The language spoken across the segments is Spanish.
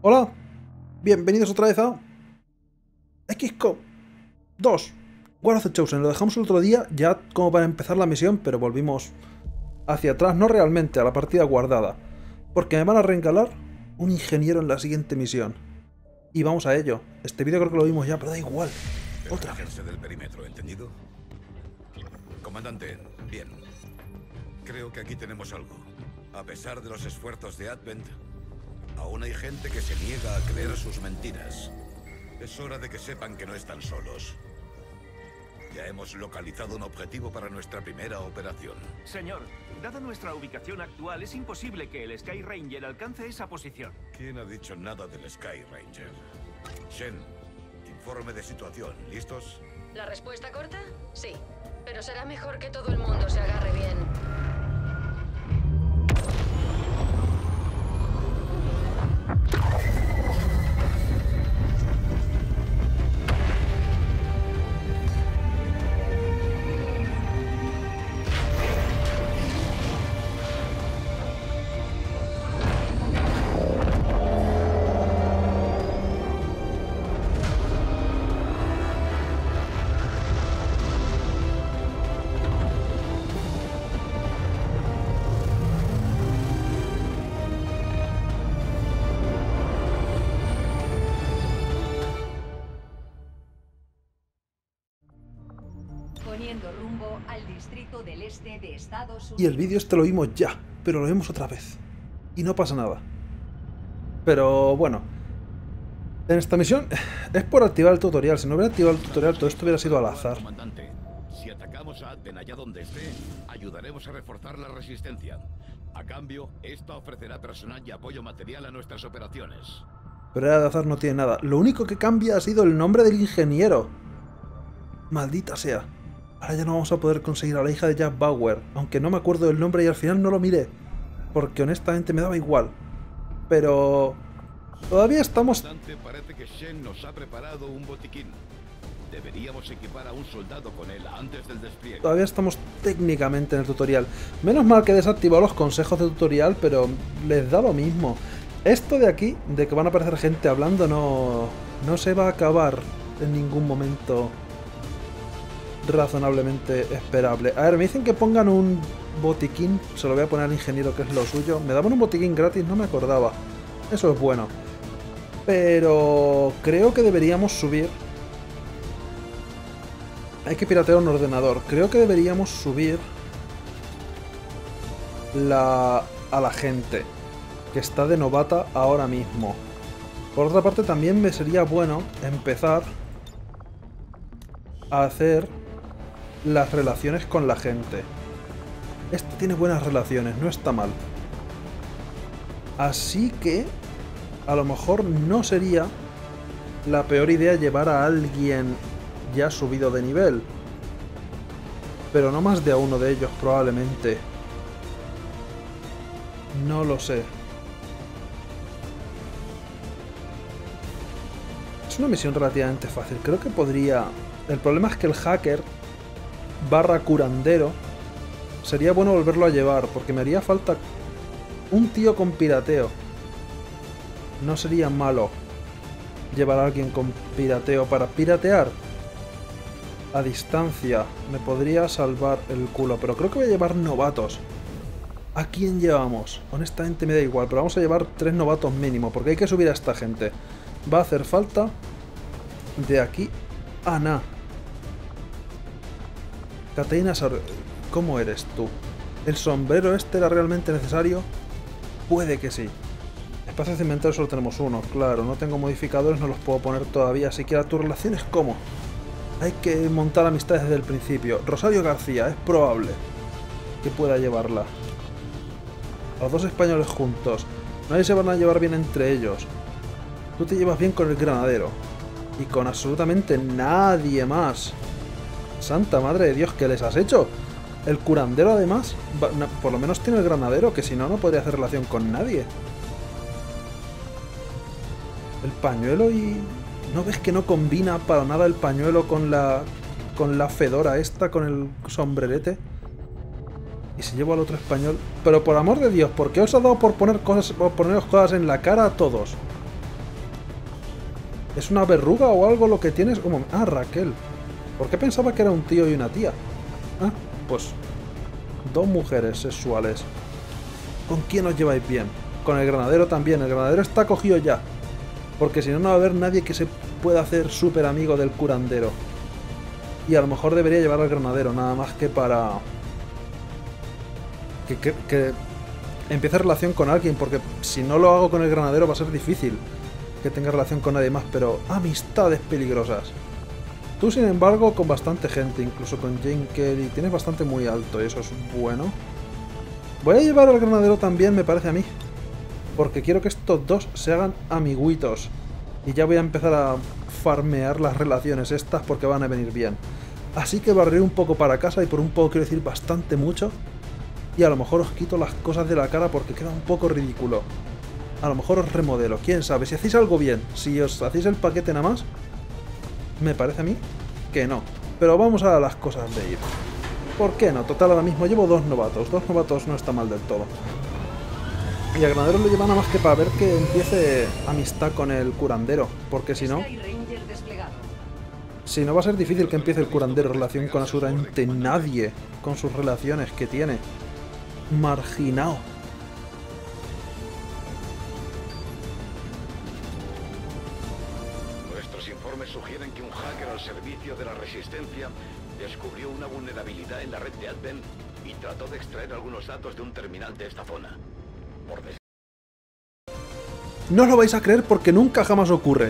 Hola, bienvenidos otra vez a XCOM 2 War of the Chosen. Lo dejamos el otro día ya como para empezar la misión, pero volvimos hacia atrás, no realmente, a la partida guardada, porque me van a reencalar un ingeniero en la siguiente misión. Y vamos a ello. Este vídeo creo que lo vimos ya, pero da igual. Otra vez. Del perímetro, ¿entendido? Comandante, bien. Creo que aquí tenemos algo. A pesar de los esfuerzos de Advent, aún hay gente que se niega a creer sus mentiras. Es hora de que sepan que no están solos. Ya hemos localizado un objetivo para nuestra primera operación. Señor, dada nuestra ubicación actual, es imposible que el Sky Ranger alcance esa posición. ¿Quién ha dicho nada del Sky Ranger? Shen, informe de situación. ¿Listos? ¿La respuesta corta? Sí. Pero será mejor que todo el mundo se agarre bien. Poniendo rumbo al distrito del este de Estados Unidos. Y el vídeo este lo vimos ya, pero lo vemos otra vez. Y no pasa nada. Pero bueno. En esta misión es por activar el tutorial. Si no hubiera activado el tutorial, todo esto hubiera sido al azar. Comandante, si atacamos a Advent allá donde esté, ayudaremos a reforzar la resistencia. A cambio, esta ofrecerá personal y apoyo material a nuestras operaciones. Pero era de azar, no tiene nada. Lo único que cambia ha sido el nombre del ingeniero. Maldita sea. Ahora ya no vamos a poder conseguir a la hija de Jack Bauer, aunque no me acuerdo del nombre y al final no lo miré, porque honestamente me daba igual. Pero todavía estamos... Parece que Shen nos ha preparado un botiquín. Deberíamos equipar a un soldado con él antes del despliegue. Todavía estamos técnicamente en el tutorial. Menos mal que he desactivado los consejos de tutorial, pero les da lo mismo. Esto de aquí, de que van a aparecer gente hablando, no se va a acabar en ningún momento razonablemente esperable. A ver, me dicen que pongan un botiquín. Se lo voy a poner al ingeniero, que es lo suyo. Me daban un botiquín gratis, no me acordaba. Eso es bueno. Pero creo que deberíamos subir. Hay que piratear un ordenador. Creo que deberíamos subir a la gente que está de novata ahora mismo. Por otra parte, también me sería bueno empezar a hacer las relaciones con la gente. Este tiene buenas relaciones, no está mal. Así que a lo mejor no sería la peor idea llevar a alguien ya subido de nivel. Pero no más de a uno de ellos probablemente. No lo sé. Es una misión relativamente fácil. Creo que podría... El problema es que el hacker / curandero sería bueno volverlo a llevar, porque me haría falta un tío con pirateo. No sería malo llevar a alguien con pirateo para piratear a distancia. Me podría salvar el culo, pero creo que voy a llevar novatos. ¿A quién llevamos? Honestamente me da igual, pero vamos a llevar 3 novatos mínimo, porque hay que subir a esta gente. Va a hacer falta de aquí a nada. Catarina, ¿cómo eres tú? ¿El sombrero este era realmente necesario? Puede que sí. Espacio cimentario solo tenemos uno, claro, no tengo modificadores, no los puedo poner todavía, siquiera tu relación es cómo. Hay que montar amistades desde el principio. Rosario García, es probable que pueda llevarla. Los dos españoles juntos. Nadie se van a llevar bien entre ellos. Tú te llevas bien con el granadero. Y con absolutamente nadie más. Santa madre de Dios, ¿qué les has hecho? El curandero además, por lo menos tiene el granadero, que si no, no podría hacer relación con nadie. El pañuelo y... ¿No ves que no combina para nada el pañuelo con la fedora esta, con el sombrerete? Y se lleva al otro español. Pero por amor de Dios, ¿por qué os ha dado por poneros cosas en la cara a todos? ¿Es una verruga o algo lo que tienes? Ah, Raquel. ¿Por qué pensaba que era un tío y una tía? Ah, pues... dos mujeres sexuales. ¿Con quién os lleváis bien? Con el granadero también. El granadero está cogido ya. Porque si no, no va a haber nadie que se pueda hacer súper amigo del curandero. Y a lo mejor debería llevar al granadero, nada más que para... que empiece relación con alguien, porque si no lo hago con el granadero va a ser difícil que tenga relación con nadie más, pero amistades peligrosas. Tú, sin embargo, con bastante gente, incluso con Jane Kelly, tienes bastante muy alto y eso es bueno. Voy a llevar al granadero también, me parece a mí, porque quiero que estos dos se hagan amiguitos. Y ya voy a empezar a farmear las relaciones estas porque van a venir bien. Así que barreré un poco para casa, y por un poco quiero decir bastante mucho. Y a lo mejor os quito las cosas de la cara porque queda un poco ridículo. A lo mejor os remodelo, quién sabe. Si hacéis algo bien, si os hacéis el paquete nada más, me parece a mí que no. Pero vamos a las cosas de ir. ¿Por qué no? Total, ahora mismo llevo dos novatos. Dos novatos no está mal del todo. Y al granadero lo lleva nada más que para ver que empiece amistad con el curandero. Porque si no... Skyranger desplegado. Si no, va a ser difícil que empiece el curandero relación con absolutamente nadie. Con sus relaciones que tiene. Marginado. Nuestros informes sugieren que un hacker al servicio de la Resistencia descubrió una vulnerabilidad en la red de Advent y trató de extraer algunos datos de un terminal de esta zona. Por No os lo vais a creer porque nunca jamás ocurre.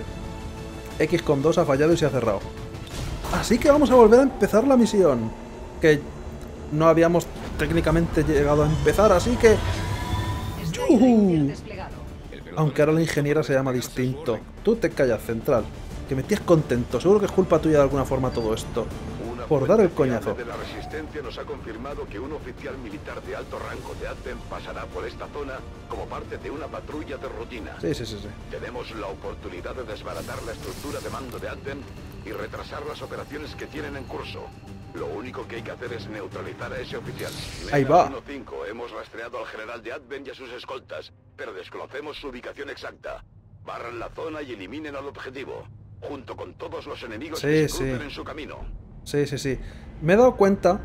X-2 ha fallado y se ha cerrado. Así que vamos a volver a empezar la misión. Que no habíamos técnicamente llegado a empezar, así que... Skyranger desplegado. Aunque ahora la ingeniera se llama distinto. Tú te callas, Central. Que me tienes contento. Seguro que es culpa tuya de alguna forma todo esto. Por dar el coñazo. de la Resistencia nos ha confirmado que un oficial militar de alto rango de Advent pasará por esta zona como parte de una patrulla de rutina. Sí. Tenemos la oportunidad de desbaratar la estructura de mando de Advent y retrasar las operaciones que tienen en curso. Lo único que hay que hacer es neutralizar a ese oficial. Ahí va. 1-5, hemos rastreado al general de Advent y a sus escoltas, pero desconocemos su ubicación exacta. Barran la zona y eliminen al objetivo, junto con todos los enemigos que se crucen en su camino. Sí. Me he dado cuenta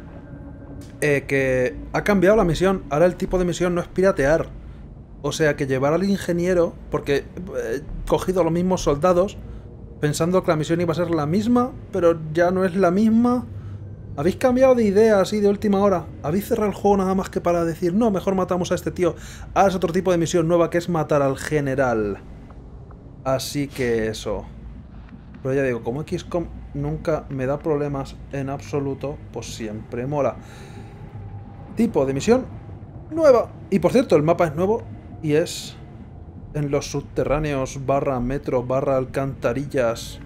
que ha cambiado la misión. Ahora el tipo de misión no es piratear. O sea que llevar al ingeniero, porque he cogido los mismos soldados pensando que la misión iba a ser la misma, pero ya no es la misma. ¿Habéis cambiado de idea así de última hora? ¿Habéis cerrado el juego nada más que para decir, no, mejor matamos a este tío? Ahora es otro tipo de misión nueva que es matar al general. Así que eso. Pero ya digo, como XCOM nunca me da problemas en absoluto, pues siempre mola. Tipo de misión nueva. Y por cierto, el mapa es nuevo y es en los subterráneos / metro / alcantarillas.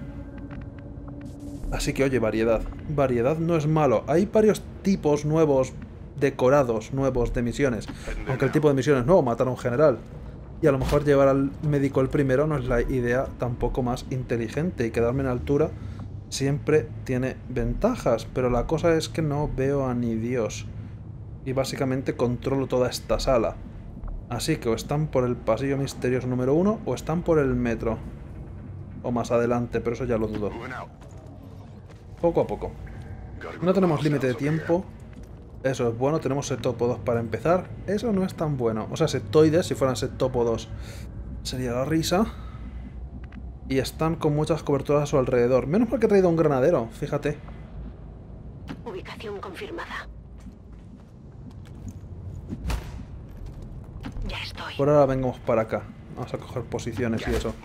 Así que oye, variedad. Variedad no es malo. Hay varios tipos nuevos, decorados nuevos de misiones. Aunque el tipo de misión es nuevo, matar a un general. Y a lo mejor llevar al médico el primero no es la idea tampoco más inteligente. Y quedarme en altura siempre tiene ventajas. Pero la cosa es que no veo a ni Dios. Y básicamente controlo toda esta sala. Así que o están por el pasillo misterioso número 1 o están por el metro. O más adelante, pero eso ya lo dudo. Poco a poco. No tenemos límite de tiempo. Eso es bueno, tenemos septópodos para empezar. Eso no es tan bueno. O sea, septoides, si fueran septópodos, sería la risa. Y están con muchas coberturas a su alrededor. Menos mal que he traído un granadero, fíjate. Ubicación confirmada. Ya estoy. Por ahora vengamos para acá. Vamos a coger posiciones y eso.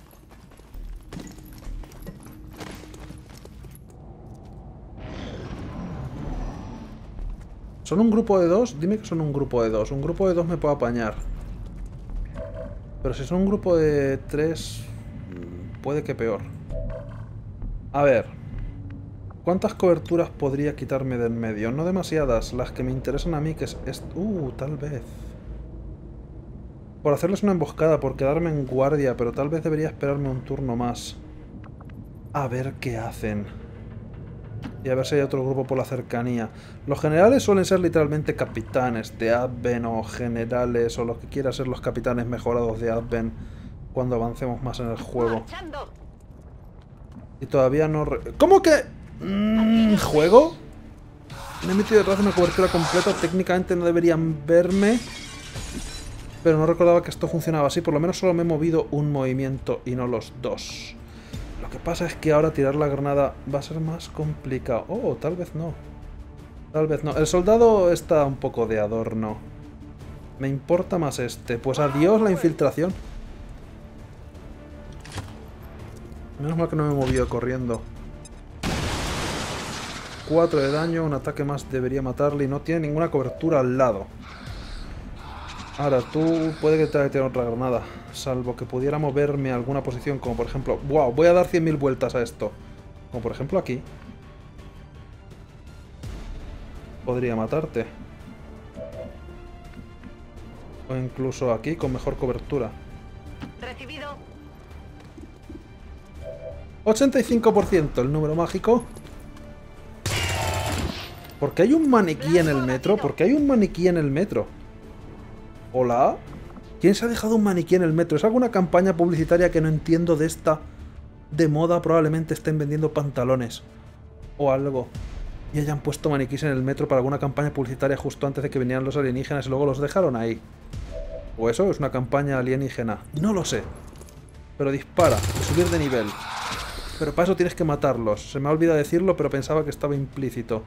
¿Son un grupo de 2? Dime que son un grupo de 2. Un grupo de 2 me puedo apañar. Pero si son un grupo de 3... puede que peor. A ver. ¿Cuántas coberturas podría quitarme de en medio? No demasiadas. Las que me interesan a mí, que es... tal vez. Por hacerles una emboscada, por quedarme en guardia, pero tal vez debería esperarme un turno más. A ver qué hacen. Y a ver si hay otro grupo por la cercanía. Los generales suelen ser literalmente capitanes de Advent o generales o lo que quiera ser los capitanes mejorados de Advent cuando avancemos más en el juego. Y todavía no... ¿Cómo que...? ¿Juego? Me he metido detrás de una cobertura completa. Técnicamente no deberían verme. Pero no recordaba que esto funcionaba así. Por lo menos solo me he movido un movimiento y no los dos. Lo que pasa es que ahora tirar la granada va a ser más complicado. Oh, tal vez no. Tal vez no. El soldado está un poco de adorno. Me importa más este. Pues adiós la infiltración. Menos mal que no me he movido corriendo. 4 de daño, un ataque más debería matarle y no tiene ninguna cobertura al lado. Ahora, tú puede que te haya tirado otra granada. Salvo que pudiera moverme a alguna posición, como por ejemplo... ¡Wow! Voy a dar 100.000 vueltas a esto. Como por ejemplo aquí. Podría matarte. O incluso aquí con mejor cobertura. Recibido. 85%, el número mágico. ¿Por qué hay un maniquí en el metro? ¿Por qué hay un maniquí en el metro? ¿Hola? ¿Quién se ha dejado un maniquí en el metro? ¿Es alguna campaña publicitaria que no entiendo de esta? De moda probablemente estén vendiendo pantalones. O algo. Y hayan puesto maniquís en el metro para alguna campaña publicitaria justo antes de que vinieran los alienígenas y luego los dejaron ahí. O eso es una campaña alienígena. No lo sé. Pero dispara. Y subir de nivel. Pero para eso tienes que matarlos. Se me ha olvidado decirlo, pero pensaba que estaba implícito.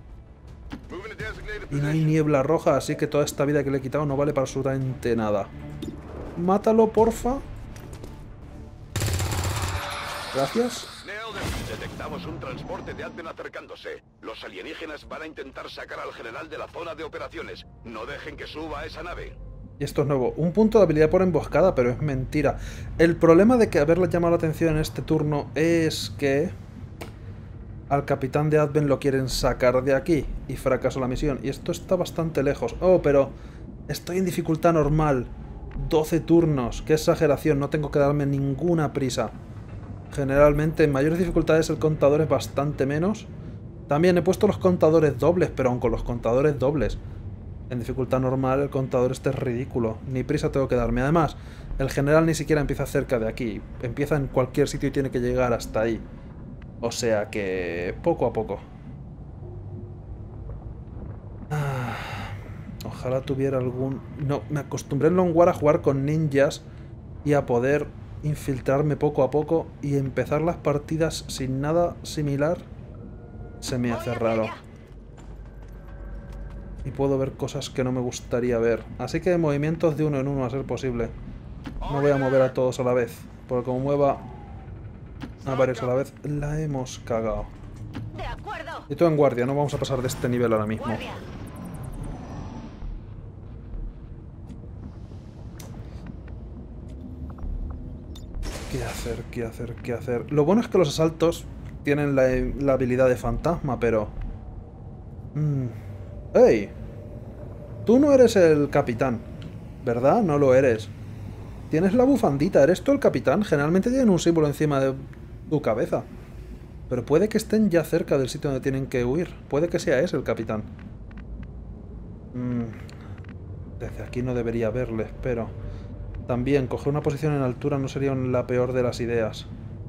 Y no hay niebla roja, así que toda esta vida que le he quitado no vale para absolutamente nada. Mátalo, porfa. Gracias. Detectamos un transporte de Advent acercándose. Los alienígenas van a intentar sacar al general de la zona de operaciones. No dejen que suba a esa nave. Y esto es nuevo. Un punto de habilidad por emboscada, pero es mentira. El problema de que haberle llamado la atención en este turno es que... al capitán de Advent lo quieren sacar de aquí y fracasó la misión. Y esto está bastante lejos. Oh, pero estoy en dificultad normal. 12 turnos. Qué exageración. No tengo que darme ninguna prisa. Generalmente en mayores dificultades el contador es bastante menos. También he puesto los contadores dobles, pero aun con los contadores dobles, en dificultad normal el contador este es ridículo. Ni prisa tengo que darme. Además, el general ni siquiera empieza cerca de aquí. Empieza en cualquier sitio y tiene que llegar hasta ahí. O sea que... poco a poco. Ojalá tuviera algún... No, me acostumbré en Long War a jugar con ninjas y a poder infiltrarme poco a poco y empezar las partidas sin nada similar. Se me hace raro. Y puedo ver cosas que no me gustaría ver. Así que movimientos de uno en uno a ser posible. No voy a mover a todos a la vez, porque como mueva a varios a la vez, la hemos cagado. De acuerdo. Y todo en guardia, no vamos a pasar de este nivel ahora mismo. Guardia. ¿Qué hacer? ¿Qué hacer? ¿Qué hacer? Lo bueno es que los asaltos tienen la habilidad de fantasma, pero... ¡Ey! Tú no eres el capitán, ¿verdad? No lo eres. Tienes la bufandita, ¿eres tú el capitán? Generalmente tienen un símbolo encima de tu cabeza. Pero puede que estén ya cerca del sitio donde tienen que huir. Puede que sea ese el capitán. Desde aquí no debería verles, pero... También, coger una posición en altura no sería la peor de las ideas.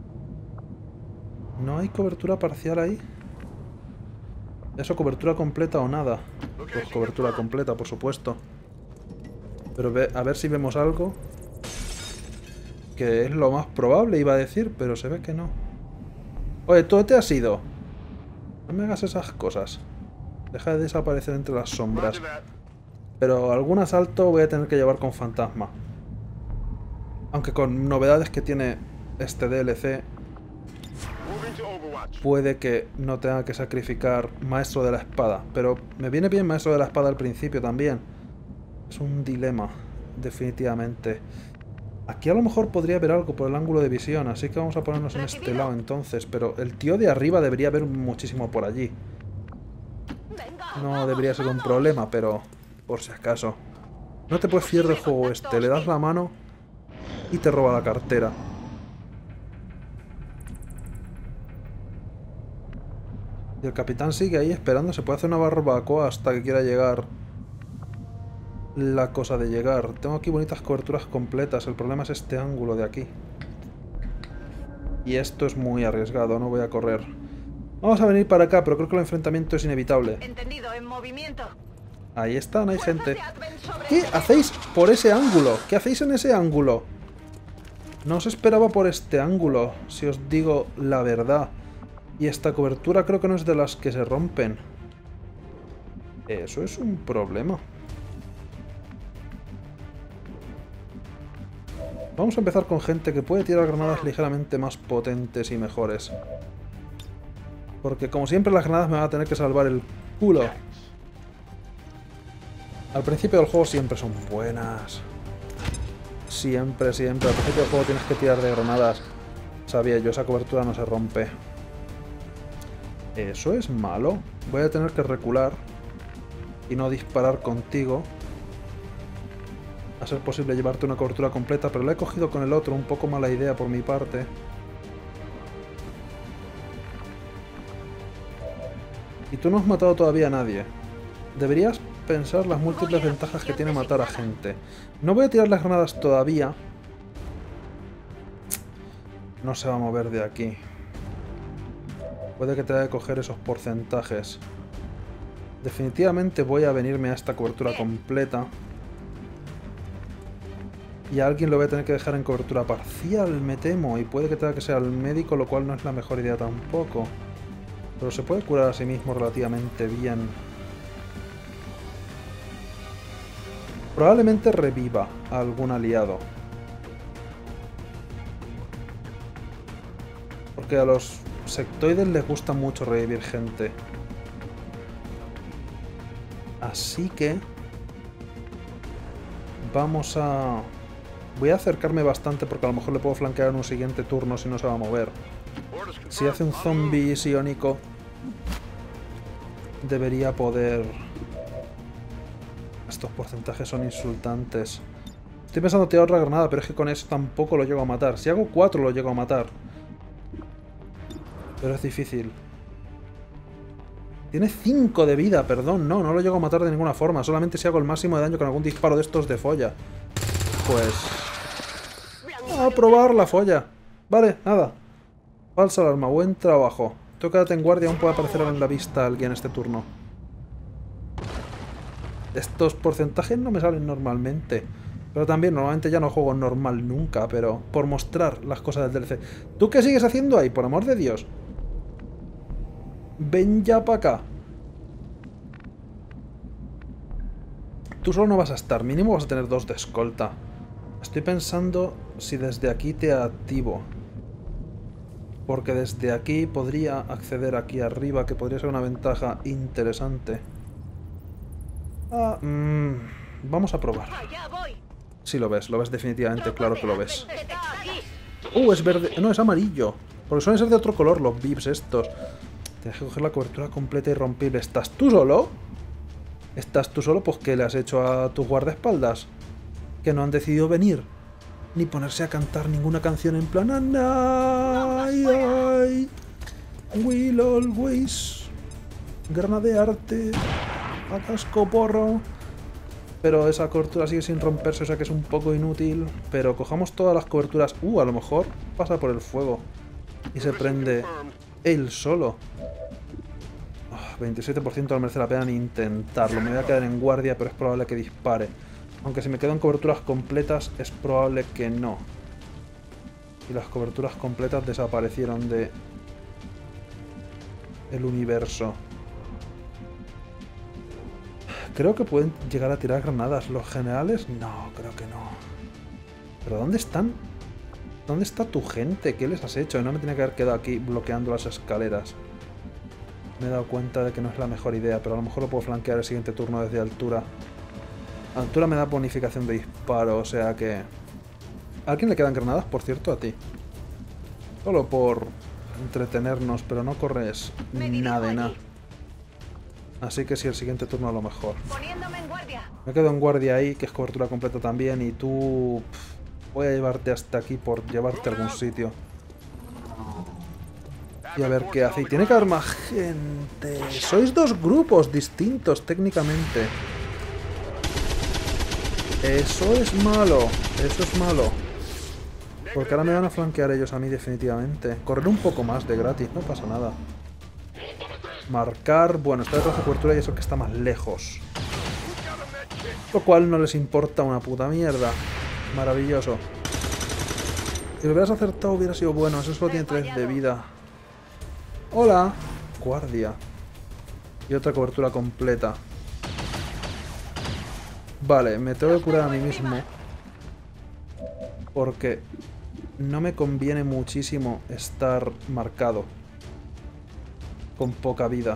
¿No hay cobertura parcial ahí? ¿Eso cobertura completa o nada? Pues cobertura completa, por supuesto. Pero a ver si vemos algo. Que es lo más probable, iba a decir, pero se ve que no. Oye, ¿tú te has ido? No me hagas esas cosas. Deja de desaparecer entre las sombras. Pero algún asalto voy a tener que llevar con fantasma. Aunque con novedades que tiene este DLC, puede que no tenga que sacrificar Maestro de la Espada. Pero me viene bien Maestro de la Espada al principio también. Es un dilema, definitivamente. Aquí a lo mejor podría haber algo por el ángulo de visión, así que vamos a ponernos en este lado entonces. Pero el tío de arriba debería haber muchísimo por allí. No debería ser un problema, pero por si acaso. No te puedes fiar del juego este, le das la mano y te roba la cartera. Y el capitán sigue ahí esperando. Se puede hacer una barbacoa hasta que quiera llegar la cosa de llegar. Tengo aquí bonitas coberturas completas. El problema es este ángulo de aquí. Y esto es muy arriesgado, no voy a correr. Vamos a venir para acá, pero creo que el enfrentamiento es inevitable. Entendido, en movimiento. Ahí están, hay gente. Fuerzas de Advent sobre ¿Qué el- hacéis por ese ángulo? ¿Qué hacéis en ese ángulo? No os esperaba por este ángulo, si os digo la verdad. Y esta cobertura creo que no es de las que se rompen. Eso es un problema. Vamos a empezar con gente que puede tirar granadas ligeramente más potentes y mejores. Porque como siempre las granadas me van a tener que salvar el culo. Al principio del juego siempre son buenas. Siempre, siempre. Al principio del juego tienes que tirar de granadas. Sabía yo, esa cobertura no se rompe. Eso es malo. Voy a tener que recular y no disparar contigo. A ser posible llevarte una cobertura completa, pero la he cogido con el otro. Un poco mala idea por mi parte. Y tú no has matado todavía a nadie. Deberías pensar las múltiples ventajas que tiene matar a gente. No voy a tirar las granadas todavía. No se va a mover de aquí. Puede que tenga que coger esos porcentajes. Definitivamente voy a venirme a esta cobertura completa. Y a alguien lo voy a tener que dejar en cobertura parcial, me temo. Y puede que tenga que ser al médico, lo cual no es la mejor idea tampoco. Pero se puede curar a sí mismo relativamente bien. Probablemente reviva a algún aliado. Porque a los sectoides les gusta mucho revivir gente. Así que... vamos a... voy a acercarme bastante porque a lo mejor le puedo flanquear en un siguiente turno si no se va a mover. Si hace un zombie psiónico, debería poder... Estos porcentajes son insultantes. Estoy pensando tirar otra granada, pero es que con eso tampoco lo llego a matar. Si hago 4 lo llego a matar. Pero es difícil. Tiene 5 de vida, perdón. No lo llego a matar de ninguna forma. Solamente si hago el máximo de daño con algún disparo de estos de folla. Pues... a probar la folla. Vale, nada. Falsa alarma, buen trabajo. Tú quédate en guardia, aún puede aparecer en la vista alguien este turno. Estos porcentajes no me salen normalmente. Pero también, normalmente ya no juego normal nunca, pero por mostrar las cosas del DLC. ¿Tú qué sigues haciendo ahí, por amor de Dios? Ven ya para acá. Tú solo no vas a estar, mínimo vas a tener 2 de escolta. Estoy pensando si desde aquí te activo. Porque desde aquí podría acceder aquí arriba, que podría ser una ventaja interesante. Vamos a probar. Allá voy. Sí lo ves definitivamente, claro que lo ves. Está aquí. Es verde, no, es amarillo. Porque suelen ser de otro color los VIPs estos. Tienes que coger la cobertura completa y irrompible. ¿Estás tú solo? ¿Estás tú solo? Pues ¿qué le has hecho a tus guardaespaldas? Que no han decidido venir. Ni ponerse a cantar ninguna canción en plan... Ay, ay, will always granadearte a casco porro. Pero esa cobertura sigue sin romperse, o sea que es un poco inútil. Pero cojamos todas las coberturas... a lo mejor pasa por el fuego. Y se prende él solo. 27% no merece la pena ni intentarlo. Me voy a quedar en guardia, pero es probable que dispare. Aunque si me quedo en coberturas completas, es probable que no. Y las coberturas completas desaparecieron de... el universo. Creo que pueden llegar a tirar granadas. ¿Los generales? No, creo que no. ¿Pero dónde están? ¿Dónde está tu gente? ¿Qué les has hecho? No me tenía que haber quedado aquí bloqueando las escaleras. Me he dado cuenta de que no es la mejor idea, pero a lo mejor lo puedo flanquear el siguiente turno desde altura. Altura me da bonificación de disparo, o sea que... ¿A alguien le quedan granadas, por cierto? A ti. Solo por entretenernos, pero no corres nada de nada. Así que sí, el siguiente turno a lo mejor. Poniéndome en guardia. Me quedo en guardia ahí, que es cobertura completa también, y tú... voy a llevarte hasta aquí por llevarte a algún sitio. Y a ver qué hace. Y tiene que haber más gente. Sois 2 grupos distintos técnicamente. Eso es malo. Eso es malo. Porque ahora me van a flanquear ellos a mí definitivamente. Correr un poco más de gratis, no pasa nada. Marcar, bueno, está detrás de cobertura y eso que está más lejos. Lo cual no les importa una puta mierda. Maravilloso. Si lo hubieras acertado hubiera sido bueno, eso solo tiene 3 de vida. Hola. Guardia. Y otra cobertura completa. Vale, me tengo que curar a mí mismo. Porque no me conviene muchísimo estar marcado. Con poca vida.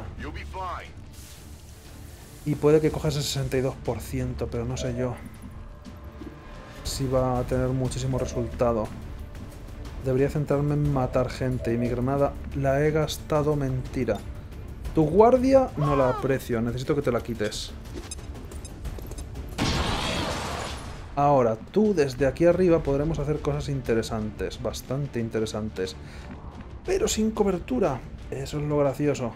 Y puede que coja ese 62%, pero no sé yo si va a tener muchísimo resultado. Debería centrarme en matar gente y mi granada la he gastado. Mentira. Tu guardia no la aprecio, necesito que te la quites. Ahora, tú desde aquí arriba podremos hacer cosas interesantes, bastante interesantes. Pero sin cobertura. Eso es lo gracioso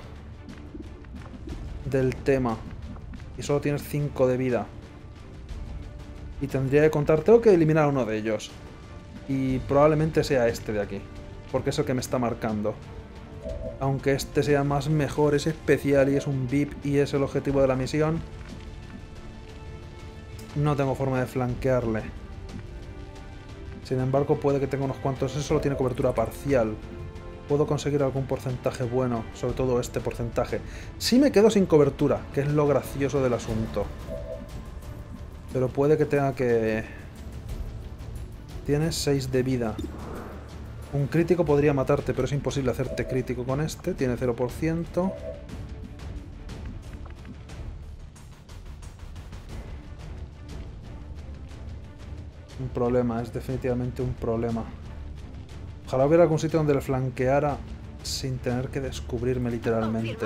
del tema. Y solo tienes 5 de vida. Y tendría que contar, tengo que eliminar a uno de ellos. Y probablemente sea este de aquí. Porque es el que me está marcando. Aunque este sea más mejor, es especial y es un VIP y es el objetivo de la misión. No tengo forma de flanquearle. Sin embargo, puede que tenga unos cuantos. Eso solo tiene cobertura parcial. Puedo conseguir algún porcentaje bueno, sobre todo este porcentaje. Sí me quedo sin cobertura, que es lo gracioso del asunto. Pero puede que tenga que... Tienes 6 de vida. Un crítico podría matarte, pero es imposible hacerte crítico con este. Tiene 0%. Un problema, es definitivamente un problema. Ojalá hubiera algún sitio donde le flanqueara sin tener que descubrirme literalmente.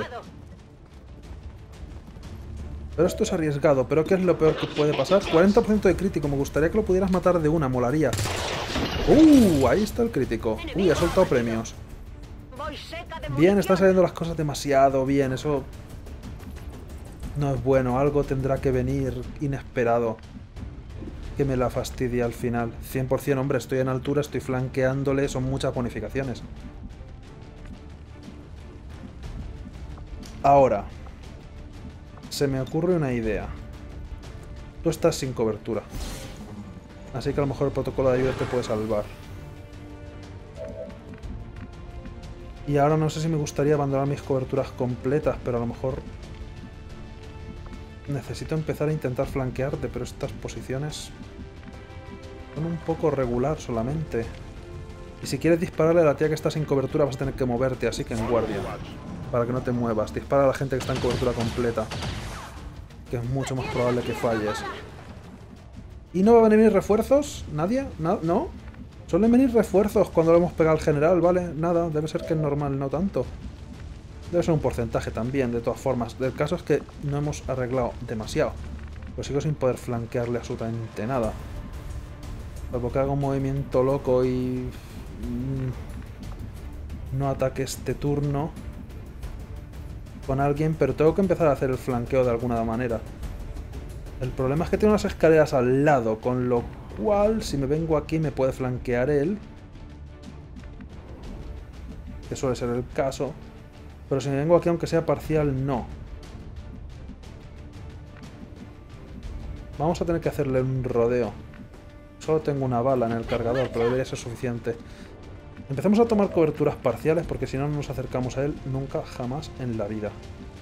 Pero esto es arriesgado. ¿Pero qué es lo peor que puede pasar? 40% de crítico. Me gustaría que lo pudieras matar de una. Molaría. Ahí está el crítico. Ha soltado premios. Bien, están saliendo las cosas demasiado bien. Eso no es bueno. Algo tendrá que venir inesperado que me la fastidie al final. 100%, hombre, estoy en altura, estoy flanqueándole, son muchas bonificaciones. Ahora, se me ocurre una idea. Tú estás sin cobertura. Así que a lo mejor el protocolo de ayuda te puede salvar. Y ahora no sé si me gustaría abandonar mis coberturas completas, pero a lo mejor... Necesito empezar a intentar flanquearte, pero estas posiciones son un poco regular solamente. Y si quieres dispararle a la tía que está sin cobertura vas a tener que moverte, así que en guardia. Para que no te muevas. Dispara a la gente que está en cobertura completa. Que es mucho más probable que falles. ¿Y no van a venir refuerzos? ¿Nadie? ¿No? Suelen venir refuerzos cuando le hemos pegado al general, ¿vale? Nada, debe ser que es normal, no tanto. Debe ser un porcentaje también, de todas formas. El caso es que no hemos arreglado demasiado. Pues sigo sin poder flanquearle absolutamente nada. Salvo que haga un movimiento loco y... no ataque este turno con alguien, pero tengo que empezar a hacer el flanqueo de alguna manera. El problema es que tiene unas escaleras al lado, con lo cual, si me vengo aquí me puede flanquear él. Que suele ser el caso. Pero si me vengo aquí, aunque sea parcial, no. Vamos a tener que hacerle un rodeo. Solo tengo una bala en el cargador, pero debería ser suficiente. Empecemos a tomar coberturas parciales, porque si no, no nos acercamos a él nunca, jamás en la vida.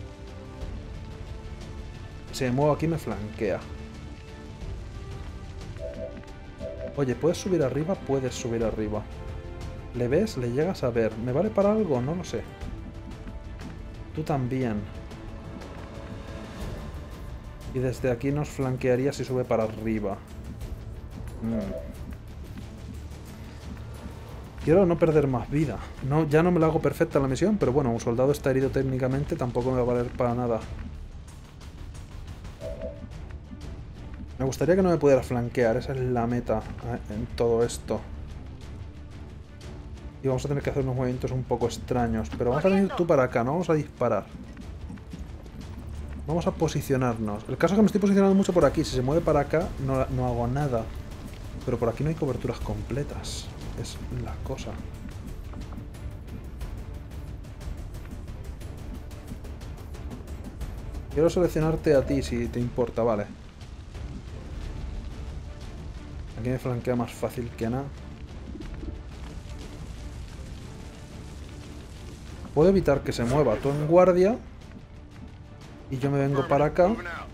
Si me muevo aquí, me flanquea. Oye, ¿puedes subir arriba? Puedes subir arriba. ¿Le ves? ¿Le llegas a ver? ¿Me vale para algo? No lo sé. Tú también. Y desde aquí nos flanquearía si sube para arriba. Quiero no perder más vida. No, ya no me la hago perfecta la misión, pero bueno, un soldado está herido técnicamente, tampoco me va a valer para nada. Me gustaría que no me pudiera flanquear, esa es la meta en todo esto. Y vamos a tener que hacer unos movimientos un poco extraños. Pero vamos a venir tú para acá, no vamos a disparar. Vamos a posicionarnos. El caso es que me estoy posicionando mucho por aquí. Si se mueve para acá, no hago nada. Pero por aquí no hay coberturas completas. es la cosa. Quiero seleccionarte a ti si te importa, vale. Aquí me flanquea más fácil que nada. Puedo evitar que se mueva tú en guardia. Y yo me vengo para acá.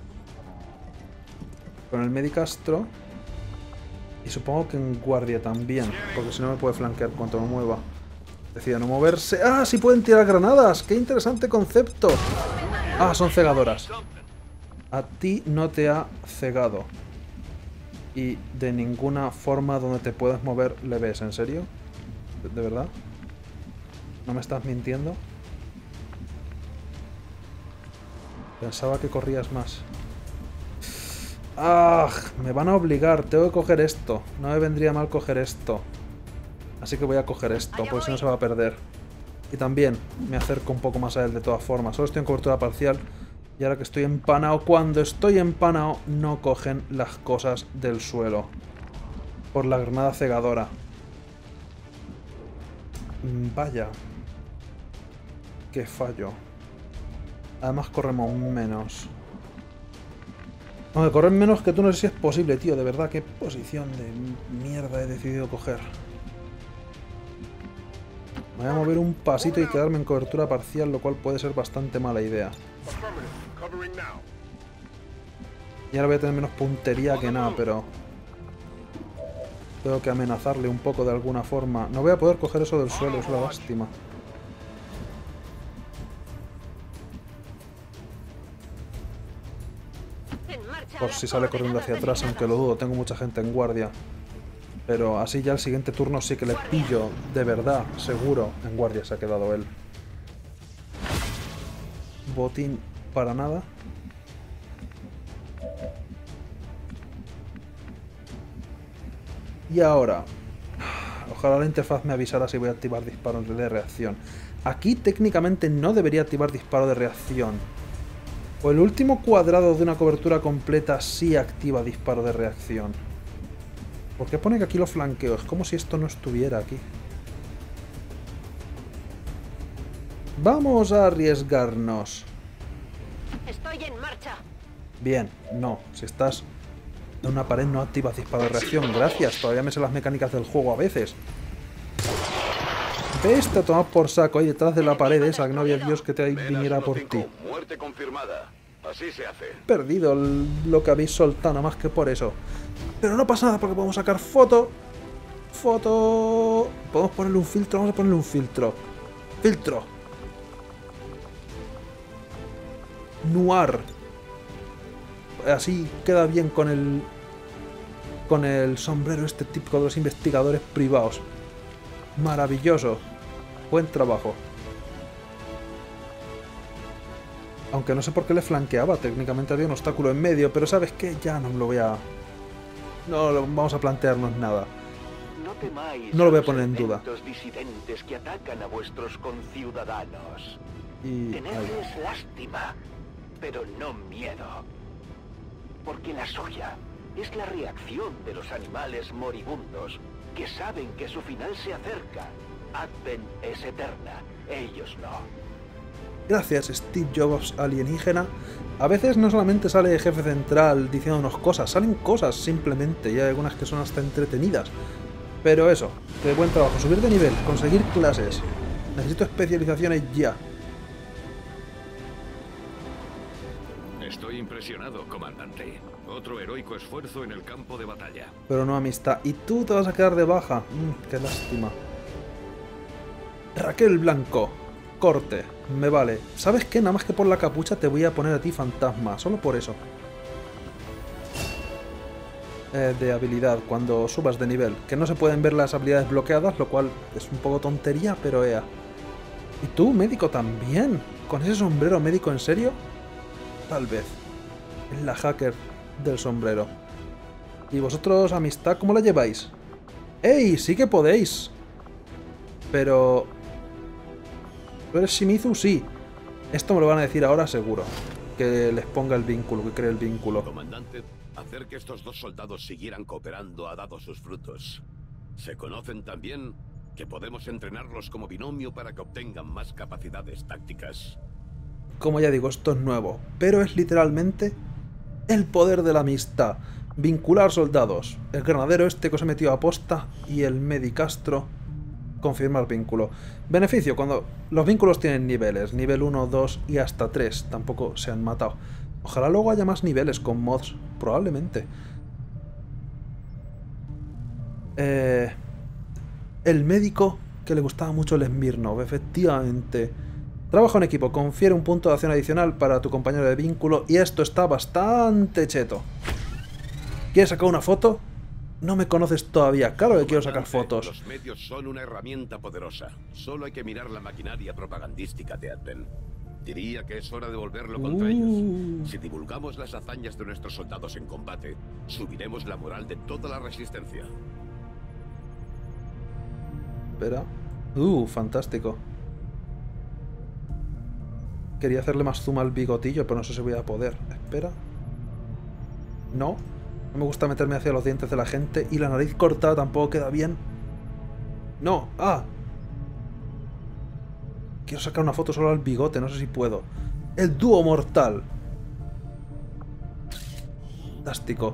Con el Medicastro. Y supongo que en guardia también. Porque si no me puede flanquear cuanto me mueva. Decide no moverse. ¡Ah! ¡Sí pueden tirar granadas! ¡Qué interesante concepto! Ah, son cegadoras. A ti no te ha cegado. Y de ninguna forma donde te puedas mover le ves. ¿En serio? ¿De verdad? ¿No me estás mintiendo? Pensaba que corrías más. ¡Ah! Me van a obligar. Tengo que coger esto. No me vendría mal coger esto. Así que voy a coger esto, porque si no se va a perder. Y también me acerco un poco más a él de todas formas. Solo estoy en cobertura parcial. Y ahora que estoy empanado, cuando estoy empanado, no cogen las cosas del suelo. Por la granada cegadora. Vaya. Qué fallo. Además corremos menos. Aunque correr menos que tú no sé si es posible, tío. De verdad, qué posición de mierda he decidido coger. Me voy a mover un pasito y quedarme en cobertura parcial, lo cual puede ser bastante mala idea. Y ahora voy a tener menos puntería que nada, pero... tengo que amenazarle un poco de alguna forma. No voy a poder coger eso del suelo, es una lástima. Por si sale corriendo hacia atrás, aunque lo dudo, tengo mucha gente en guardia. Pero así ya el siguiente turno sí que le pillo, de verdad, seguro. En guardia se ha quedado él. Botín para nada. Y ahora, ojalá la interfaz me avisara si voy a activar disparos de reacción. Aquí técnicamente no debería activar disparo de reacción. O el último cuadrado de una cobertura completa sí activa disparo de reacción. ¿Por qué pone que aquí lo flanqueo? Es como si esto no estuviera aquí. Vamos a arriesgarnos. Estoy en marcha. Bien, no. Si estás en una pared no activas disparo de reacción. Gracias, todavía me sé las mecánicas del juego a veces. Vete a tomar por saco ahí detrás de la pared esa, que no había Dios que te viniera por ti. Muerte confirmada. Así se hace. Perdido lo que habéis soltado, nada más que por eso. Pero no pasa nada porque podemos sacar foto. Foto. Podemos ponerle un filtro, vamos a ponerle un filtro. Filtro. Noir. Así queda bien con el sombrero este típico de los investigadores privados. Maravilloso. Buen trabajo. Aunque no sé por qué le flanqueaba. Técnicamente había un obstáculo en medio. Pero ¿sabes qué? Ya no lo voy a... no vamos a plantearnos nada. No temáis no lo voy a poner en duda. Los disidentes que atacan a vuestros conciudadanos. Y... Tenedles lástima, pero no miedo. Porque la suya es la reacción de los animales moribundos que saben que su final se acerca. Advent es eterna, ellos no. Gracias, Steve Jobs alienígena. A veces no solamente sale el jefe central diciéndonos cosas, salen cosas simplemente, y hay algunas que son hasta entretenidas. Pero eso, que buen trabajo, subir de nivel, conseguir clases. Necesito especializaciones ya. Estoy impresionado, comandante. Otro heroico esfuerzo en el campo de batalla. Pero no amistad. Y tú te vas a quedar de baja. Qué lástima. Raquel Blanco. Corte. Me vale. ¿Sabes qué? Nada más que por la capucha te voy a poner a ti fantasma. Solo por eso. De habilidad. Cuando subas de nivel. Que no se pueden ver las habilidades bloqueadas. Lo cual es un poco tontería, pero ea. ¿Y tú, médico, también? ¿Con ese sombrero médico en serio? Tal vez. Es la hacker del sombrero. ¿Y vosotros, amistad, cómo la lleváis? ¡Ey! Sí que podéis. Pero... ¿tú eres Shimizu? Sí. Esto me lo van a decir ahora seguro. Que les ponga el vínculo, que cree el vínculo. Comandante, hacer que estos dos soldados siguieran cooperando ha dado sus frutos. Se conocen también que podemos entrenarlos como binomio para que obtengan más capacidades tácticas. Como ya digo, esto es nuevo, pero es literalmente el poder de la amistad. Vincular soldados. El granadero este que os he metido a posta y el medicastro. Confirmar vínculo. Beneficio, cuando los vínculos tienen niveles. Nivel 1, 2 y hasta 3. Tampoco se han matado. Ojalá luego haya más niveles con mods. Probablemente. El médico que le gustaba mucho el Smirnov. Efectivamente. Trabajo en equipo. Confiere un punto de acción adicional para tu compañero de vínculo. Y esto está bastante cheto. ¿Quieres sacar una foto? No me conoces todavía. Claro que quiero sacar fotos. Los medios son una herramienta poderosa. Solo hay que mirar la maquinaria propagandística de Advent. Diría que es hora de volverlo contra ellos. Si divulgamos las hazañas de nuestros soldados en combate, subiremos la moral de toda la resistencia. Espera. Fantástico. Quería hacerle más zoom al bigotillo, pero no sé si voy a poder. Espera. No. No me gusta meterme hacia los dientes de la gente. Y la nariz cortada tampoco queda bien. No. ¡Ah! Quiero sacar una foto solo al bigote. No sé si puedo. El dúo mortal. Fantástico.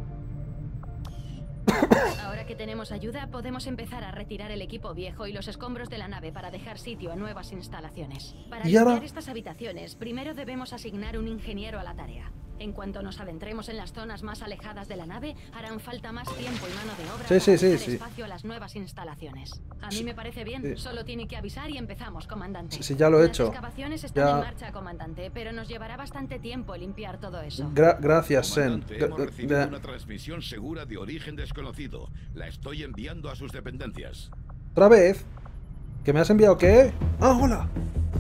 Ahora que tenemos ayuda, podemos empezar a retirar el equipo viejo y los escombros de la nave para dejar sitio a nuevas instalaciones. Para limpiar estas habitaciones, primero debemos asignar un ingeniero a la tarea. En cuanto nos adentremos en las zonas más alejadas de la nave, harán falta más tiempo y mano de obra para dar espacio a las nuevas instalaciones. A mí me parece bien, solo tiene que avisar y empezamos, comandante. Sí, ya lo he hecho. Las excavaciones están en marcha, comandante, pero nos llevará bastante tiempo limpiar todo eso. Gracias, Sen. Hemos recibido una transmisión segura de origen desconocido. La estoy enviando a sus dependencias. ¿Otra vez? ¿Que me has enviado qué? ¡Ah, hola!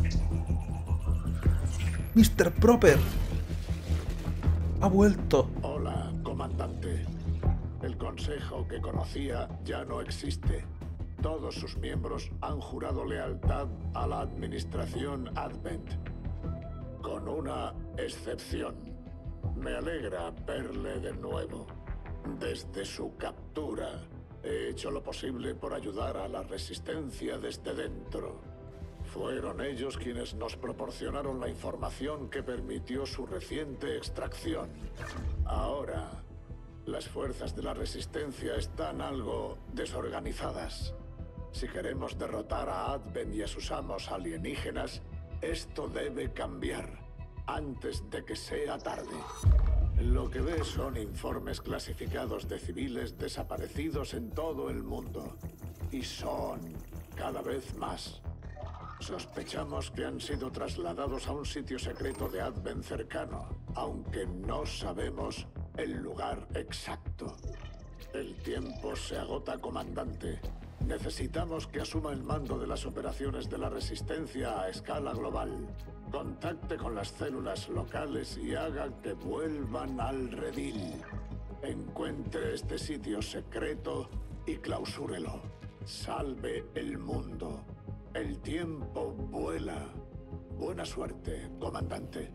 Mr. Proper. Ha vuelto. Hola, comandante. El consejo que conocía ya no existe. Todos sus miembros han jurado lealtad a la administración Advent. Con una excepción. Me alegra verle de nuevo. Desde su captura, he hecho lo posible por ayudar a la resistencia desde dentro. Fueron ellos quienes nos proporcionaron la información que permitió su reciente extracción. Ahora, las fuerzas de la resistencia están algo desorganizadas. Si queremos derrotar a Advent y a sus amos alienígenas, esto debe cambiar antes de que sea tarde. Lo que ve son informes clasificados de civiles desaparecidos en todo el mundo. Y son cada vez más. Sospechamos que han sido trasladados a un sitio secreto de Advent cercano, aunque no sabemos el lugar exacto. El tiempo se agota, comandante. Necesitamos que asuma el mando de las operaciones de la Resistencia a escala global. Contacte con las células locales y haga que vuelvan al redil. Encuentre este sitio secreto y clausúrelo. Salve el mundo. El tiempo vuela. Buena suerte, comandante.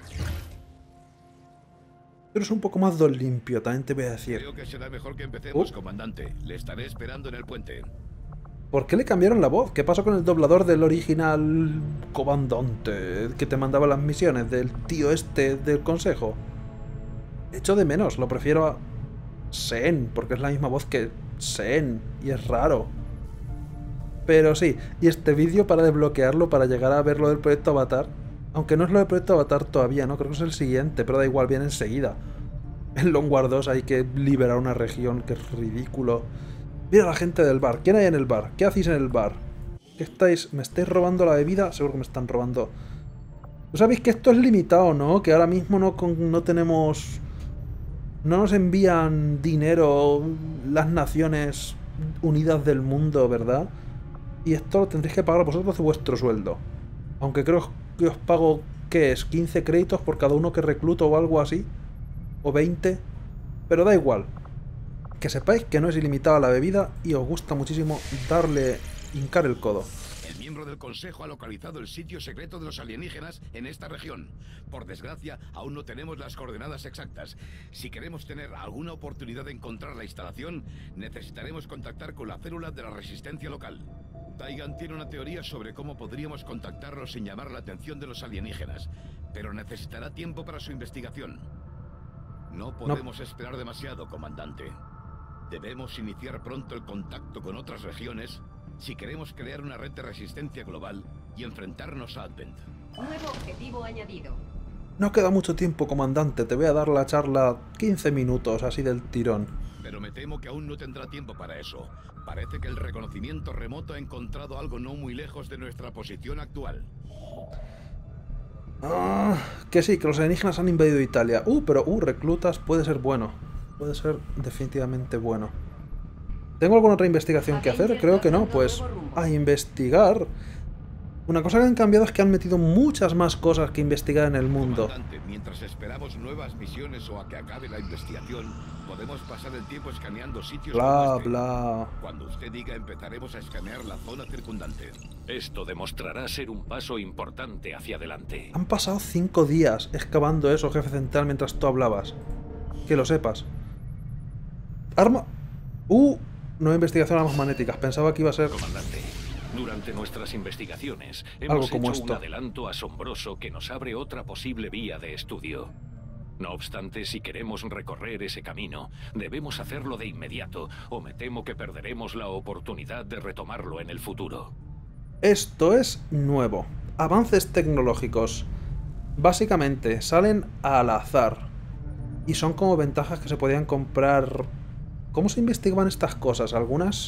Pero es un poco más dos limpio, también te voy a decir. Creo que será mejor que empecemos, comandante. Le estaré esperando en el puente. ¿Por qué le cambiaron la voz? ¿Qué pasó con el doblador del original comandante que te mandaba las misiones? Del tío este del consejo. Echo de menos, lo prefiero a Sen, porque es la misma voz que Sen, y es raro. Pero sí, y este vídeo para desbloquearlo, para llegar a ver lo del proyecto Avatar. Aunque no es lo del proyecto Avatar todavía, ¿no? Creo que es el siguiente, pero da igual, viene enseguida. En Longwar 2 hay que liberar una región, que es ridículo. Mira la gente del bar. ¿Quién hay en el bar? ¿Qué hacéis en el bar? ¿Qué estáis? ¿Me estáis robando la bebida? Seguro que me están robando. ¿Tú sabéis que esto es limitado, no? Que ahora mismo no tenemos... No nos envían dinero las Naciones Unidas del mundo, ¿verdad? Y esto lo tendréis que pagar vosotros de vuestro sueldo. Aunque creo que os pago, ¿qué es? 15 créditos por cada uno que recluto o algo así. O 20. Pero da igual. Que sepáis que no es ilimitada la bebida y os gusta muchísimo hincar el codo. El miembro del Consejo ha localizado el sitio secreto de los alienígenas en esta región. Por desgracia, aún no tenemos las coordenadas exactas. Si queremos tener alguna oportunidad de encontrar la instalación, necesitaremos contactar con la célula de la resistencia local. Taigan tiene una teoría sobre cómo podríamos contactarlos sin llamar la atención de los alienígenas, pero necesitará tiempo para su investigación. No podemos esperar demasiado, comandante. Debemos iniciar pronto el contacto con otras regiones si queremos crear una red de resistencia global y enfrentarnos a Advent. Nuevo objetivo añadido. No queda mucho tiempo, comandante. Te voy a dar la charla 15 minutos, así del tirón. Pero me temo que aún no tendrá tiempo para eso. Parece que el reconocimiento remoto ha encontrado algo no muy lejos de nuestra posición actual. Que sí, que los alienígenas han invadido Italia. Pero reclutas puede ser bueno. Puede ser definitivamente bueno. ¿Tengo alguna otra investigación que hacer? Creo que no. Pues a investigar. Una cosa que han cambiado es que han metido muchas más cosas que investigar en el mundo. Mientras esperamos nuevas misiones o a que acabe la investigación, podemos pasar el tiempo escaneando sitios bla, bla. Cuando usted diga, empezaremos a escanear la zona circundante. Esto demostrará ser un paso importante hacia adelante. Han pasado 5 días excavando eso, jefe central, mientras tú hablabas. Que lo sepas. Arma... nueva investigación de armas magnéticas. Pensaba que iba a ser... Comandante, durante nuestras investigaciones hemos hecho un adelanto asombroso que nos abre otra posible vía de estudio. No obstante, si queremos recorrer ese camino, debemos hacerlo de inmediato, o me temo que perderemos la oportunidad de retomarlo en el futuro. Esto es nuevo. Avances tecnológicos. Básicamente, salen al azar. Y son como ventajas que se podían comprar... ¿Cómo se investigaban estas cosas? Algunas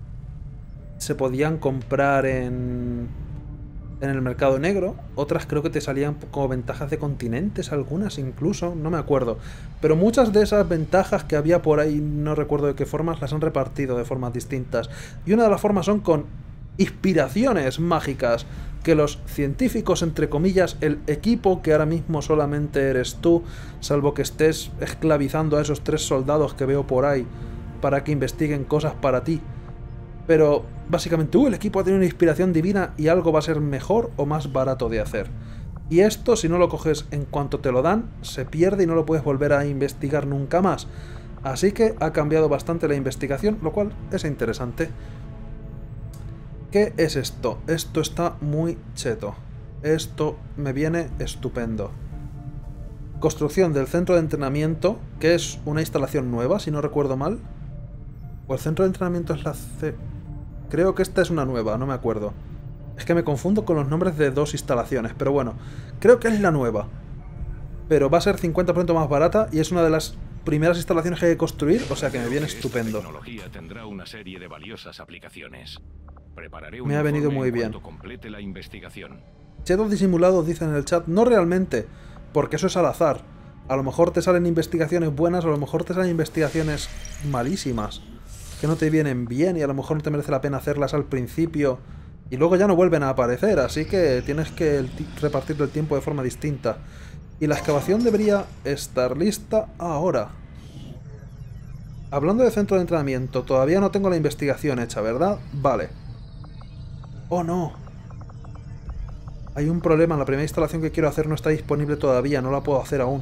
se podían comprar en el mercado negro, otras creo que te salían como ventajas de continentes, algunas incluso, no me acuerdo. Pero muchas de esas ventajas que había por ahí, no recuerdo de qué formas, las han repartido de formas distintas. Y una de las formas son con inspiraciones mágicas, que los científicos, entre comillas, el equipo, que ahora mismo solamente eres tú, salvo que estés esclavizando a esos 3 soldados que veo por ahí para que investiguen cosas para ti. Pero básicamente el equipo ha tenido una inspiración divina y algo va a ser mejor o más barato de hacer. Y esto, si no lo coges en cuanto te lo dan, se pierde y no lo puedes volver a investigar nunca más. Así que ha cambiado bastante la investigación, lo cual es interesante. ¿Qué es esto? Esto está muy cheto. Esto me viene estupendo. Construcción del centro de entrenamiento, que es una instalación nueva, si no recuerdo mal. O el centro de entrenamiento es la C... Creo que esta es una nueva, no me acuerdo. Es que me confundo con los nombres de 2 instalaciones, pero bueno, creo que es la nueva. Pero va a ser 50% más barata y es una de las primeras instalaciones que hay que construir, o sea que me viene estupendo. Esta tecnología tendrá una serie de valiosas aplicaciones. Prepararé un me ha venido muy bien. Complete la investigación. Chetos disimulados dicen en el chat, no realmente, porque eso es al azar. A lo mejor te salen investigaciones buenas, o a lo mejor te salen investigaciones malísimas, que no te vienen bien y a lo mejor no te merece la pena hacerlas al principio y luego ya no vuelven a aparecer, así que tienes que repartir el tiempo de forma distinta. Y la excavación debería estar lista ahora. Hablando de centro de entrenamiento, todavía no tengo la investigación hecha, ¿verdad? Vale. ¡Oh, no! Hay un problema, la primera instalación que quiero hacer no está disponible todavía, no la puedo hacer aún.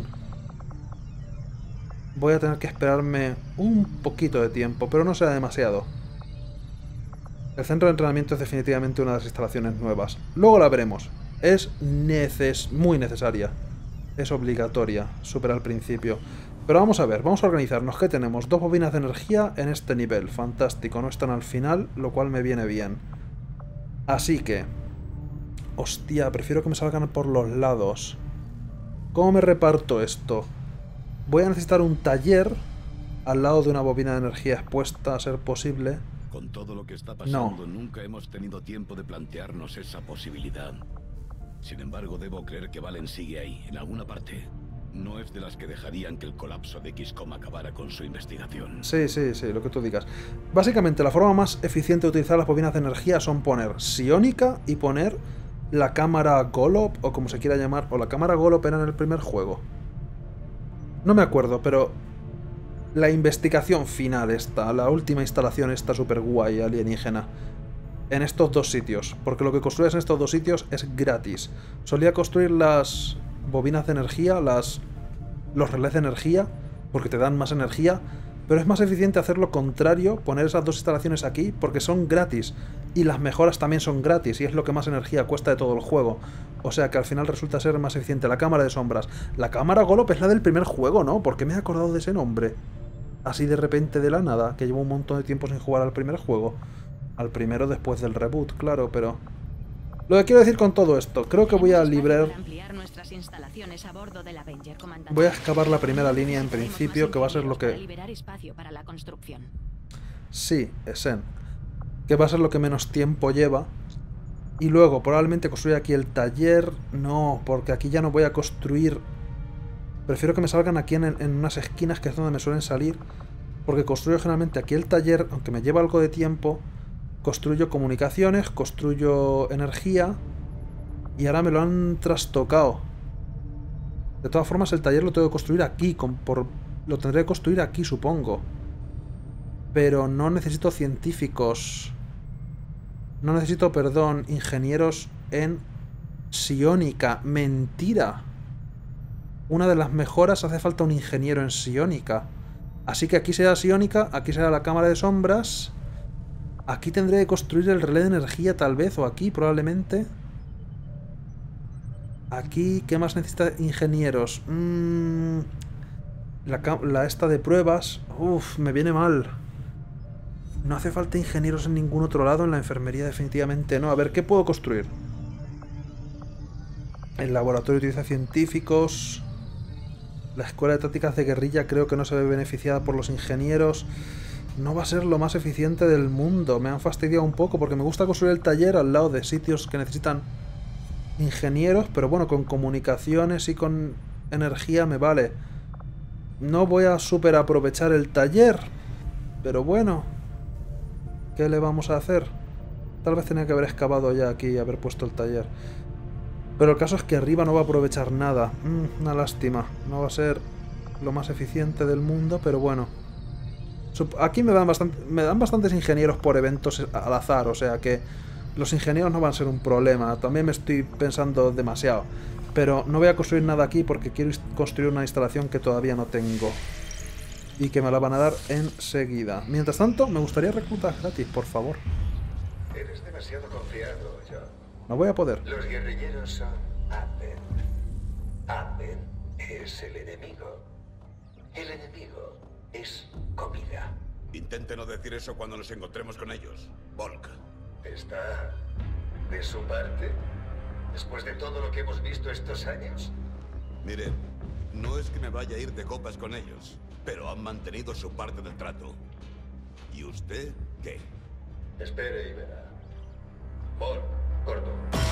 Voy a tener que esperarme un poquito de tiempo, pero no será demasiado. El centro de entrenamiento es definitivamente una de las instalaciones nuevas. Luego la veremos. Es muy necesaria. Es obligatoria, súper al principio. Pero vamos a ver, vamos a organizarnos. ¿Qué tenemos? 2 bobinas de energía en este nivel. Fantástico, no están al final, lo cual me viene bien. Así que... Hostia, prefiero que me salgan por los lados. ¿Cómo me reparto esto? Voy a necesitar un taller al lado de una bobina de energía expuesta, a ser posible. Con todo lo que está pasando, nunca hemos tenido tiempo de plantearnos esa posibilidad. Sin embargo, debo creer que Valen sigue ahí, en alguna parte. No es de las que dejarían que el colapso de XCOM acabara con su investigación. Sí, lo que tú digas. Básicamente, la forma más eficiente de utilizar las bobinas de energía son poner psiónica y poner la cámara Golop, o como se quiera llamar, o la cámara Golop era en el primer juego. No me acuerdo, pero la investigación final esta, la última instalación esta super guay alienígena, en estos dos sitios, porque lo que construyes en estos dos sitios es gratis. Solía construir las bobinas de energía, los relés de energía, porque te dan más energía, pero es más eficiente hacer lo contrario, poner esas dos instalaciones aquí, porque son gratis, y las mejoras también son gratis, y es lo que más energía cuesta de todo el juego. O sea que al final resulta ser más eficiente. La cámara de sombras. La cámara Golop es la del primer juego, ¿no? ¿Por qué me he acordado de ese nombre? Así de repente de la nada, que llevo un montón de tiempo sin jugar al primer juego. Al primero después del reboot, claro, pero... Lo que quiero decir con todo esto, creo que voy a librar... Voy a excavar la primera línea en principio, que va a ser lo que... Sí, Esen. Que va a ser lo que menos tiempo lleva. Y luego, probablemente construir aquí el taller... No, porque aquí ya no voy a construir... Prefiero que me salgan aquí en unas esquinas, que es donde me suelen salir. Porque construyo generalmente aquí el taller, aunque me lleva algo de tiempo. Construyo comunicaciones, construyo energía. Y ahora me lo han trastocado. De todas formas, el taller lo tengo que construir aquí. Lo tendré que construir aquí, supongo. Pero no necesito científicos. No necesito, perdón, ingenieros en psiónica. Mentira. Una de las mejoras hace falta un ingeniero en psiónica. Así que aquí será psiónica, aquí será la cámara de sombras. Aquí tendré que construir el relé de energía tal vez, o aquí probablemente. Aquí, ¿qué más necesita ingenieros? La esta de pruebas. Uf, me viene mal. No hace falta ingenieros en ningún otro lado, en la enfermería definitivamente no. A ver, ¿qué puedo construir? El laboratorio utiliza científicos. La escuela de tácticas de guerrilla creo que no se ve beneficiada por los ingenieros. No va a ser lo más eficiente del mundo. Me han fastidiado un poco porque me gusta construir el taller al lado de sitios que necesitan ingenieros, pero bueno, con comunicaciones y con energía me vale. No voy a super aprovechar el taller, pero bueno, ¿qué le vamos a hacer? Tal vez tenía que haber excavado ya aquí y haber puesto el taller. Pero el caso es que arriba no va a aprovechar nada. Una lástima. No va a ser lo más eficiente del mundo, pero bueno. Aquí me dan bastantes ingenieros por eventos al azar, o sea que los ingenieros no van a ser un problema. También me estoy pensando demasiado. Pero no voy a construir nada aquí porque quiero construir una instalación que todavía no tengo. Y que me la van a dar enseguida. Mientras tanto, me gustaría reclutar gratis, por favor. Eres demasiado confiado, John. No voy a poder. Los guerrilleros son Advent. Advent es el enemigo. El enemigo es comida. Intente no decir eso cuando nos encontremos con ellos. Volk. ¿Está de su parte? Después de todo lo que hemos visto estos años. Mire, no es que me vaya a ir de copas con ellos, pero han mantenido su parte del trato. ¿Y usted qué? Espere y verá. Volk, gordo.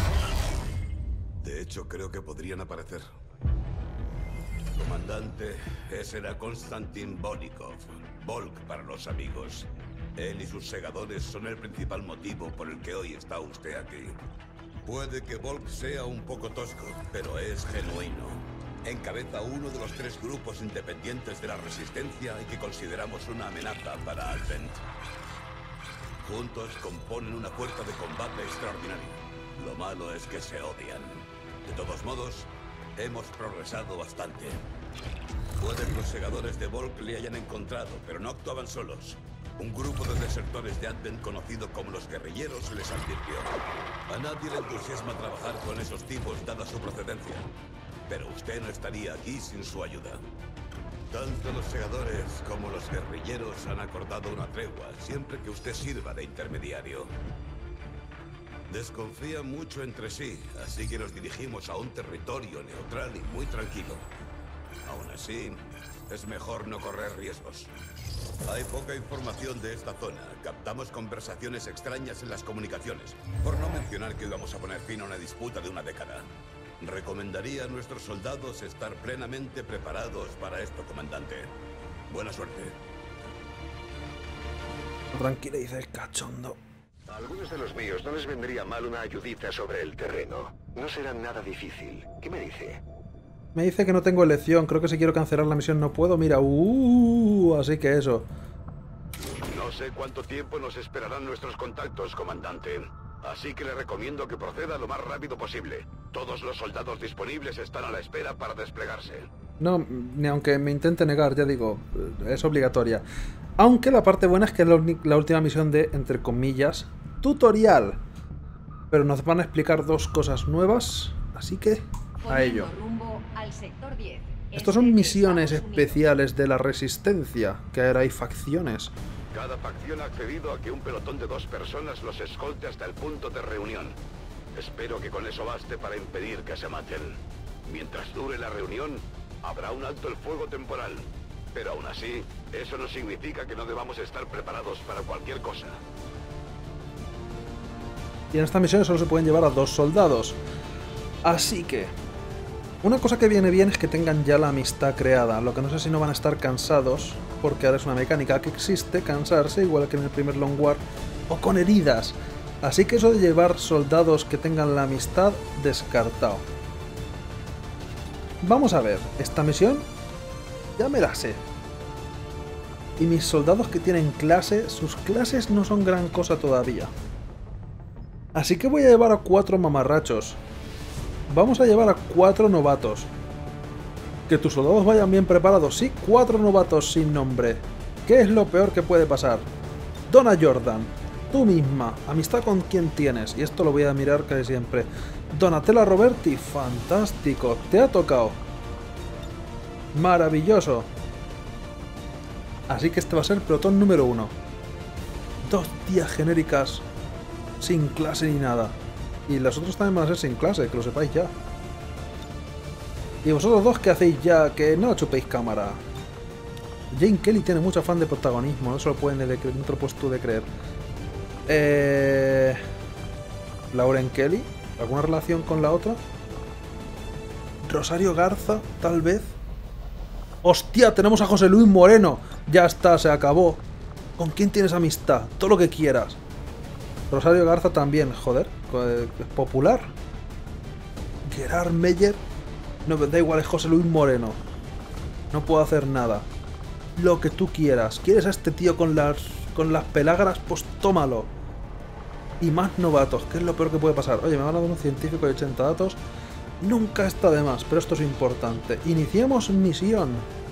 De hecho, creo que podrían aparecer. Comandante, ese era Konstantin Volkov. Volk para los amigos. Él y sus segadores son el principal motivo por el que hoy está usted aquí. Puede que Volk sea un poco tosco, pero es genuino. Encabeza uno de los 3 grupos independientes de la Resistencia y que consideramos una amenaza para Advent. Juntos componen una fuerza de combate extraordinaria. Lo malo es que se odian. De todos modos, hemos progresado bastante. Puede que los segadores de Volk le hayan encontrado, pero no actuaban solos. Un grupo de desertores de Advent conocido como los guerrilleros les advirtió. A nadie le entusiasma trabajar con esos tipos dada su procedencia. Pero usted no estaría aquí sin su ayuda. Tanto los segadores como los guerrilleros han acordado una tregua siempre que usted sirva de intermediario. Desconfían mucho entre sí, así que nos dirigimos a un territorio neutral y muy tranquilo. Aún así, es mejor no correr riesgos. Hay poca información de esta zona. Captamos conversaciones extrañas en las comunicaciones. Por no mencionar que íbamos a poner fin a una disputa de una década. Recomendaría a nuestros soldados estar plenamente preparados para esto, comandante. Buena suerte. Tranquila, dice el cachondo. A algunos de los míos no les vendría mal una ayudita sobre el terreno. No será nada difícil. ¿Qué me dice? Me dice que no tengo elección. Creo que si quiero cancelar la misión no puedo. Mira, así que eso. No sé cuánto tiempo nos esperarán nuestros contactos, comandante. Así que le recomiendo que proceda lo más rápido posible. Todos los soldados disponibles están a la espera para desplegarse. No, ni aunque me intente negar, ya digo, es obligatoria. Aunque la parte buena es que es la última misión de, entre comillas, tutorial. Pero nos van a explicar dos cosas nuevas, así que a ello. Estos son misiones especiales de la Resistencia, que ahora hay facciones. Cada facción ha accedido a que un pelotón de 2 personas los escolte hasta el punto de reunión. Espero que con eso baste para impedir que se maten. Mientras dure la reunión, habrá un alto el fuego temporal. Pero aún así, eso no significa que no debamos estar preparados para cualquier cosa. Y en esta misión solo se pueden llevar a 2 soldados. Así que... una cosa que viene bien es que tengan ya la amistad creada. Lo que no sé si no van a estar cansados, porque ahora es una mecánica que existe, cansarse, igual que en el primer Long War, o con heridas. Así que eso de llevar soldados que tengan la amistad, descartado. Vamos a ver, esta misión ya me la sé. Y mis soldados que tienen clase, sus clases no son gran cosa todavía. Así que voy a llevar a 4 mamarrachos. Vamos a llevar a 4 novatos. Que tus soldados vayan bien preparados. Sí, 4 novatos sin nombre. ¿Qué es lo peor que puede pasar? Donna Jordan, tú misma, amistad con quien tienes. Y esto lo voy a mirar casi siempre. Donatella Roberti, fantástico. Te ha tocado. Maravilloso. Así que este va a ser el pelotón número 1. 2 tías genéricas sin clase ni nada. Y los otros también van a ser sin clase, que lo sepáis ya. Y vosotros dos, ¿qué hacéis ya? Que no chupéis cámara. Jane Kelly tiene mucho afán de protagonismo, no se lo pueden no te lo puedes tú de creer. Lauren Kelly, ¿alguna relación con la otra? Rosario Garza, tal vez. ¡Hostia! Tenemos a José Luis Moreno. Ya está, se acabó. ¿Con quién tienes amistad? Todo lo que quieras. Rosario Garza también, joder, es popular. Gerard Meyer, no, da igual, es José Luis Moreno. No puedo hacer nada. Lo que tú quieras. ¿Quieres a este tío con las pelagras? Pues tómalo. Y más novatos, que es lo peor que puede pasar. Oye, me van a dar un científico de 80 datos. Nunca está de más, pero esto es importante. Iniciemos misión.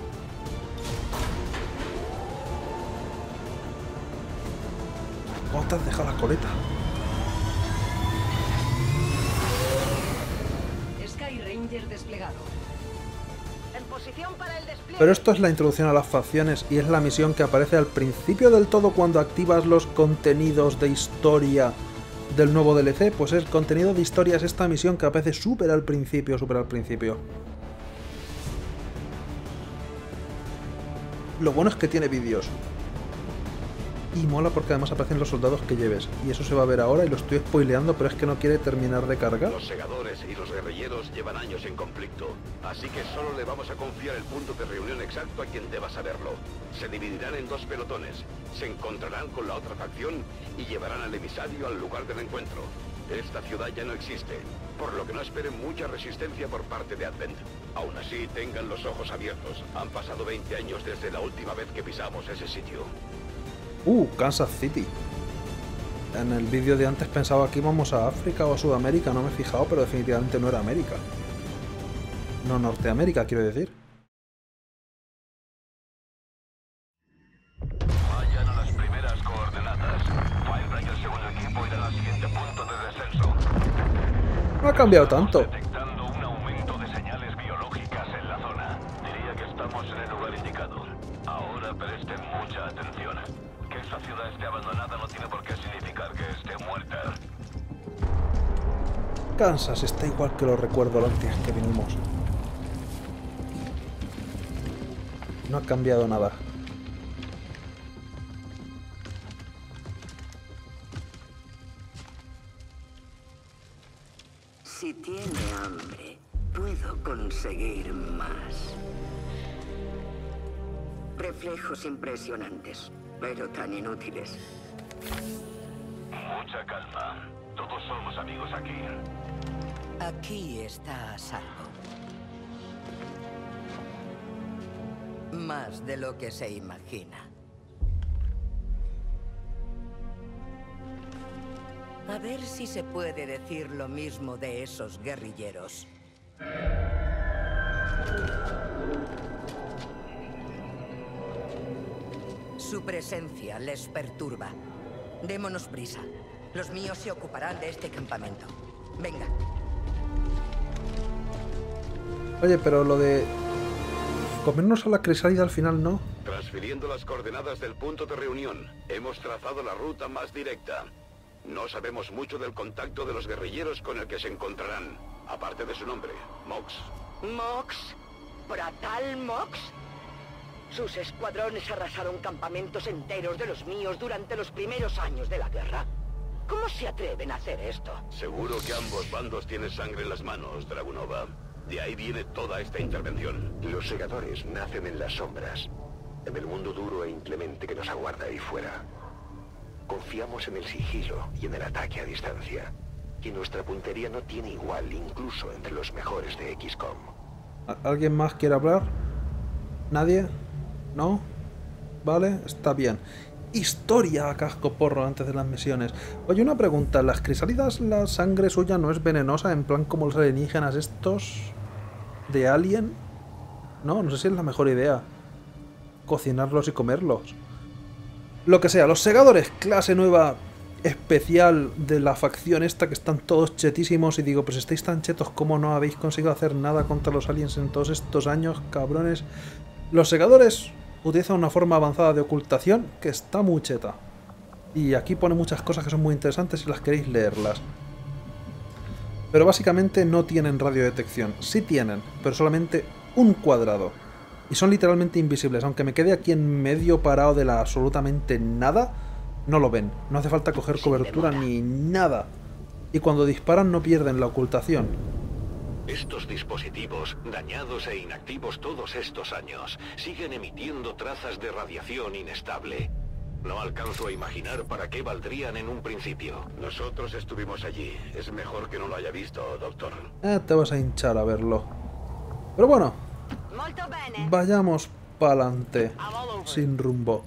¿Cómo te has dejado la coleta? Sky Ranger desplegado. En posición para el despliegue. Pero esto es la introducción a las facciones y es la misión que aparece al principio del todo cuando activas los contenidos de historia del nuevo DLC. Pues el contenido de historia es esta misión que aparece súper al principio, Lo bueno es que tiene vídeos. Y mola porque además aparecen los soldados que lleves. Y eso se va a ver ahora y lo estoy spoileando, pero es que no quiere terminar de cargar. Los segadores y los guerrilleros llevan años en conflicto, así que solo le vamos a confiar el punto de reunión exacto a quien deba saberlo. Se dividirán en 2 pelotones, se encontrarán con la otra facción y llevarán al emisario al lugar del encuentro. Esta ciudad ya no existe, por lo que no esperen mucha resistencia por parte de Advent. Aún así, tengan los ojos abiertos. Han pasado 20 años desde la última vez que pisamos ese sitio. Kansas City. En el vídeo de antes pensaba que íbamos a África o a Sudamérica, no me he fijado, pero definitivamente no era América. No Norteamérica, quiero decir. Vayan a las primeras coordenadas. Firebreak, el segundo equipo, irá al siguiente punto de descenso. No ha cambiado tanto. Detectando un aumento de señales biológicas en la zona. Diría que estamos en el lugar indicado. Ahora presten mucha atención. Que esta ciudad esté abandonada no tiene por qué significar que esté muerta. Kansas está igual que lo recuerdo los días que vinimos. No ha cambiado nada. Si tiene hambre, puedo conseguir más. Reflejos impresionantes, pero tan inútiles. Mucha calma. Todos somos amigos aquí. Aquí está a salvo. Más de lo que se imagina. ver si se puede decir lo mismo de esos guerrilleros. Su presencia les perturba. Démonos prisa. Los míos se ocuparán de este campamento. Venga. Oye, pero lo de comernos a la crisálida al final no. Transfiriendo las coordenadas del punto de reunión, hemos trazado la ruta más directa. No sabemos mucho del contacto de los guerrilleros con el que se encontrarán, aparte de su nombre, Mox. ¿Mox? ¿Pratal Mox? Sus escuadrones arrasaron campamentos enteros de los míos durante los primeros años de la guerra. ¿Cómo se atreven a hacer esto? Seguro que ambos bandos tienen sangre en las manos, Dragunova. De ahí viene toda esta intervención. Los segadores nacen en las sombras, en el mundo duro e inclemente que nos aguarda ahí fuera. Confiamos en el sigilo y en el ataque a distancia. Y nuestra puntería no tiene igual, incluso entre los mejores de XCOM. ¿Alguien más quiere hablar? ¿Nadie? ¿No? Vale, está bien. Historia a casco porro antes de las misiones. Oye, una pregunta. ¿Las crisálidas, la sangre suya no es venenosa? En plan como los alienígenas estos de Alien. No, no sé si es la mejor idea cocinarlos y comerlos. Lo que sea, los segadores, clase nueva especial de la facción esta, que están todos chetísimos. Y digo, pues estáis tan chetos, ¿cómo no habéis conseguido hacer nada contra los aliens en todos estos años, cabrones? Los segadores utilizan una forma avanzada de ocultación que está muy cheta. Y aquí pone muchas cosas que son muy interesantes si las queréis leerlas. Pero básicamente no tienen radiodetección. Sí tienen, pero solamente un cuadrado. Y son literalmente invisibles. Aunque me quede aquí en medio parado de la absolutamente nada, no lo ven. No hace falta coger cobertura ni nada. Y cuando disparan no pierden la ocultación. Estos dispositivos, dañados e inactivos todos estos años, siguen emitiendo trazas de radiación inestable. No alcanzo a imaginar para qué valdrían en un principio. Nosotros estuvimos allí. Es mejor que no lo haya visto, doctor. Te vas a hinchar a verlo. Pero bueno, vayamos pa'lante, sin rumbo.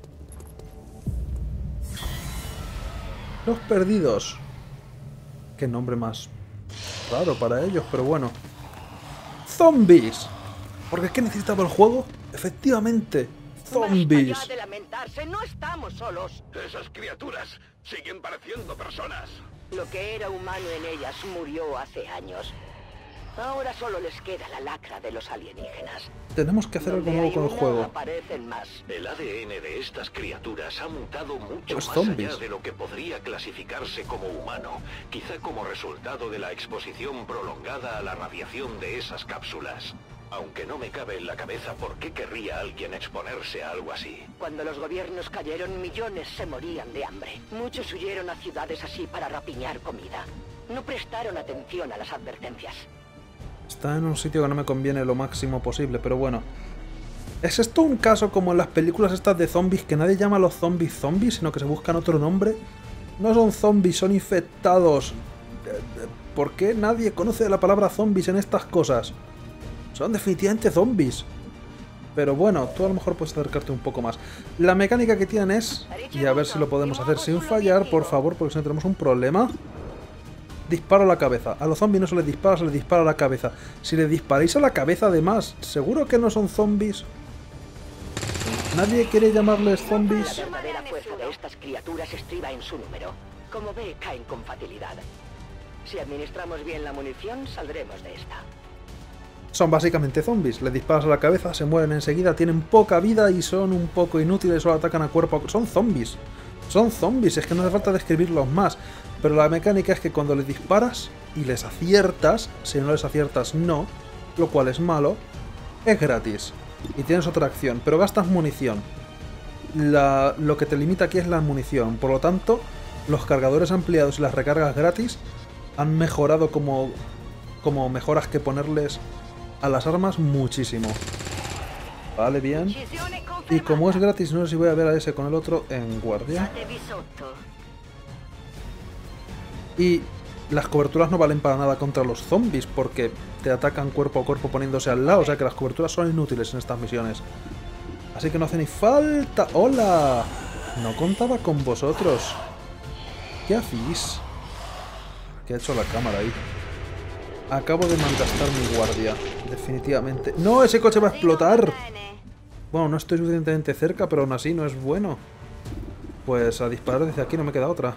Los perdidos. Qué nombre más raro para ellos, pero bueno. Zombies. Porque ¿qué necesitaba el juego? Efectivamente, zombies. Más allá de lamentarse, no estamos solos. Esas criaturas siguen pareciendo personas. Lo que era humano en ellas murió hace años. Ahora solo les queda la lacra de los alienígenas. Tenemos que hacer algo nuevo con el juego. Aparecen más. El ADN de estas criaturas ha mutado mucho más allá de lo que podría clasificarse como humano, quizá como resultado de la exposición prolongada a la radiación de esas cápsulas. Aunque no me cabe en la cabeza por qué querría alguien exponerse a algo así. Cuando los gobiernos cayeron, millones se morían de hambre. Muchos huyeron a ciudades así para rapiñar comida. No prestaron atención a las advertencias. Está en un sitio que no me conviene lo máximo posible, pero bueno. ¿Es esto un caso como en las películas estas de zombies, que nadie llama a los zombies zombies, sino que se buscan otro nombre? No son zombies, son infectados. ¿Por qué nadie conoce la palabra zombies en estas cosas? Son definitivamente zombies. Pero bueno, tú a lo mejor puedes acercarte un poco más. La mecánica que tienen es... Y a ver si lo podemos hacer sin fallar, por favor, porque si no tenemos un problema... Disparo a la cabeza. A los zombies no se les dispara a la cabeza. Si les disparáis a la cabeza además, ¿seguro que no son zombies? ¿Nadie quiere llamarles zombies? La verdadera fuerza de estas criaturas estriba en su número. Como ve, caen con facilidad. Si administramos bien la munición, saldremos de esta. Son básicamente zombies. Les disparas a la cabeza, se mueren enseguida, tienen poca vida y son un poco inútiles, solo atacan a cuerpo. Son zombies. Son zombies, es que no hace falta describirlos más. Pero la mecánica es que cuando les disparas y les aciertas, si no les aciertas no, lo cual es malo, es gratis. Y tienes otra acción, pero gastas munición. Lo que te limita aquí es la munición. Por lo tanto, los cargadores ampliados y las recargas gratis han mejorado como mejoras que ponerles a las armas muchísimo. Vale, bien. Y como es gratis, no sé si voy a ver a ese con el otro en guardia. Y las coberturas no valen para nada contra los zombies, porque te atacan cuerpo a cuerpo poniéndose al lado. O sea que las coberturas son inútiles en estas misiones. Así que no hace ni falta... ¡Hola! No contaba con vosotros. ¿Qué hacéis? ¿Qué ha hecho la cámara ahí? Acabo de malgastar mi guardia. Definitivamente. ¡No! ¡Ese coche va a explotar! Bueno, no estoy suficientemente cerca, pero aún así no es bueno. Pues a disparar desde aquí no me queda otra.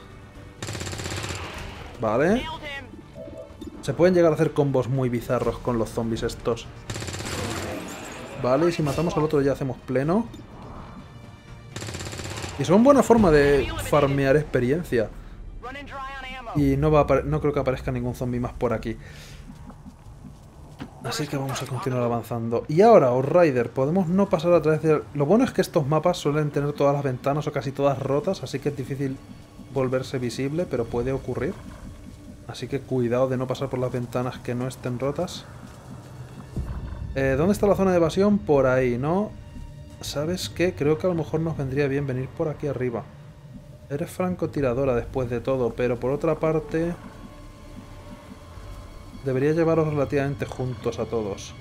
Vale. Se pueden llegar a hacer combos muy bizarros con los zombies estos. Vale, y si matamos al otro ya hacemos pleno. Y son buena forma de farmear experiencia. Y no creo que aparezca ningún zombie más por aquí. Así que vamos a continuar avanzando. Y ahora, Outrider, podemos no pasar a través de... Lo bueno es que estos mapas suelen tener todas las ventanas o casi todas rotas, así que es difícil volverse visible, pero puede ocurrir. Así que cuidado de no pasar por las ventanas que no estén rotas. ¿Dónde está la zona de evasión? Por ahí, ¿no? ¿Sabes qué? Creo que a lo mejor nos vendría bien venir por aquí arriba. Eres francotiradora después de todo, pero por otra parte... Debería llevaros relativamente juntos a todos.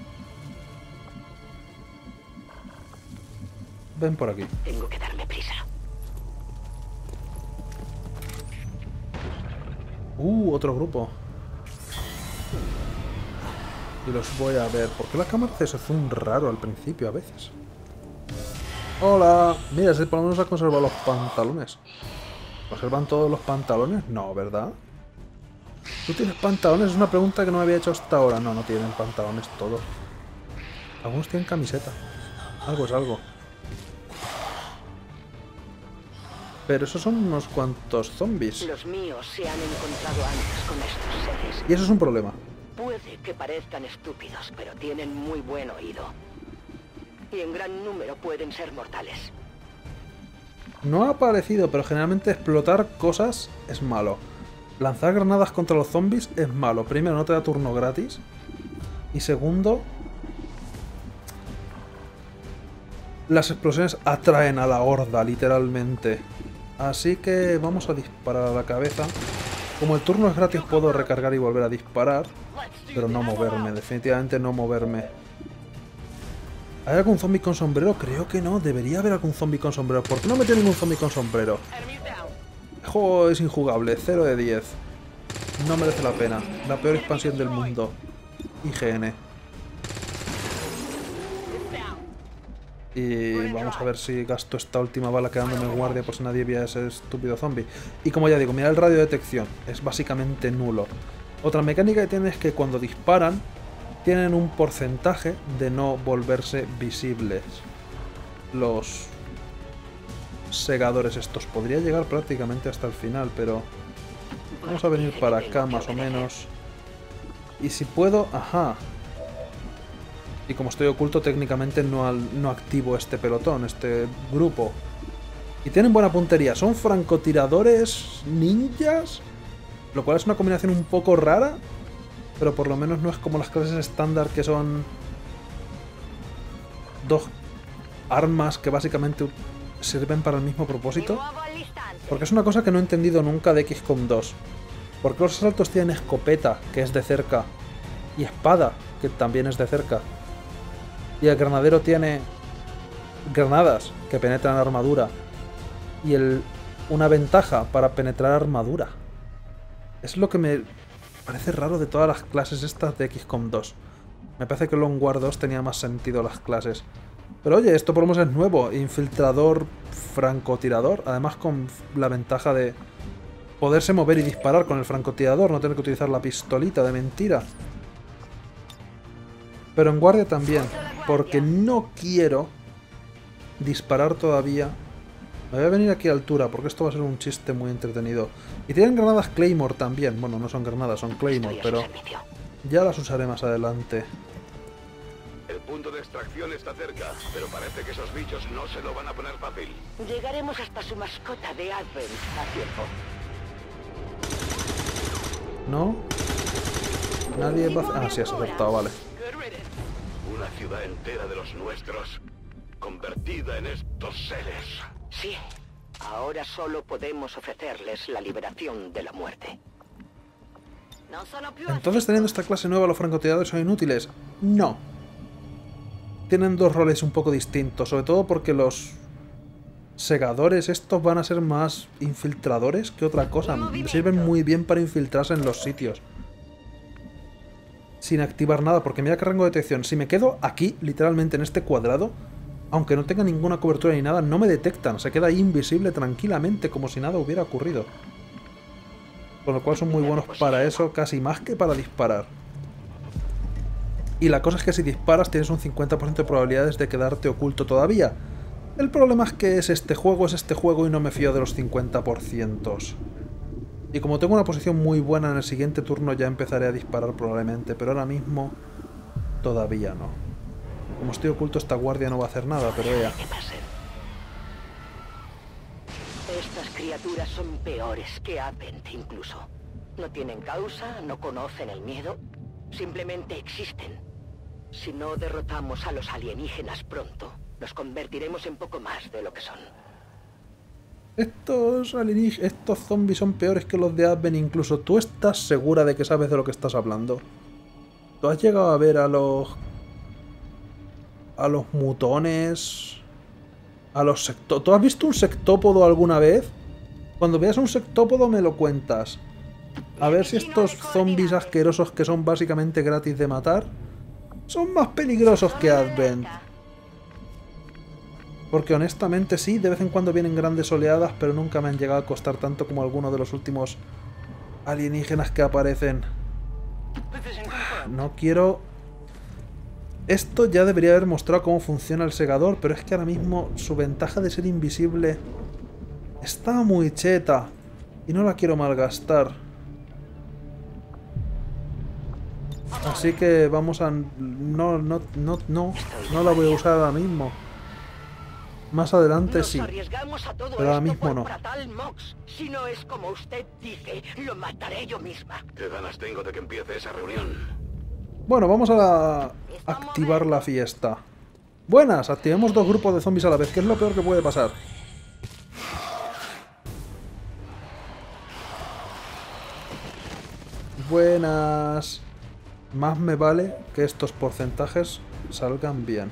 Ven por aquí. Tengo que darme prisa. Otro grupo. Y los voy a ver. ¿Por qué la cámara hace ese zoom raro al principio a veces? ¡Hola! Mira, si por lo menos ha conservado los pantalones. ¿Conservan todos los pantalones? No, ¿verdad? ¿Tú tienes pantalones? Es una pregunta que no me había hecho hasta ahora. No, no tienen pantalones todos. Algunos tienen camiseta. Algo es algo. Pero esos son unos cuantos zombies. Los míos se han encontrado antes con estos seres. Y eso es un problema. Puede que parezcan estúpidos, pero tienen muy buen oído. Y en gran número pueden ser mortales. No ha aparecido, pero generalmente explotar cosas es malo. Lanzar granadas contra los zombies es malo. Primero, no te da turno gratis. Y segundo, las explosiones atraen a la horda, literalmente. Así que vamos a disparar a la cabeza. Como el turno es gratis, puedo recargar y volver a disparar. Pero no moverme, definitivamente no moverme. ¿Hay algún zombie con sombrero? Creo que no. Debería haber algún zombie con sombrero. ¿Por qué no metió ningún zombie con sombrero? El juego es injugable. 0 de 10. No merece la pena. La peor expansión del mundo. IGN. Y vamos a ver si gasto esta última bala quedándome en guardia por si nadie vea a ese estúpido zombie. Y como ya digo, mira el radio de detección. Es básicamente nulo. Otra mecánica que tiene es que cuando disparan tienen un porcentaje de no volverse visibles. Los segadores estos. Podría llegar prácticamente hasta el final, pero vamos a venir para acá más o menos. Y si puedo... Ajá. Y como estoy oculto, técnicamente no activo este pelotón, este grupo. Y tienen buena puntería. Son francotiradores ninjas, lo cual es una combinación un poco rara, pero por lo menos no es como las clases estándar, que son dos armas que básicamente sirven para el mismo propósito. Porque es una cosa que no he entendido nunca de XCOM 2. ¿Por qué los asaltos tienen escopeta, que es de cerca, y espada, que también es de cerca? Y el granadero tiene granadas que penetran armadura. Y una ventaja para penetrar armadura. Es lo que me parece raro de todas las clases estas de XCOM 2. Me parece que Long War 2 tenía más sentido las clases. Pero oye, esto por lo menos es nuevo. Infiltrador, francotirador. Además con la ventaja de poderse mover y disparar con el francotirador. No tener que utilizar la pistolita de mentira. Pero en guardia también. Porque no quiero disparar todavía. Me voy a venir aquí a altura porque esto va a ser un chiste muy entretenido. Y tienen granadas Claymore también. Bueno, no son granadas, son Claymore, pero ya las usaré más adelante. El punto de extracción está cerca, pero parece que esos bichos no se lo van a poner fácil. Llegaremos hasta su mascota de Advent a tiempo. ¿No? Nadie va a... Ah, sí, has acertado, vale. Una ciudad entera de los nuestros, convertida en estos seres. Sí, ahora solo podemos ofrecerles la liberación de la muerte. Entonces, teniendo esta clase nueva, ¿los francotiradores son inútiles? No. Tienen dos roles un poco distintos, sobre todo porque los segadores estos van a ser más infiltradores que otra cosa. Sirven muy bien para infiltrarse en los sitios. Sin activar nada, porque mira qué rango de detección. Si me quedo aquí, literalmente en este cuadrado, aunque no tenga ninguna cobertura ni nada, no me detectan. Se queda ahí invisible tranquilamente, como si nada hubiera ocurrido. Con lo cual son muy buenos para eso, casi más que para disparar. Y la cosa es que si disparas tienes un 50% de probabilidades de quedarte oculto todavía. El problema es que es este juego y no me fío de los 50%. Y como tengo una posición muy buena en el siguiente turno ya empezaré a disparar probablemente, pero ahora mismo todavía no. Como estoy oculto esta guardia no va a hacer nada, pero vea. Estas criaturas son peores que Advent incluso. No tienen causa, no conocen el miedo, simplemente existen. Si no derrotamos a los alienígenas pronto, nos convertiremos en poco más de lo que son. Estos zombies son peores que los de Advent incluso. ¿Tú estás segura de que sabes de lo que estás hablando? ¿Tú has llegado a ver a los mutones? ¿Tú has visto un sectópodo alguna vez? Cuando veas un sectópodo me lo cuentas. A ver si estos zombies asquerosos que son básicamente gratis de matar son más peligrosos que Advent. Porque honestamente sí, de vez en cuando vienen grandes oleadas, pero nunca me han llegado a costar tanto como algunos de los últimos alienígenas que aparecen. No quiero... Esto ya debería haber mostrado cómo funciona el segador, pero es que ahora mismo su ventaja de ser invisible está muy cheta y no la quiero malgastar. Así que vamos a... No la voy a usar ahora mismo. Más adelante sí, pero ahora mismo no. Si no es como usted dice, lo mataré yo misma. ¿Qué ganas tengo de que empiece esa reunión? Bueno, vamos a activar la fiesta. Buenas, activemos 2 grupos de zombies a la vez, que es lo peor que puede pasar. Buenas. Más me vale que estos porcentajes salgan bien.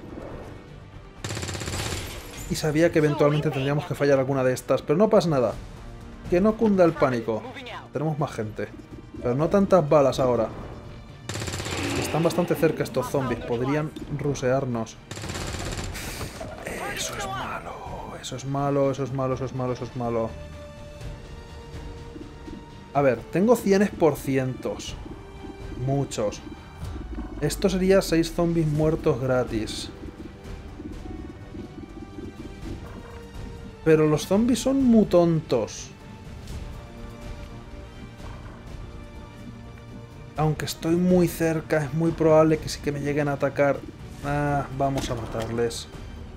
Y sabía que eventualmente tendríamos que fallar alguna de estas, pero no pasa nada. Que no cunda el pánico. Tenemos más gente. Pero no tantas balas ahora. Están bastante cerca estos zombies. Podrían rusearnos. Eso es malo. Eso es malo, eso es malo, eso es malo, eso es malo. A ver, tengo 100%. Muchos. Esto sería 6 zombies muertos gratis. Pero los zombies son muy tontos. Aunque estoy muy cerca, es muy probable que sí que me lleguen a atacar. Ah, vamos a matarles.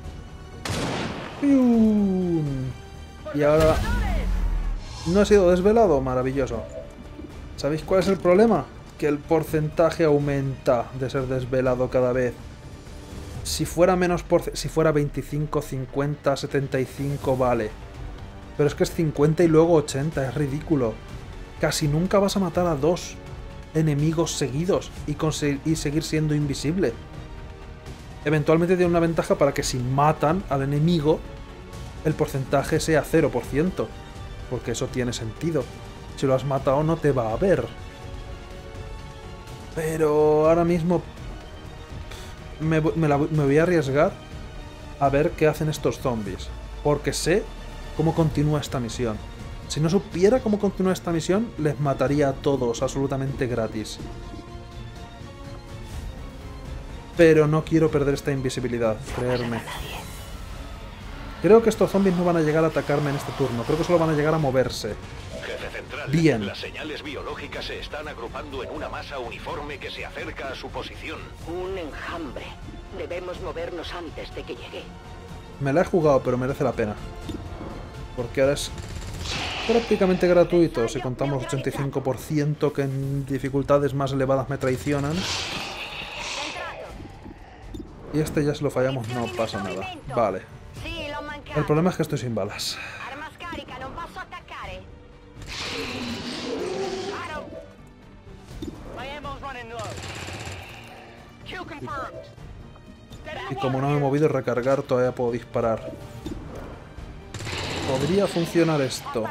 ¡Pium! Y ahora... ¿No ha sido desvelado? Maravilloso. ¿Sabéis cuál es el problema? Que el porcentaje aumenta de ser desvelado cada vez. Si fuera menos si fuera 25, 50, 75, vale. Pero es que es 50 y luego 80, es ridículo. Casi nunca vas a matar a 2 enemigos seguidos y seguir siendo invisible. Eventualmente tiene una ventaja para que si matan al enemigo, el porcentaje sea 0%. Porque eso tiene sentido. Si lo has matado no te va a ver. Pero ahora mismo... Me voy a arriesgar a ver qué hacen estos zombies. Porque sé cómo continúa esta misión. Si no supiera cómo continúa esta misión, les mataría a todos absolutamente gratis. Pero no quiero perder esta invisibilidad, creerme. Creo que estos zombies no van a llegar a atacarme en este turno. Creo que solo van a llegar a moverse. Jefe central, bien. Las señales biológicas se están agrupando en una masa uniforme que se acerca a su posición. Un enjambre. Debemos movernos antes de que llegue. Me la he jugado, pero merece la pena. Porque ahora es prácticamente gratuito, si contamos 85% que en dificultades más elevadas me traicionan. Y este ya si lo fallamos no pasa nada. Vale. El problema es que estoy sin balas. Y como no me he movido recargar, todavía puedo disparar. podría funcionar esto.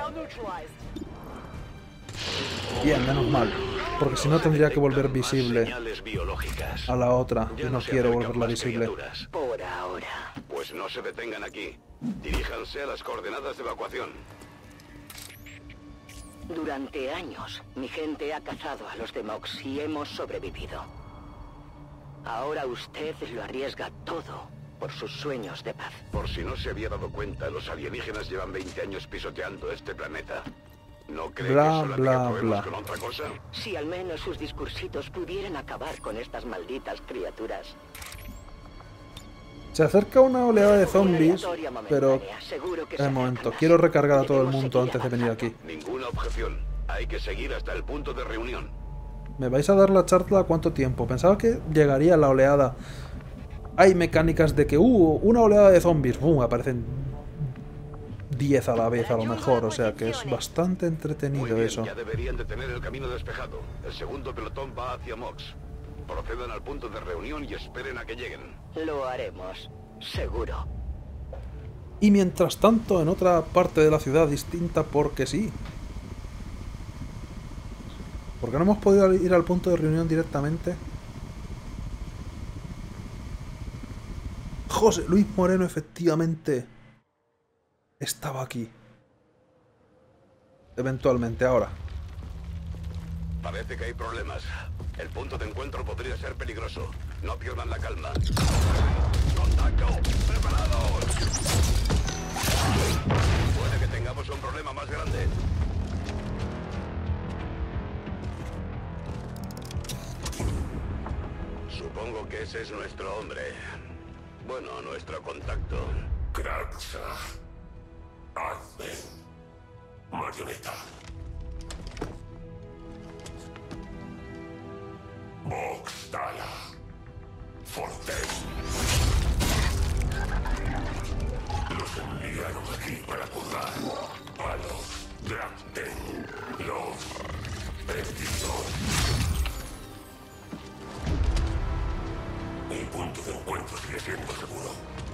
Bien, menos mal. Porque si no tendría que volver visible a la otra. Y no quiero volverla visible. Por ahora. Pues no se detengan aquí. Diríjanse a las coordenadas de evacuación. Durante años, mi gente ha cazado a los Demox y hemos sobrevivido. Ahora usted lo arriesga todo por sus sueños de paz. Por si no se había dado cuenta, los alienígenas llevan 20 años pisoteando este planeta. ¿No cree que solamente con otra cosa? Si al menos sus discursitos pudieran acabar con estas malditas criaturas. Se acerca una oleada de zombies, pero... De momento, quiero recargar a todo el mundo antes de venir aquí. Ninguna objeción. Hay que seguir hasta el punto de reunión. ¿Me vais a dar la charla cuánto tiempo? Pensaba que llegaría la oleada. Hay mecánicas de que, una oleada de zombies. Aparecen 10 a la vez a lo mejor, o sea que es bastante entretenido. Muy bien, eso. Ya deberían de tener el camino despejado. El segundo pelotón va hacia Mox. Procedan al punto de reunión y esperen a que lleguen. Lo haremos, seguro. Y mientras tanto, en otra parte de la ciudad distinta, porque sí. ¿Por qué no hemos podido ir al punto de reunión directamente? José Luis Moreno, efectivamente, estaba aquí. Eventualmente, ahora. Parece que hay problemas. El punto de encuentro podría ser peligroso. No pierdan la calma. ¡Contacto! ¡Preparados! Puede que tengamos un problema más grande. Supongo que ese es nuestro hombre. Bueno, nuestro contacto. Kraxa. Advent. Marioneta. Vox Dala. Fortes. Los enviaron aquí para currar a los Dracten, los perdidos. El punto de encuentro sigue siendo seguro.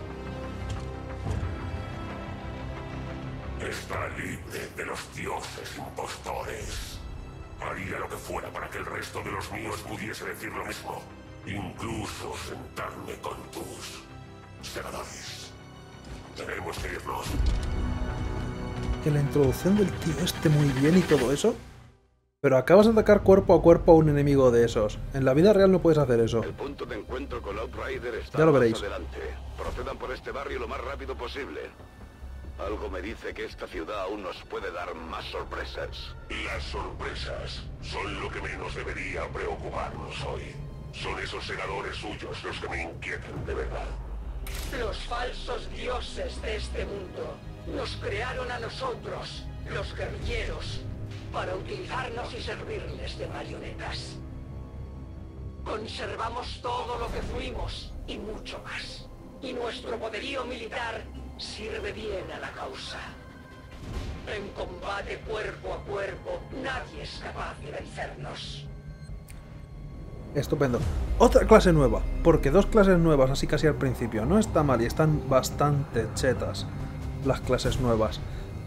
Está libre de los dioses impostores. Haría lo que fuera para que el resto de los míos pudiese decir lo mismo. Incluso sentarme con tus segadores. Tenemos que irnos. Que la introducción del tío esté muy bien y todo eso. Pero acabas de atacar cuerpo a cuerpo a un enemigo de esos. En la vida real no puedes hacer eso. El punto de encuentro con Outrider está ya lo más veréis. adelante. Procedan por este barrio lo más rápido posible. Algo me dice que esta ciudad aún nos puede dar más sorpresas. Las sorpresas son lo que menos debería preocuparnos hoy. Son esos segadores suyos los que me inquietan de verdad. Los falsos dioses de este mundo nos crearon a nosotros, los guerrilleros, para utilizarnos y servirles de marionetas. Conservamos todo lo que fuimos y mucho más. Y nuestro poderío militar sirve bien a la causa. En combate cuerpo a cuerpo, nadie es capaz de vencernos. Estupendo. Otra clase nueva, porque dos clases nuevas así casi al principio. No está mal y están bastante chetas las clases nuevas.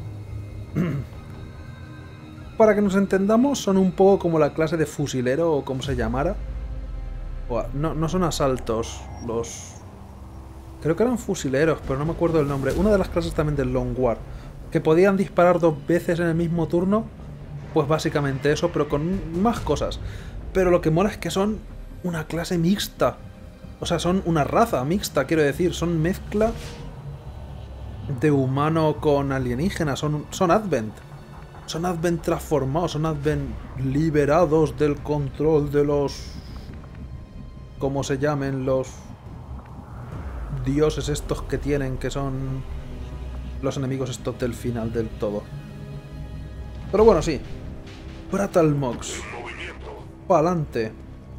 Para que nos entendamos, son un poco como la clase de fusilero o como se llamara. No son asaltos, los... Creo que eran fusileros, pero no me acuerdo el nombre. Una de las clases también del Long War. Que podían disparar 2 veces en el mismo turno. Pues básicamente eso, pero con más cosas. Pero lo que mola es que son una clase mixta. O sea, son una raza mixta, quiero decir. Son mezcla de humano con alienígena. Son Advent. Son Advent transformados. Son Advent liberados del control de los... ¿Cómo se llamen? Los dioses estos que tienen, que son los enemigos estos del final del todo. Pero bueno, sí. Bratalmox. Pa'lante.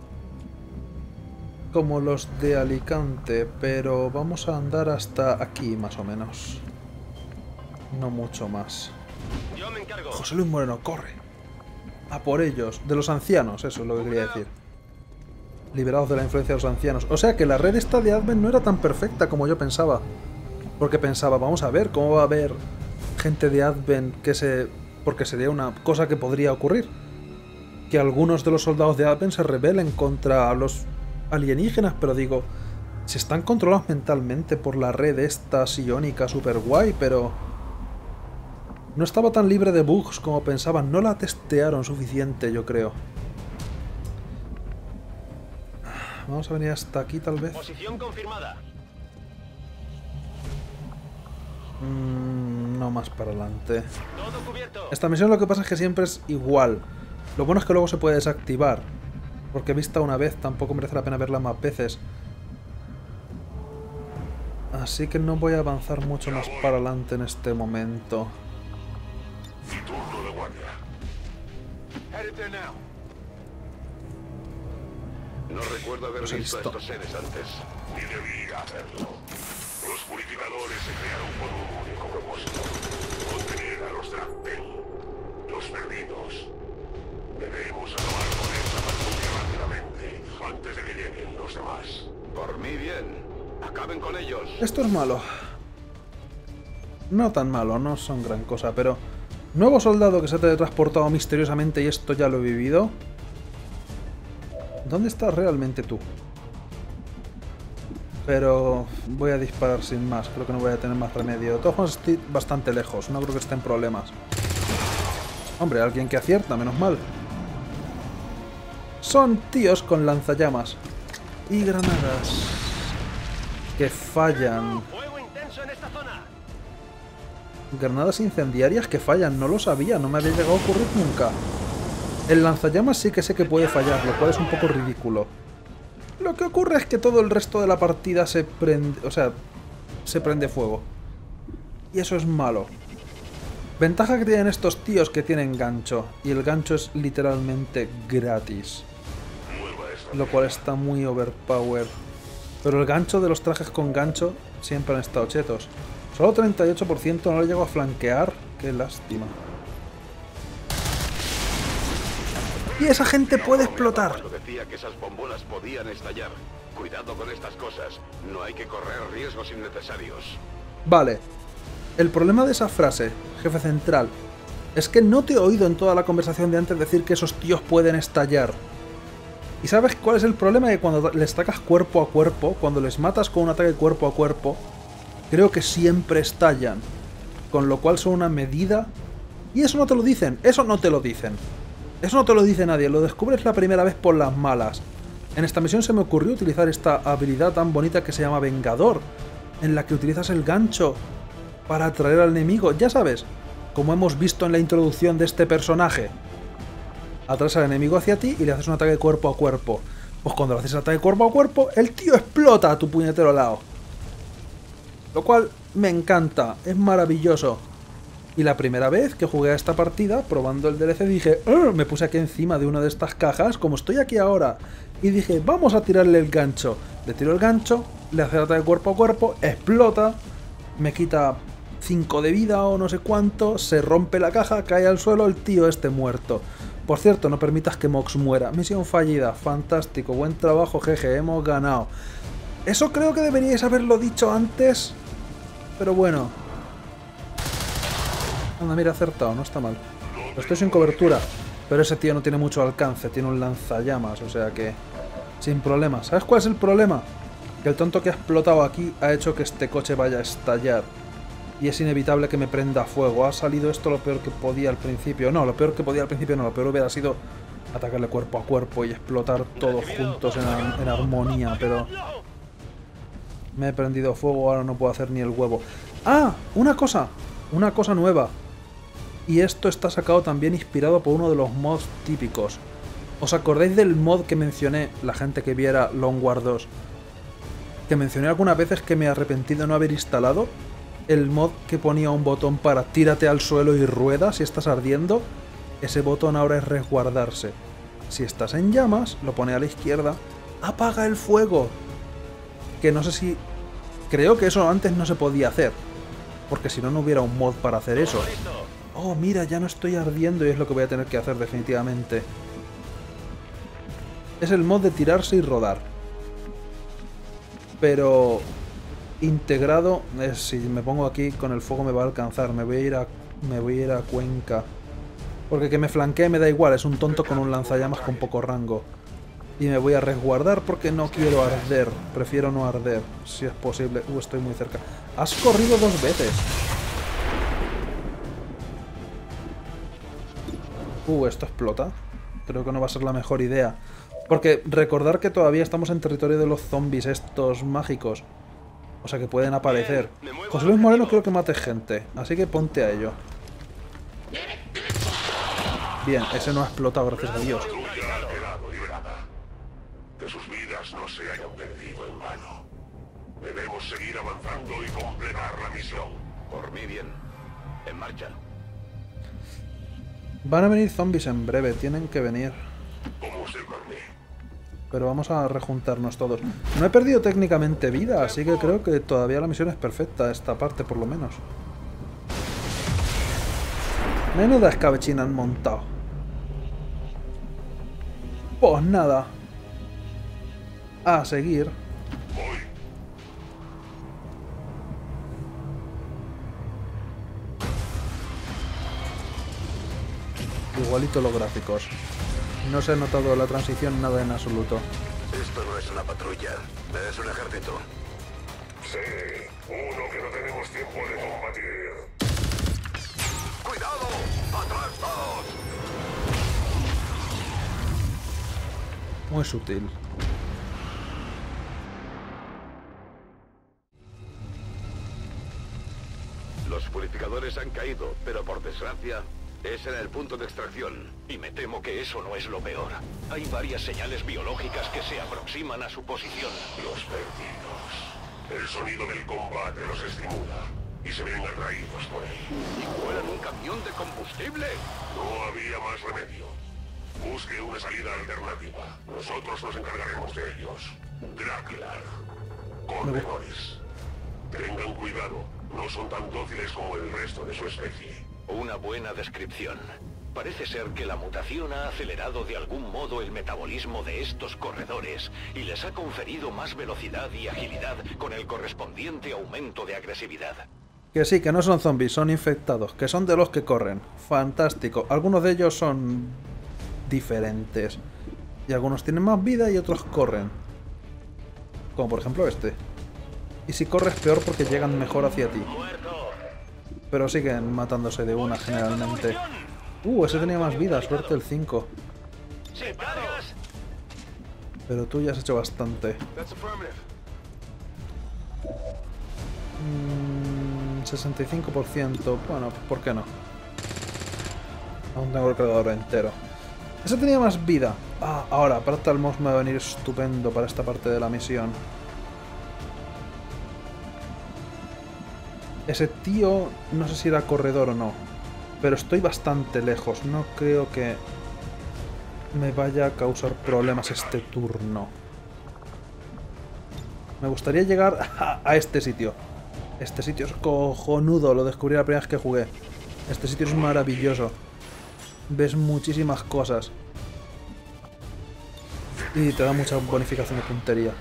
Como los de Alicante, pero vamos a andar hasta aquí más o menos. No mucho más. Yo me encargo. José Luis Moreno, corre. A por ellos. De los ancianos, eso es lo que quería decir. Liberados de la influencia de los ancianos. O sea que la red esta de Advent no era tan perfecta como yo pensaba. Porque pensaba, vamos a ver cómo va a haber gente de Advent porque sería una cosa que podría ocurrir. Que algunos de los soldados de Advent se rebelen contra los alienígenas, pero digo, si están controlados mentalmente por la red esta psiónica super guay, pero no estaba tan libre de bugs como pensaban, no la testearon suficiente, yo creo. Vamos a venir hasta aquí, tal vez. Posición confirmada. No más para adelante. Esta misión lo que pasa es que siempre es igual. Lo bueno es que luego se puede desactivar. Porque vista una vez tampoco merece la pena verla más veces. Así que no voy a avanzar mucho más para adelante en este momento. No recuerdo haber visto a estos seres antes. Ni debía hacerlo. Los purificadores se crearon por un único propósito. Contener a los Dragtel. Los perdidos. Debemos acabar con esa patrulla rápidamente, antes de que lleguen los demás. Por mí bien. Acaben con ellos. Esto es malo. No tan malo, no son gran cosa, pero... Nuevo soldado que se ha teletransportado misteriosamente y esto ya lo he vivido. ¿Dónde estás realmente tú? Pero voy a disparar sin más, creo que no voy a tener más remedio. De todos modos estoy bastante lejos, no creo que esté en problemas. Hombre, alguien que acierta, menos mal. Son tíos con lanzallamas y granadas que fallan. Granadas incendiarias que fallan, no lo sabía, no me había llegado a ocurrir nunca. El lanzallamas sí que sé que puede fallar, lo cual es un poco ridículo. Lo que ocurre es que todo el resto de la partida se prende... O sea, se prende fuego. Y eso es malo. Ventaja que tienen estos tíos que tienen gancho. Y el gancho es literalmente gratis. Lo cual está muy overpowered. Pero el gancho de los trajes con gancho siempre han estado chetos. Solo 38% no le llego a flanquear. Qué lástima. Y esa gente puede explotar. Cuando decía que esas bombonas podían estallar. Cuidado con estas cosas. No hay que correr riesgos innecesarios. Vale. El problema de esa frase, jefe central, es que no te he oído en toda la conversación de antes decir que esos tíos pueden estallar. ¿Y sabes cuál es el problema? Que cuando les atacas cuerpo a cuerpo, cuando les matas con un ataque cuerpo a cuerpo, creo que siempre estallan. Con lo cual son una medida... Y eso no te lo dicen, eso no te lo dicen. Eso no te lo dice nadie, lo descubres la primera vez por las malas. En esta misión se me ocurrió utilizar esta habilidad tan bonita que se llama Vengador, en la que utilizas el gancho para atraer al enemigo, ya sabes, como hemos visto en la introducción de este personaje. Atraes al enemigo hacia ti y le haces un ataque cuerpo a cuerpo. Pues cuando le haces ataque cuerpo a cuerpo, el tío explota a tu puñetero lado. Lo cual me encanta, es maravilloso. Y la primera vez que jugué a esta partida, probando el DLC, dije, me puse aquí encima de una de estas cajas, como estoy aquí ahora. Y dije, vamos a tirarle el gancho. Le tiro el gancho, le hace el ataque cuerpo a cuerpo, explota, me quita 5 de vida o no sé cuánto, se rompe la caja, cae al suelo, el tío esté muerto. Por cierto, no permitas que Mox muera. Misión fallida, fantástico, buen trabajo, jeje, hemos ganado. Eso creo que deberíais haberlo dicho antes, pero bueno. Anda, mira, acertado, no está mal. Estoy sin cobertura, pero ese tío no tiene mucho alcance, tiene un lanzallamas, o sea que... Sin problema. ¿Sabes cuál es el problema? Que el tonto que ha explotado aquí ha hecho que este coche vaya a estallar. Y es inevitable que me prenda fuego. Ha salido esto lo peor que podía al principio. No, lo peor que podía al principio no. Lo peor hubiera sido atacarle cuerpo a cuerpo y explotar todos juntos en armonía, pero... Me he prendido fuego, ahora no puedo hacer ni el huevo. ¡Ah! Una cosa nueva. Y esto está sacado también inspirado por uno de los mods típicos. ¿Os acordáis del mod que mencioné, la gente que viera Long War 2? Que mencioné algunas veces que me arrepentí de no haber instalado. El mod que ponía un botón para tírate al suelo y rueda si estás ardiendo. Ese botón ahora es resguardarse. Si estás en llamas, lo pone a la izquierda. ¡Apaga el fuego! Que no sé si... Creo que eso antes no se podía hacer. Porque si no, no hubiera un mod para hacer eso. Oh, mira, ya no estoy ardiendo y es lo que voy a tener que hacer definitivamente. Es el mod de tirarse y rodar. Pero... integrado. Si me pongo aquí con el fuego me va a alcanzar. Me voy a ir a Cuenca. Porque que me flanquee me da igual. Es un tonto con un lanzallamas con poco rango. Y me voy a resguardar porque no quiero arder. Prefiero no arder, si es posible. Estoy muy cerca. Has corrido 2 veces. Esto explota. Creo que no va a ser la mejor idea. Porque recordar que todavía estamos en territorio de los zombies estos mágicos. O sea que pueden aparecer. José Luis Moreno quiero que mate gente. Así que ponte a ello. Bien, ese no ha explotado, gracias a Dios. Que sus vidas no se hayan perdido en vano. Debemos seguir avanzando y completar la misión. Por mí bien. En marcha. Van a venir zombies en breve, tienen que venir. Pero vamos a rejuntarnos todos. No he perdido técnicamente vida, así que creo que todavía la misión es perfecta, esta parte por lo menos. Menuda escabechina han montado. Pues nada. A seguir. Igualito los gráficos. No se ha notado la transición nada en absoluto. Esto no es una patrulla, es un ejército. Sí, uno que no tenemos tiempo de combatir. ¡Cuidado! ¡Atrás todos! Muy sutil. Los purificadores han caído, pero por desgracia, ese era el punto de extracción. Y me temo que eso no es lo peor. Hay varias señales biológicas que se aproximan a su posición. Los perdidos. El sonido del combate los estimula y se ven atraídos por él. ¿Y fueran un camión de combustible? No había más remedio. Busque una salida alternativa. Nosotros nos encargaremos de ellos. Drácula. Corredores. Tengan cuidado. No son tan dóciles como el resto de su especie. Una buena descripción. Parece ser que la mutación ha acelerado de algún modo el metabolismo de estos corredores y les ha conferido más velocidad y agilidad con el correspondiente aumento de agresividad. Que sí, que no son zombies, son infectados, que son de los que corren. Fantástico. Algunos de ellos son diferentes. Y algunos tienen más vida y otros corren. Como por ejemplo este. Y si corres peor porque llegan mejor hacia ti. Pero siguen matándose de una generalmente. Ese tenía más vida, suerte el 5. Pero tú ya has hecho bastante. 65%. Bueno, ¿por qué no? Aún tengo el cargador entero. Ese tenía más vida. Ahora, Practalmos me va a venir estupendo para esta parte de la misión. Ese tío, no sé si era corredor o no, pero estoy bastante lejos. No creo que me vaya a causar problemas este turno. Me gustaría llegar a este sitio. Este sitio es cojonudo, lo descubrí la primera vez que jugué. Este sitio es maravilloso. Ves muchísimas cosas. Y te da mucha bonificación de puntería.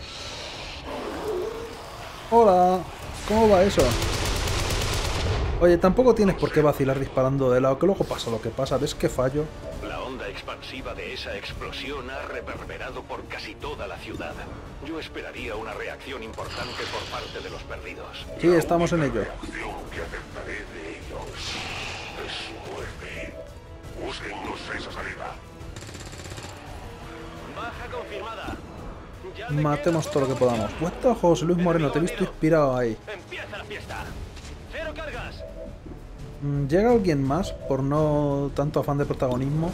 Hola, ¿cómo va eso? Oye, tampoco tienes por qué vacilar disparando de lado, que luego pasa lo que pasa. ¿Ves que fallo? La onda expansiva de esa explosión ha reverberado por casi toda la ciudad. Yo esperaría una reacción importante por parte de los perdidos. Sí, estamos en ello. Que aceptaré de ellos es su muerte. Búsquennos esa salida. Baja confirmada. Matemos todo lo que podamos. Vuelta, José Luis Moreno, te he visto inspirado ahí. Empieza la fiesta. Cero cargas. ¿Llega alguien más por no tanto afán de protagonismo?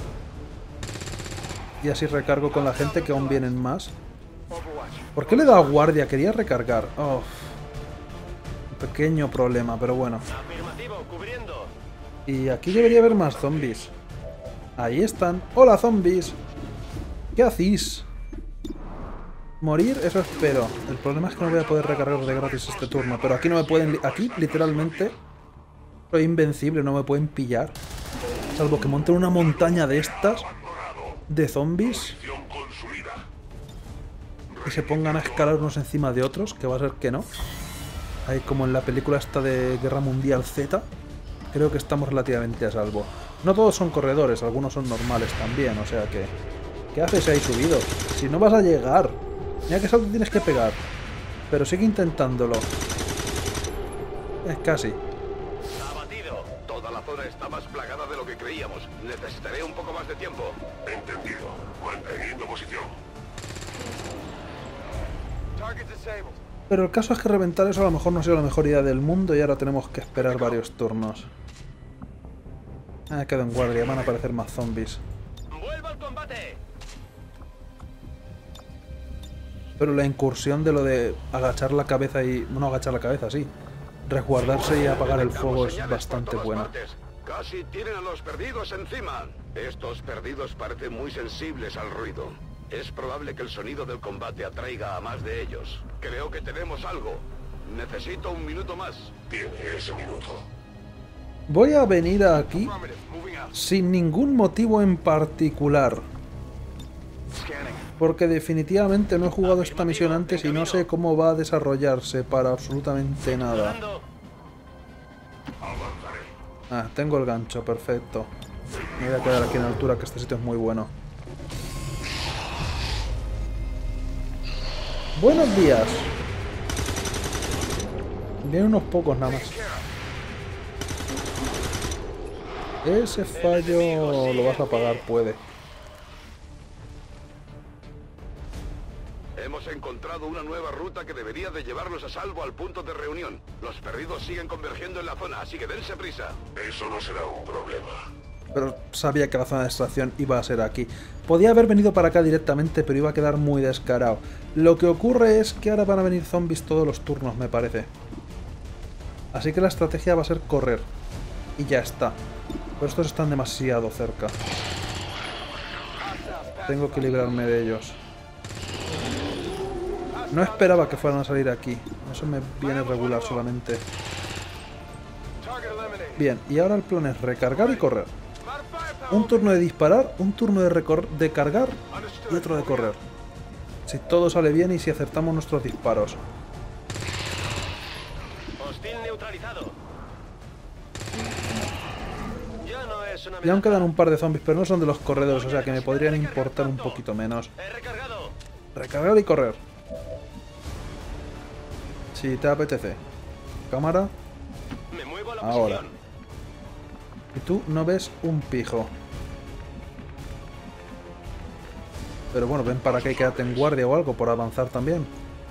Y así recargo con la gente que aún vienen más. ¿Por qué le he dado guardia? Quería recargar. Oh, un pequeño problema, pero bueno. Y aquí debería haber más zombies. Ahí están. ¡Hola, zombies! ¿Qué hacéis? Morir, eso espero. El problema es que no voy a poder recargar de gratis este turno. Pero aquí no me pueden... Aquí, literalmente, soy invencible, no me pueden pillar. Salvo que monten una montaña de estas, de zombies, y se pongan a escalar unos encima de otros, que va a ser que no. Ahí como en la película esta de Guerra Mundial Z, creo que estamos relativamente a salvo. No todos son corredores, algunos son normales también, o sea que... ¿Qué haces ahí subido? Si no vas a llegar. Mira qué salto tienes que pegar. Pero sigue intentándolo. Es casi. Abatido. Toda la zona está más plagada de lo que creíamos. Necesitaré un poco más de tiempo. Entendido. Manteniendo posición. Pero el caso es que reventar eso a lo mejor no ha sido la mejor idea del mundo y ahora tenemos que esperar varios turnos. Quedo en guardia, van a aparecer más zombies. ¡Vuelvo al combate! Pero la incursión de lo de agachar la cabeza y... No agachar la cabeza, sí. Resguardarse y apagar el fuego es bastante buena. Casi tienen a los perdidos encima. Estos perdidos parecen muy sensibles al ruido. Es probable que el sonido del combate atraiga a más de ellos. Creo que tenemos algo. Necesito un minuto más. Tiene ese minuto. Voy a venir aquí sin ningún motivo en particular. Porque definitivamente no he jugado esta misión antes y no sé cómo va a desarrollarse para absolutamente nada. Tengo el gancho, perfecto. Me voy a quedar aquí en altura, que este sitio es muy bueno. Buenos días. Vienen unos pocos nada más. Ese fallo lo vas a pagar, puede. Hemos encontrado una nueva ruta que debería de llevarnos a salvo al punto de reunión. Los perdidos siguen convergiendo en la zona, así que dense prisa. Eso no será un problema. Pero sabía que la zona de extracción iba a ser aquí. Podía haber venido para acá directamente, pero iba a quedar muy descarado. Lo que ocurre es que ahora van a venir zombies todos los turnos, me parece. Así que la estrategia va a ser correr. Y ya está. Pero estos están demasiado cerca. Tengo que librarme de ellos. No esperaba que fueran a salir aquí. Eso me viene regular solamente. Bien, y ahora el plan es recargar y correr. Un turno de disparar, un turno de cargar y otro de correr. Si todo sale bien y si acertamos nuestros disparos. Hostil neutralizado. Y aún quedan un par de zombies, pero no son de los corredores, o sea que me podrían importar un poquito menos. Recargar y correr. Si te apetece. Cámara. Ahora. Y tú no ves un pijo. Pero bueno, ven para acá y quédate en guardia o algo por avanzar también.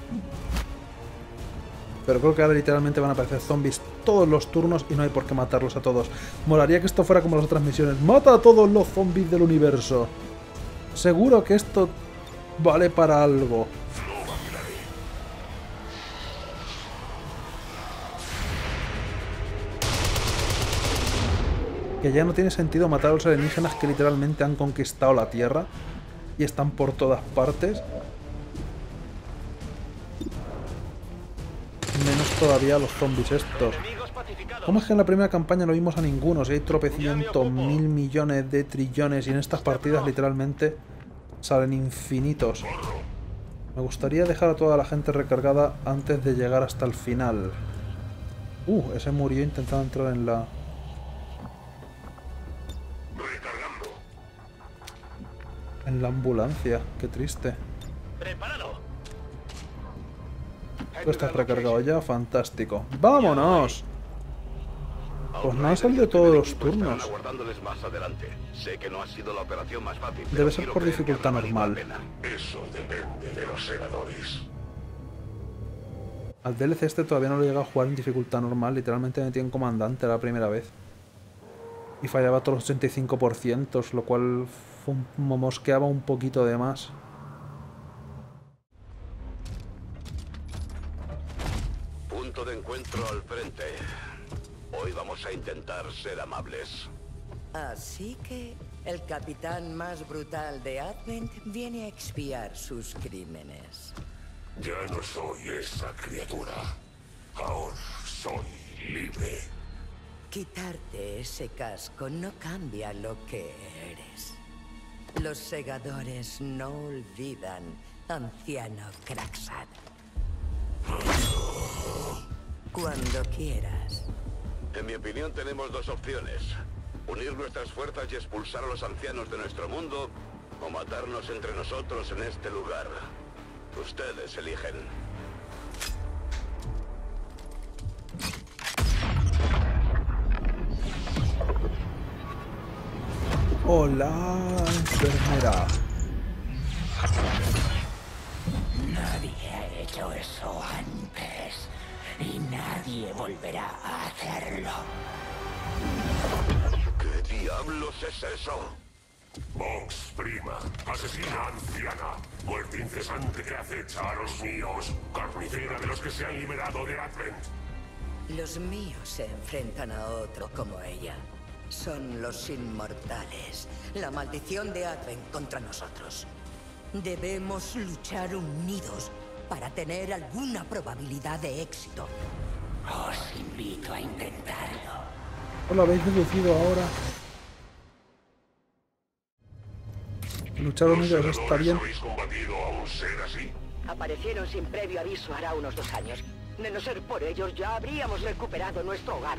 Pero creo que ahora literalmente van a aparecer zombies todos los turnos y no hay por qué matarlos a todos. Molaría que esto fuera como las otras misiones. ¡Mata a todos los zombies del universo! Seguro que esto vale para algo. Que ya no tiene sentido matar a los alienígenas que literalmente han conquistado la Tierra y están por todas partes. Menos todavía los zombies estos. ¿Cómo es que en la primera campaña no vimos a ninguno? Si hay tropecientos, mil millones de trillones y en estas partidas literalmente salen infinitos. Me gustaría dejar a toda la gente recargada antes de llegar hasta el final. Ese murió intentando entrar en la... En la ambulancia, qué triste. Tú estás recargado ya, fantástico. ¡Vámonos! Pues no han salido todos los turnos. Debe ser por dificultad normal. Eso depende de los segadores. Al DLC este todavía no lo he llegado a jugar en dificultad normal. Literalmente metí en comandante la primera vez. Y fallaba todos los 85%, lo cual mosqueaba un poquito de más. Punto de encuentro al frente. Hoy vamos a intentar ser amables. Así que el capitán más brutal de Advent viene a expiar sus crímenes. Ya no soy esa criatura. Ahora soy libre. Quitarte ese casco no cambia lo que eres. Los segadores no olvidan, anciano Kraxad. Cuando quieras. En mi opinión tenemos dos opciones. Unir nuestras fuerzas y expulsar a los ancianos de nuestro mundo, o matarnos entre nosotros en este lugar. Ustedes eligen. Hola, enfermera. Nadie ha hecho eso antes. Y nadie volverá a hacerlo. ¿Qué diablos es eso? Vox Prima, asesina anciana, muerte incesante que acecha a los míos, carnicera de los que se han liberado de Advent. Los míos se enfrentan a otro como ella. Son los inmortales, la maldición de Advent contra nosotros. Debemos luchar unidos para tener alguna probabilidad de éxito. Os invito a intentarlo. ¿Os lo habéis deducido ahora? Luchar unidos está bien. ¿Habéis combatido a un ser así? Aparecieron sin previo aviso hará unos 2 años. De no ser por ellos, ya habríamos recuperado nuestro hogar.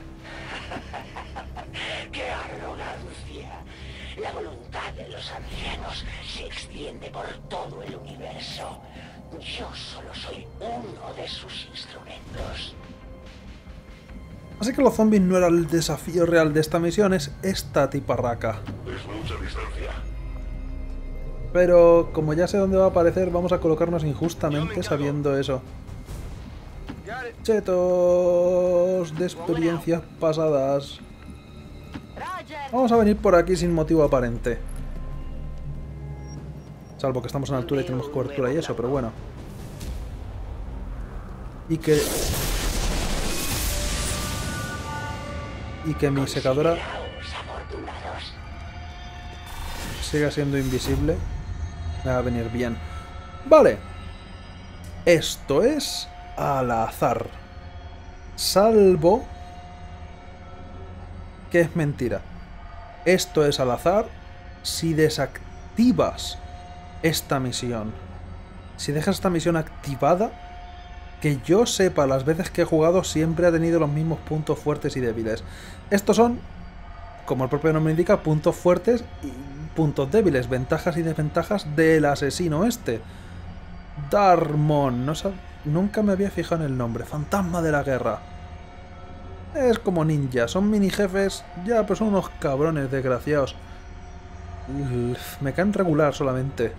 ¡Qué arrogancia! La voluntad de los ancianos se extiende por todo el universo. Yo solo soy uno de sus instrumentos. Así que los zombies no era el desafío real de esta misión, es esta tiparraca. Es mucha distancia. Pero como ya sé dónde va a aparecer, vamos a colocarnos injustamente sabiendo eso. Chetos de experiencias pasadas. Vamos a venir por aquí sin motivo aparente. Salvo que estamos en altura y tenemos cobertura y eso, pero bueno. Y que mi secadora siga siendo invisible. Me va a venir bien. Vale. Esto es al azar. Salvo que es mentira. Esto es al azar si desactivas esta misión. Si dejas esta misión activada, que yo sepa, las veces que he jugado siempre ha tenido los mismos puntos fuertes y débiles. Estos son, como el propio nombre indica, puntos fuertes y puntos débiles, ventajas y desventajas del asesino este. Darmon, nunca me había fijado en el nombre. Fantasma de la guerra. Es como ninja, son mini jefes, ya, pero son unos cabrones desgraciados. Me caen regular solamente.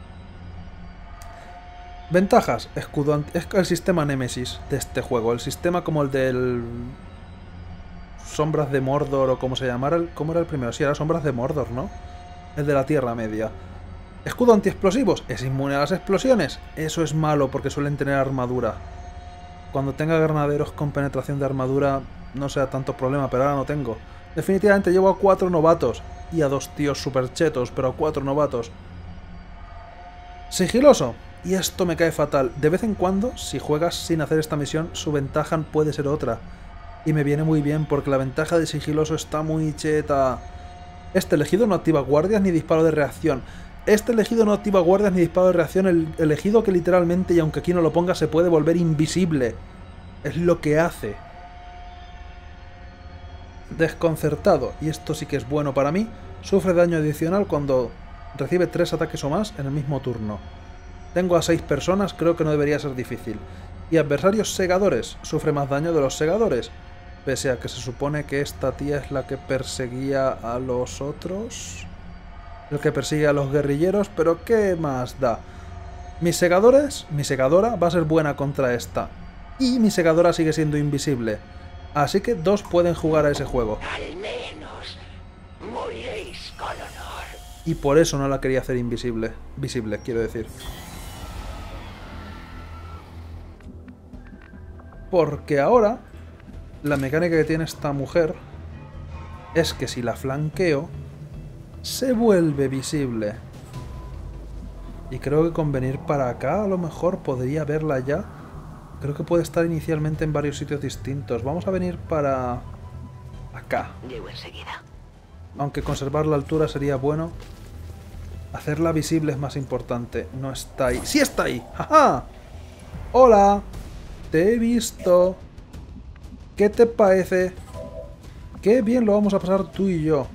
Ventajas, escudo es el sistema Némesis de este juego, el sistema como el del Sombras de Mordor o como se llamara, ¿cómo era el primero? Sí, era Sombras de Mordor, ¿no? El de la Tierra Media. Escudo antiexplosivos, es inmune a las explosiones. Eso es malo porque suelen tener armadura. Cuando tenga granaderos con penetración de armadura no sea tanto problema, pero ahora no tengo. Definitivamente llevo a 4 novatos y a 2 tíos super chetos, pero a 4 novatos. Sigiloso. Y esto me cae fatal. De vez en cuando, si juegas sin hacer esta misión, su ventaja puede ser otra. Y me viene muy bien porque la ventaja de sigiloso está muy cheta. Este elegido no activa guardias ni disparo de reacción. Este elegido no activa guardias ni disparo de reacción. El elegido que literalmente, y aunque aquí no lo ponga, se puede volver invisible. Es lo que hace. Desconcertado. Y esto sí que es bueno para mí. Sufre daño adicional cuando recibe 3 ataques o más en el mismo turno. Tengo a 6 personas, creo que no debería ser difícil. Y adversarios segadores. Sufre más daño de los segadores. Pese a que se supone que esta tía es la que perseguía a los otros. El que persigue a los guerrilleros, pero ¿qué más da? Mis segadores, mi segadora va a ser buena contra esta. Y mi segadora sigue siendo invisible. Así que 2 pueden jugar a ese juego. Al menos moriréis con honor. Y por eso no la quería hacer invisible. Visible, quiero decir. Porque ahora la mecánica que tiene esta mujer es que si la flanqueo se vuelve visible. Y creo que con venir para acá a lo mejor podría verla ya. Creo que puede estar inicialmente en varios sitios distintos. Vamos a venir para acá. Llego enseguida. Aunque conservar la altura sería bueno. Hacerla visible es más importante. No está ahí. ¡Sí está ahí! ¡Ja, ja! ¡Hola! Te he visto. ¿Qué te parece? Qué bien lo vamos a pasar tú y yo.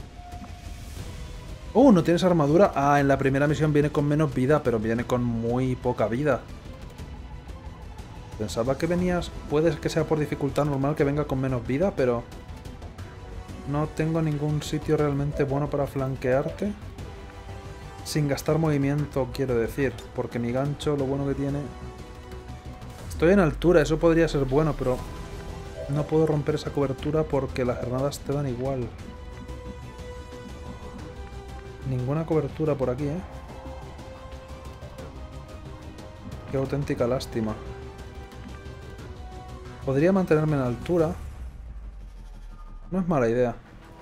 ¿No tienes armadura? Ah, en la primera misión viene con menos vida, pero viene con muy poca vida. Pensaba que venías... Puede que sea por dificultad normal que venga con menos vida, pero... No tengo ningún sitio realmente bueno para flanquearte. Sin gastar movimiento, quiero decir. Porque mi gancho, lo bueno que tiene... Estoy en altura, eso podría ser bueno, pero... No puedo romper esa cobertura porque las granadas te dan igual. Ninguna cobertura por aquí, ¿eh? Qué auténtica lástima. Podría mantenerme en altura. No es mala idea.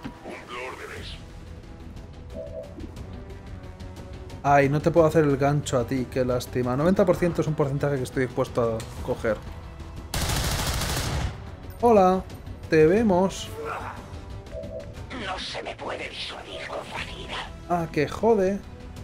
Ay, no te puedo hacer el gancho a ti, qué lástima. 90% es un porcentaje que estoy dispuesto a coger. Hola, te vemos. No se me puede disuadir con facilidad. Ah, que jode.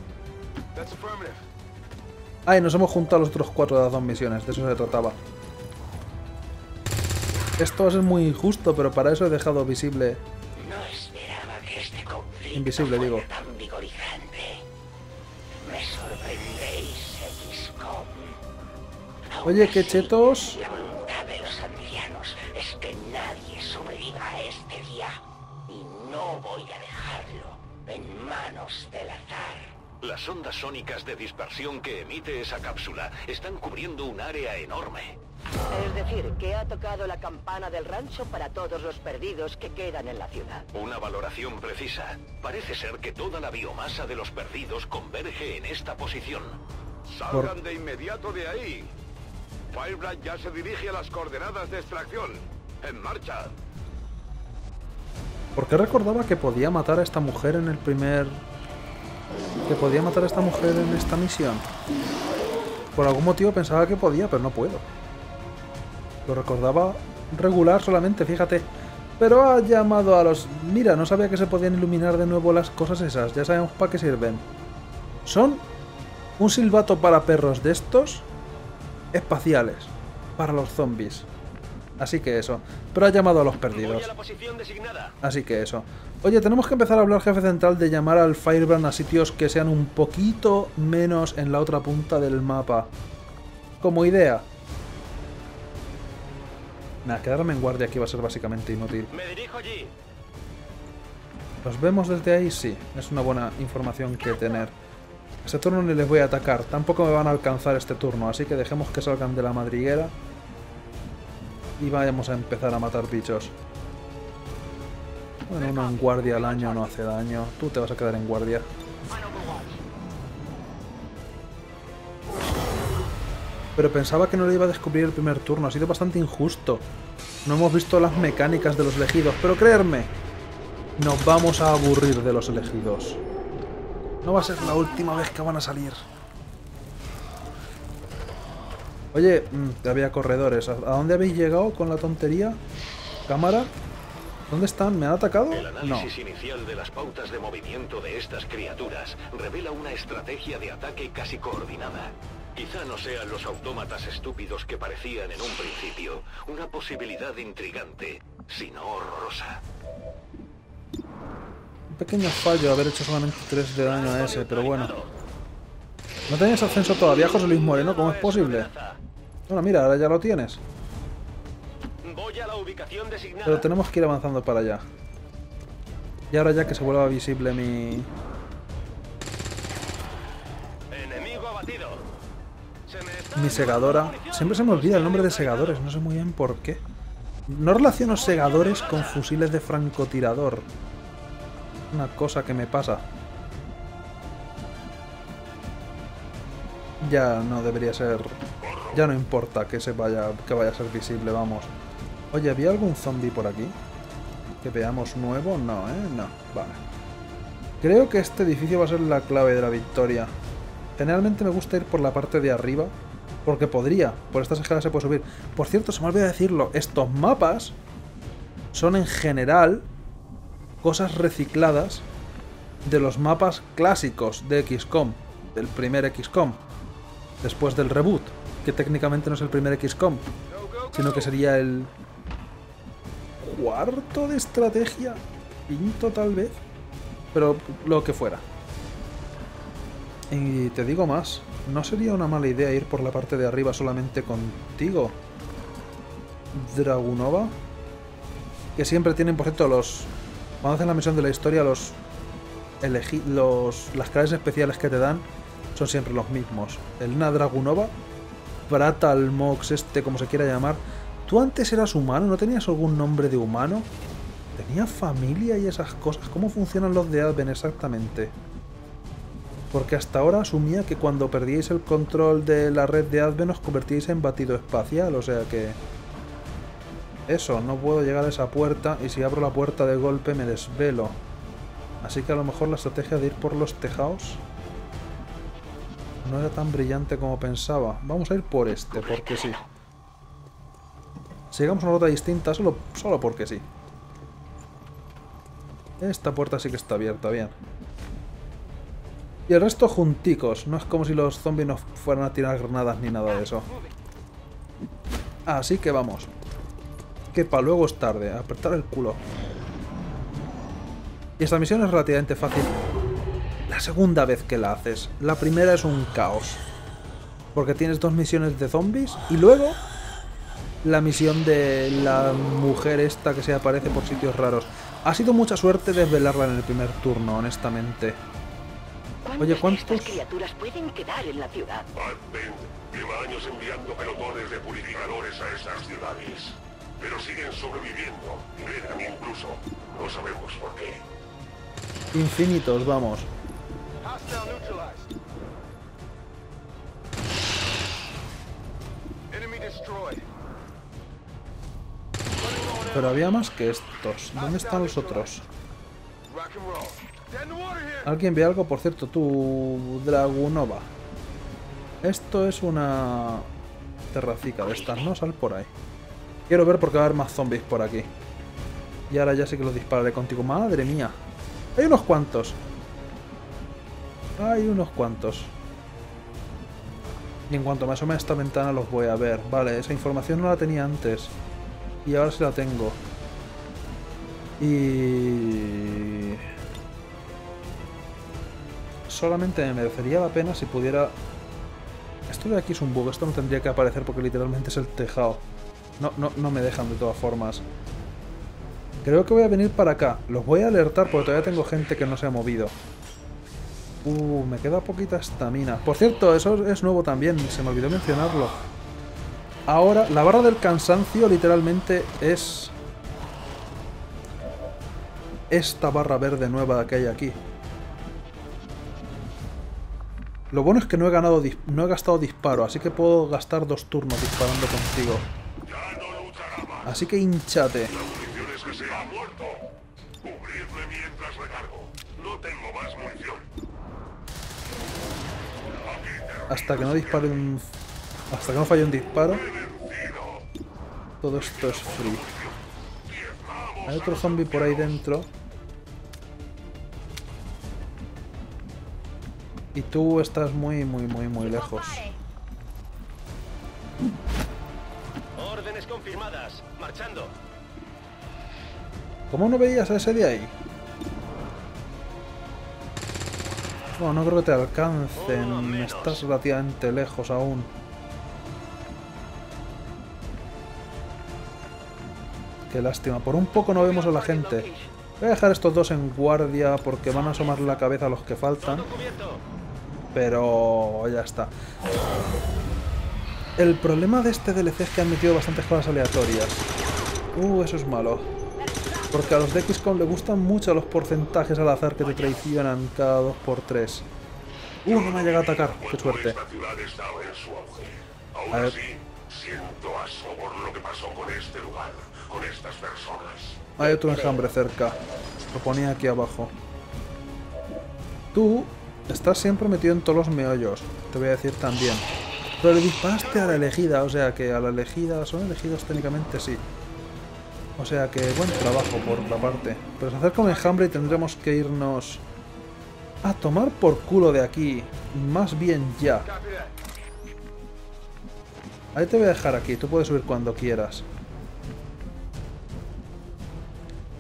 Ay, nos hemos juntado los otros 4 de las 2 misiones, de eso se trataba. Esto va a ser muy injusto, pero para eso he dejado visible... No esperaba que este conflicto invisible, digo. tan vigorizante. Me sorprendéis, XCOM. Oye, qué chetos. La voluntad de los ancianos es que nadie sobreviva a este día. Y no voy a dejarlo en manos del azar. Las ondas sónicas de dispersión que emite esa cápsula están cubriendo un área enorme. Es decir, que ha tocado la campana del rancho para todos los perdidos que quedan en la ciudad. Una valoración precisa. Parece ser que toda la biomasa de los perdidos converge en esta posición. ¡Salgan de inmediato de ahí! Firebrand ya se dirige a las coordenadas de extracción. ¡En marcha! ¿Por qué recordaba que podía matar a esta mujer en el primer... que podía matar a esta mujer en esta misión? Por algún motivo pensaba que podía, pero no puedo. Lo recordaba regular solamente, fíjate. Pero ha llamado a los... Mira, no sabía que se podían iluminar de nuevo las cosas esas. Ya sabemos para qué sirven. Son un silbato para perros de estos espaciales. Para los zombies. Así que eso. Pero ha llamado a los perdidos. Así que eso. Oye, tenemos que empezar a hablar, jefe central, de llamar al Firebrand a sitios que sean un poquito menos en la otra punta del mapa. Como idea. Nada, quedarme en guardia aquí va a ser básicamente inútil. Me dirijo allí. ¿Los vemos desde ahí? Sí. Es una buena información que tener. Este turno ni les voy a atacar. Tampoco me van a alcanzar este turno. Así que dejemos que salgan de la madriguera. Y vayamos a empezar a matar bichos. Bueno, uno en guardia al año no hace daño. Tú te vas a quedar en guardia. Pero pensaba que no lo iba a descubrir el primer turno. Ha sido bastante injusto. No hemos visto las mecánicas de los elegidos. Pero creerme, nos vamos a aburrir de los elegidos. No va a ser la última vez que van a salir. Oye, había corredores. ¿A dónde habéis llegado con la tontería? ¿Cámara? ¿Dónde están? ¿Me han atacado? El análisis inicial de las pautas de movimiento de estas criaturas revela una estrategia de ataque casi coordinada. Quizá no sean los autómatas estúpidos que parecían en un principio. Una posibilidad intrigante, sino horrorosa. Un pequeño fallo haber hecho solamente 3 de daño a ese, pero bueno. ¿No tenías ascenso todavía, José Luis Moreno? ¿Cómo es posible? Bueno, mira, ahora ya lo tienes. Voy a la ubicación designada. Pero tenemos que ir avanzando para allá. Y ahora ya que se vuelva visible mi... Enemigo abatido. Mi segadora. Siempre se me olvida el nombre de segadores, no sé muy bien por qué. No relaciono segadores con fusiles de francotirador. Una cosa que me pasa. Ya no debería ser... Ya no importa que vaya a ser visible, vamos. Oye, ¿había algún zombie por aquí? ¿Que veamos nuevo? No, ¿eh? No, vale. Creo que este edificio va a ser la clave de la victoria. Generalmente me gusta ir por la parte de arriba, porque podría. Por estas escaleras se puede subir. Por cierto, se me olvidó decirlo. Estos mapas son en general cosas recicladas de los mapas clásicos de XCOM. Del primer XCOM. Después del reboot. Que técnicamente no es el primer XCOM, sino que sería el cuarto de estrategia. Quinto tal vez. Pero lo que fuera. Y te digo más. No sería una mala idea ir por la parte de arriba solamente contigo, Dragunova. Que siempre tienen, por cierto, los... Cuando hacen la misión de la historia, las clases especiales que te dan son siempre los mismos. Elena Dragunova, Pratalmox, como se quiera llamar. ¿Tú antes eras humano? ¿No tenías algún nombre de humano? ¿Tenía familia y esas cosas? ¿Cómo funcionan los de Advent exactamente? Porque hasta ahora asumía que cuando perdíais el control de la red de Advent os convertíais en batido espacial, o sea que... Eso, no puedo llegar a esa puerta y si abro la puerta de golpe me desvelo. Así que a lo mejor la estrategia de ir por los tejados no era tan brillante como pensaba. Vamos a ir por este, porque sí. Si llegamos a una ruta distinta, solo porque sí. Esta puerta sí que está abierta, bien. Y el resto junticos. No es como si los zombies nos fueran a tirar granadas ni nada de eso. Así que vamos. Que para luego es tarde. A apretar el culo. Y esta misión es relativamente fácil. La segunda vez que la haces. La primera es un caos. Porque tienes 2 misiones de zombies. Y luego... la misión de la mujer esta que se aparece por sitios raros. Ha sido mucha suerte desvelarla en el primer turno, honestamente. Oye, ¿cuántas criaturas pueden quedar en la ciudad? Advent lleva años enviando pelotones de purificadores a esas ciudades. Pero siguen sobreviviendo. Llegan incluso. No sabemos por qué. Infinitos, vamos. Pero había más que estos. ¿Dónde están los otros? ¿Alguien ve algo? Por cierto, tú, Dragunova. Esto es una terracica de estas, ¿no? Sal por ahí. Quiero ver porque va a haber más zombies por aquí. Y ahora ya sí que los dispararé contigo. ¡Madre mía! Hay unos cuantos. Hay unos cuantos. Y en cuanto me asome a esta ventana los voy a ver. Vale, esa información no la tenía antes. Y ahora sí la tengo. Y... solamente me merecería la pena si pudiera... Esto de aquí es un bug, esto no tendría que aparecer porque literalmente es el tejado. No me dejan de todas formas. Creo que voy a venir para acá. Los voy a alertar porque todavía tengo gente que no se ha movido. Me queda poquita estamina. Por cierto, eso es nuevo también, se me olvidó mencionarlo. Ahora, la barra del cansancio literalmente es... esta barra verde nueva que hay aquí. Lo bueno es que no he gastado disparo, así que puedo gastar 2 turnos disparando contigo. Así que hinchate. Hasta que no dispare un... hasta que no falle un disparo. Todo esto es free. Hay otro zombie por ahí dentro. Y tú estás muy lejos. Órdenes confirmadas. Marchando. ¿Cómo no veías a ese de ahí? Bueno, no creo que te alcancen. Estás relativamente lejos aún. Qué lástima. Por un poco no vemos a la gente. Voy a dejar estos 2 en guardia porque van a asomar la cabeza a los que faltan. Pero ya está. El problema de este DLC es que han metido bastantes cosas aleatorias. Eso es malo. Porque a los de XCOM le gustan mucho los porcentajes al azar que te traicionan cada 2×3. No me ha llegado a atacar. Qué suerte. A ver. Hay otro enjambre cerca. Lo ponía aquí abajo. Tú estás siempre metido en todos los meollos. Te voy a decir también. Pero le disparaste a la elegida. O sea que a la elegida... son elegidos técnicamente, sí. O sea que buen trabajo por otra parte. Pero se acerca un enjambre y tendremos que irnos... a tomar por culo de aquí. Más bien ya. Ahí te voy a dejar aquí. Tú puedes subir cuando quieras.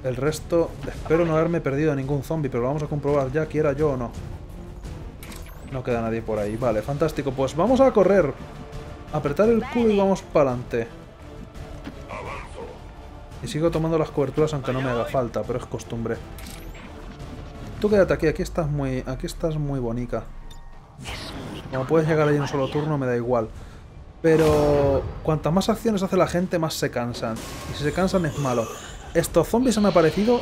El resto, espero no haberme perdido a ningún zombie, pero lo vamos a comprobar ya, quiera yo o no. No queda nadie por ahí. Vale, fantástico. Pues vamos a correr. Apretar el Q y vamos para adelante. Y sigo tomando las coberturas aunque no me haga falta, pero es costumbre. Tú quédate aquí, aquí estás muy bonica. Como puedes llegar ahí en un solo turno me da igual. Pero cuantas más acciones hace la gente, más se cansan. Y si se cansan es malo. Estos zombies han aparecido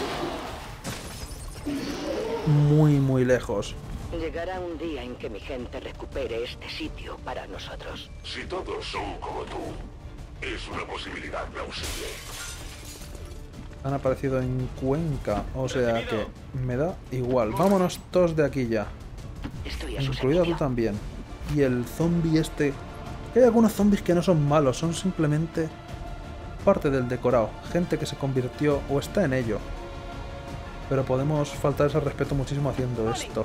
muy lejos. Llegará un día en que mi gente recupere este sitio para nosotros. Si todos son como tú, es una posibilidad plausible. Han aparecido en Cuenca, o sea que me da igual. Vámonos todos de aquí ya. Incluida tú también. Y el zombie este... Hay algunos zombies que no son malos, son simplemente parte del decorado. Gente que se convirtió o está en ello. Pero podemos faltar ese respeto muchísimo haciendo esto.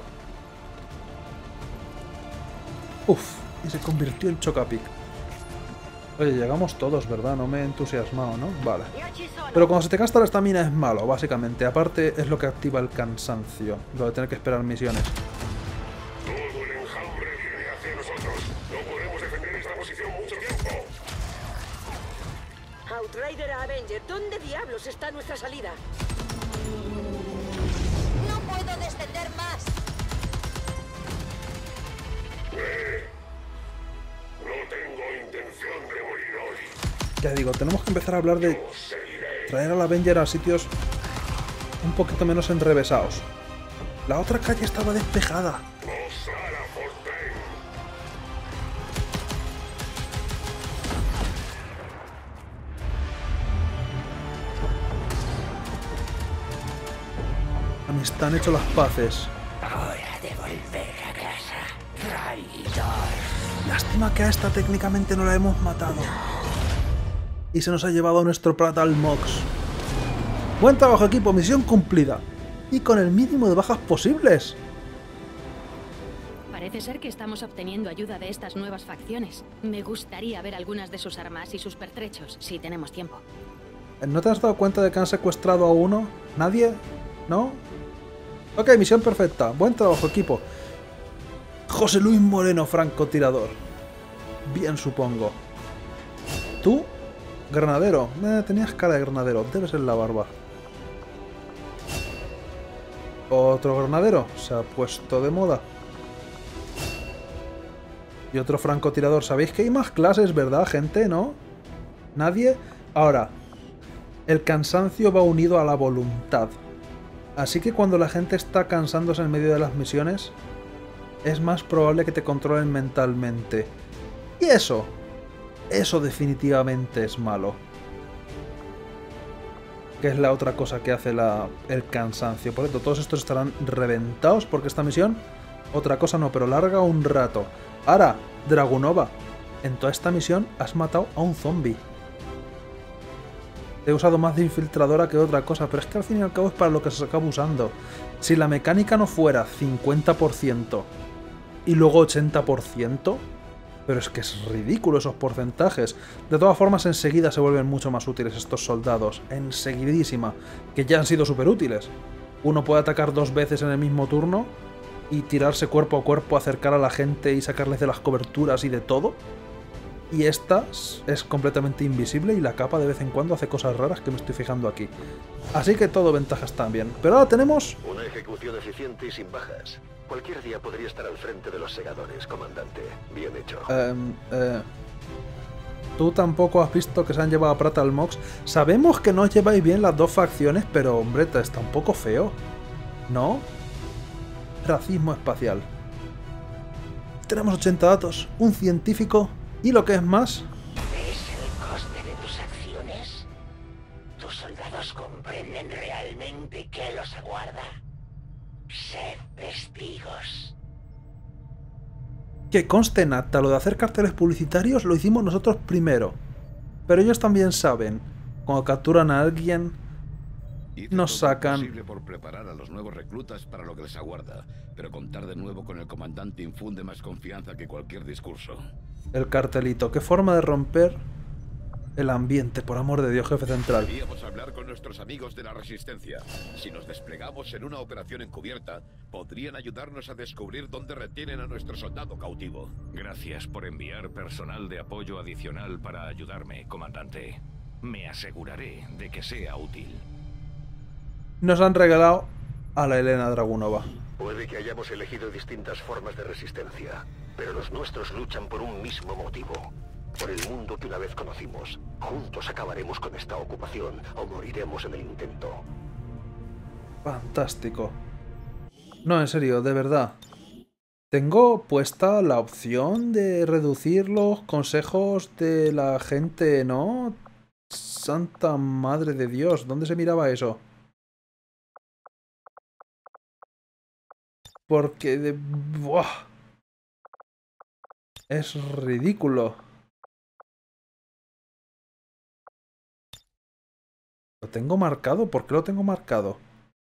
Uf, y se convirtió en Chocapic. Oye, llegamos todos, ¿verdad? No me he entusiasmado, ¿no? Vale. Pero cuando se te gasta la estamina es malo, básicamente. Aparte es lo que activa el cansancio. Lo de tener que esperar misiones. Todo el enjambre viene hacia nosotros. No podemos defender esta posición mucho tiempo. Outrider a Avenger, ¿dónde diablos está nuestra salida? No puedo descender más. No tengo intención de morir hoy. Ya digo, tenemos que empezar a hablar de traer al Avenger a sitios un poquito menos enrevesados. La otra calle estaba despejada. Están hechos las paces. Hora de volver a casa, traidor. Lástima que a esta técnicamente no la hemos matado. Y se nos ha llevado nuestro Pratal Mox. Buen trabajo, equipo, misión cumplida. Y con el mínimo de bajas posibles. Parece ser que estamos obteniendo ayuda de estas nuevas facciones. Me gustaría ver algunas de sus armas y sus pertrechos, si tenemos tiempo. ¿No te has dado cuenta de que han secuestrado a uno? ¿Nadie? ¿No? Ok, misión perfecta. Buen trabajo, equipo. José Luis Moreno, francotirador. Bien, supongo. ¿Tú? Granadero. Tenías cara de granadero. Debe ser la barba. Otro granadero. Se ha puesto de moda. Y otro francotirador. ¿Sabéis que hay más clases, verdad, gente? ¿No? ¿Nadie? Ahora, el cansancio va unido a la voluntad. Así que cuando la gente está cansándose en medio de las misiones, es más probable que te controlen mentalmente. Y eso definitivamente es malo. Que es la otra cosa que hace el cansancio. Por eso todos estos estarán reventados porque esta misión, otra cosa no, pero larga un rato. Ahora, Dragunova, en toda esta misión has matado a un zombie. He usado más de infiltradora que otra cosa, pero es que al fin y al cabo es para lo que se acaba usando. Si la mecánica no fuera 50% y luego 80%, pero es que es ridículo esos porcentajes. De todas formas, enseguida se vuelven mucho más útiles estos soldados. Enseguidísima, que ya han sido súper útiles. Uno puede atacar 2 veces en el mismo turno y tirarse cuerpo a cuerpo, acercar a la gente y sacarles de las coberturas y de todo. Y esta es completamente invisible y la capa de vez en cuando hace cosas raras que me estoy fijando aquí. Así que todo ventajas también. Pero ahora tenemos... una ejecución eficiente y sin bajas. Cualquier día podría estar al frente de los segadores, comandante. Bien hecho. Tú tampoco has visto que se han llevado a Pratal Mox. Sabemos que no os lleváis bien las dos facciones, pero hombre, está un poco feo. ¿No? Racismo espacial. Tenemos 80 datos, un científico... ¿Y lo que es más? ¿Ves el coste de tus acciones? ¿Tus soldados comprenden realmente qué los aguarda? Sed testigos. Que conste en acta, lo de hacer carteles publicitarios lo hicimos nosotros primero. Pero ellos también saben, cuando capturan a alguien, nos sacan... Hice todo lo posible por preparar a los nuevos reclutas para lo que les aguarda, pero contar de nuevo con el comandante infunde más confianza que cualquier discurso. El cartelito. ¿Qué forma de romper El ambiente, por amor de Dios, jefe central. Deberíamos hablar con nuestros amigos de la Resistencia. Si nos desplegamos en una operación encubierta, podrían ayudarnos a descubrir dónde retienen a nuestro soldado cautivo. Gracias por enviar personal de apoyo adicional para ayudarme, comandante. Me aseguraré de que sea útil. Nos han regalado a la Elena Dragunova. Puede que hayamos elegido distintas formas de resistencia, pero los nuestros luchan por un mismo motivo. Por el mundo que una vez conocimos. Juntos acabaremos con esta ocupación o moriremos en el intento. Fantástico. No, en serio, de verdad. Tengo puesta la opción de reducir los consejos de la gente, ¿no? Santa madre de Dios, ¿dónde se miraba eso? Porque de... ¡buah! Es ridículo. ¿Lo tengo marcado? ¿Por qué lo tengo marcado?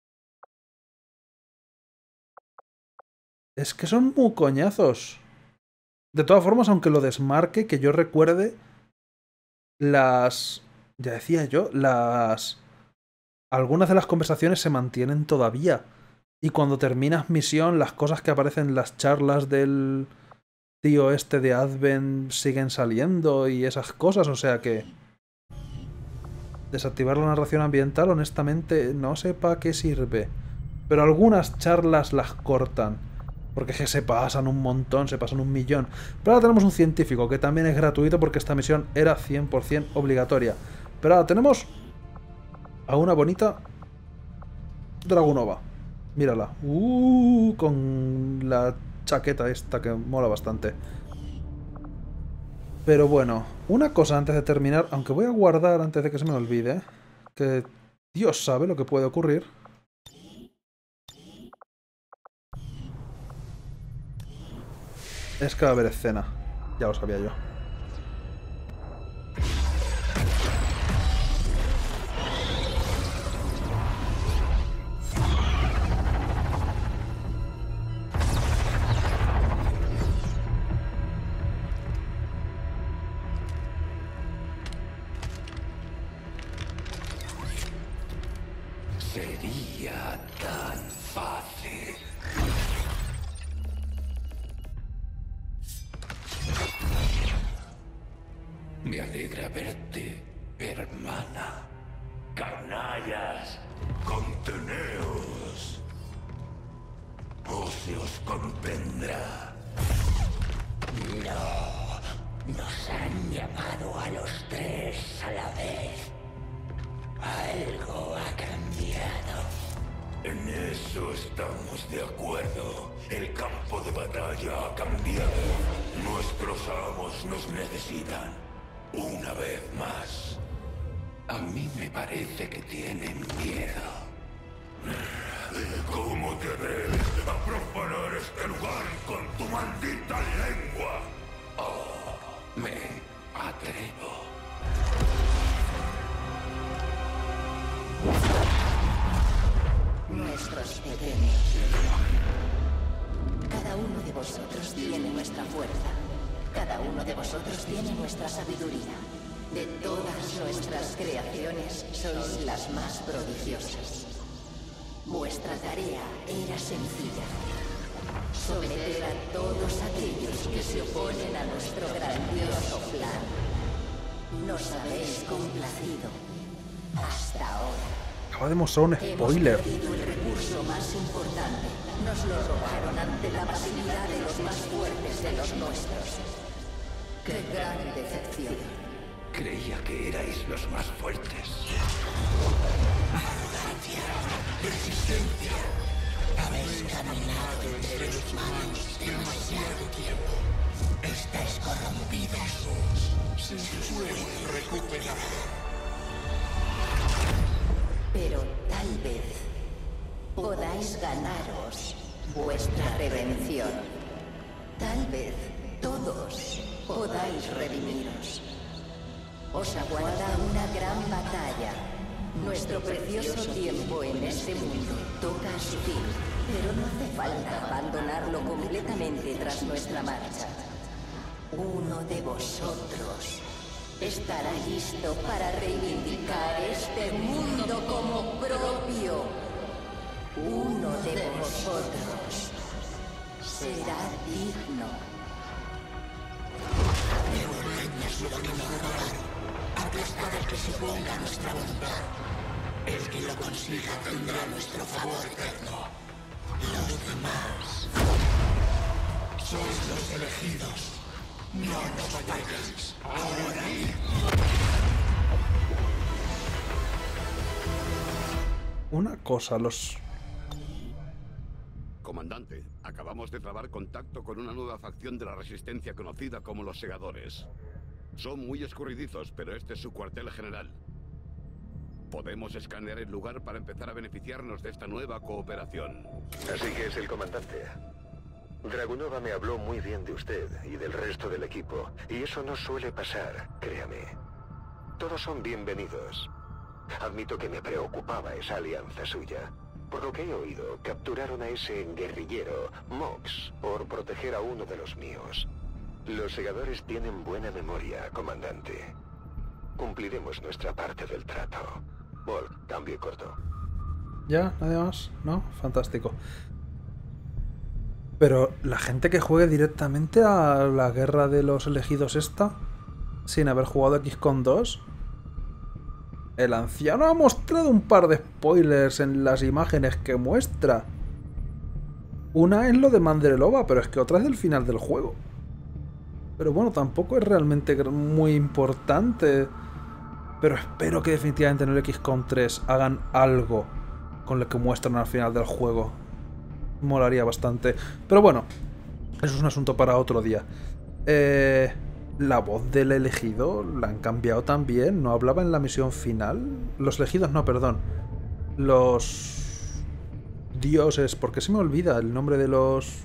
Es que son muy coñazos. De todas formas, aunque lo desmarque, que yo recuerde las... Ya decía yo, las... Algunas de las conversaciones se mantienen todavía. Y cuando terminas misión, las cosas que aparecen en las charlas del tío este de Advent siguen saliendo y esas cosas, o sea que... Desactivar la narración ambiental, honestamente, no sé para qué sirve. Pero algunas charlas las cortan. Porque es que se pasan un montón, se pasan un millón. Pero ahora tenemos un científico, que también es gratuito porque esta misión era 100% obligatoria. Pero ahora tenemos a una bonita Dragunova. Mírala. Con la chaqueta esta que mola bastante. Pero bueno, una cosa antes de terminar, aunque voy a guardar antes de que se me olvide, que Dios sabe lo que puede ocurrir. Es que va a haber escena. Ya lo sabía yo. Sería tan fácil. Me alegra verte, hermana. Canallas, conteneos. O se os convendrá. No, nos han llamado a los tres a la vez. Algo ha cambiado. En eso estamos de acuerdo. El campo de batalla ha cambiado. Nuestros amos nos necesitan. Una vez más. A mí me parece que tienen miedo. ¿Cómo te atreves a profanar este lugar con tu maldita lengua? Oh, me atrevo. Nuestros pequeños. Cada uno de vosotros tiene nuestra fuerza. Cada uno de vosotros tiene nuestra sabiduría. De todas nuestras creaciones, sois las más prodigiosas. Vuestra tarea era sencilla. Someter a todos aquellos que se oponen a nuestro grandioso plan. Nos habéis complacido. Hasta ahora. Acaba de mostrar un spoiler. Hemos perdido el recurso más importante. Nos lo robaron ante la pasividad de los más fuertes de los nuestros. ¡Qué gran decepción! Creía que erais los más fuertes. Arrogancia, resistencia. Habéis caminado entre los malos demasiado tiempo. Estáis corrompidos. Se puede recuperar. Pero tal vez podáis ganaros vuestra redención. Tal vez todos podáis redimiros. Os aguarda una gran batalla. Nuestro precioso tiempo en este mundo toca a su fin, pero no hace falta abandonarlo completamente tras nuestra marcha. Uno de vosotros estará listo para reivindicar este mundo como propio. Uno de vosotros será digno. Es lo que mejorar, aplastar al que se ponga a nuestra voluntad. El que lo consiga tendrá nuestro favor eterno. Los demás sois los elegidos. No nos vayáis ahora mismo. Una cosa, Comandante, acabamos de trabar contacto con una nueva facción de la Resistencia conocida como los Segadores. Son muy escurridizos, pero este es su cuartel general. Podemos escanear el lugar para empezar a beneficiarnos de esta nueva cooperación. Así que es el comandante. Dragunova me habló muy bien de usted y del resto del equipo, y eso no suele pasar, créame. Todos son bienvenidos. Admito que me preocupaba esa alianza suya. Por lo que he oído, capturaron a ese guerrillero, Mox, por proteger a uno de los míos. Los Segadores tienen buena memoria, comandante. Cumpliremos nuestra parte del trato. Volk, cambio y corto. ¿Ya? ¿Nadie más? ¿No? Fantástico. Pero la gente que juegue directamente a la guerra de los elegidos esta, sin haber jugado XCOM 2... El anciano ha mostrado un par de spoilers en las imágenes que muestra. Una es lo de Mandelova, pero es que otra es del final del juego. Pero bueno, tampoco es realmente muy importante. Pero espero que definitivamente en el XCOM 3 hagan algo con lo que muestran al final del juego. Molaría bastante. Pero bueno, eso es un asunto para otro día. La voz del elegido la han cambiado también. ¿No hablaba en la misión final? Los elegidos no, perdón. Los dioses. ¿Por qué se me olvida el nombre de los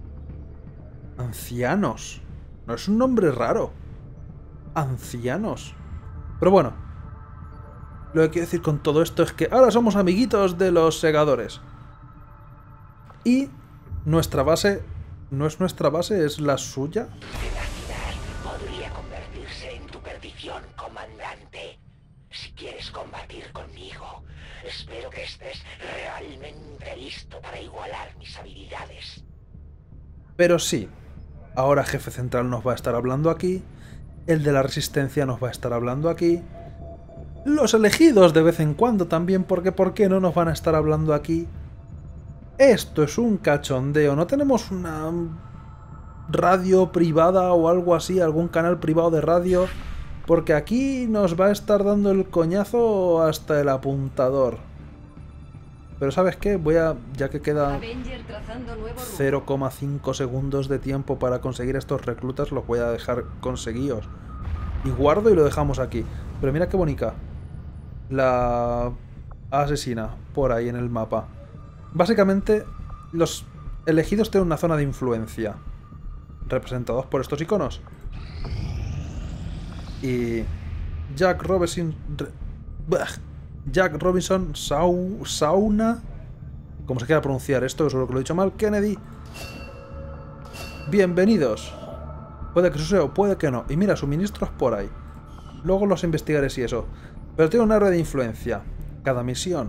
ancianos? No es un nombre raro. Ancianos. Pero bueno, lo que quiero decir con todo esto es que ahora somos amiguitos de los Segadores. Y nuestra base no es nuestra base, es la suya. Comandante, si quieres combatir conmigo, espero que estés realmente listo para igualar mis habilidades. Pero sí, ahora Jefe Central nos va a estar hablando aquí, el de la Resistencia nos va a estar hablando aquí, los elegidos de vez en cuando también, porque ¿por qué no nos van a estar hablando aquí? Esto es un cachondeo, no tenemos una radio privada o algo así, algún canal privado de radio... Porque aquí nos va a estar dando el coñazo hasta el apuntador. Pero ¿sabes qué? Voy a... Ya que queda 0,5 segundos de tiempo para conseguir estos reclutas, los voy a dejar conseguidos. Y guardo y lo dejamos aquí. Pero mira qué bonita. La asesina por ahí en el mapa. Básicamente, los elegidos tienen una zona de influencia. Representados por estos iconos. Y Jack Robinson Sauna, como se quiera pronunciar esto, seguro que lo he dicho mal, Kennedy. Bienvenidos. Puede que suceda o puede que no. Y mira, suministros por ahí. Luego los investigaré si eso. Pero tiene un área de influencia. Cada misión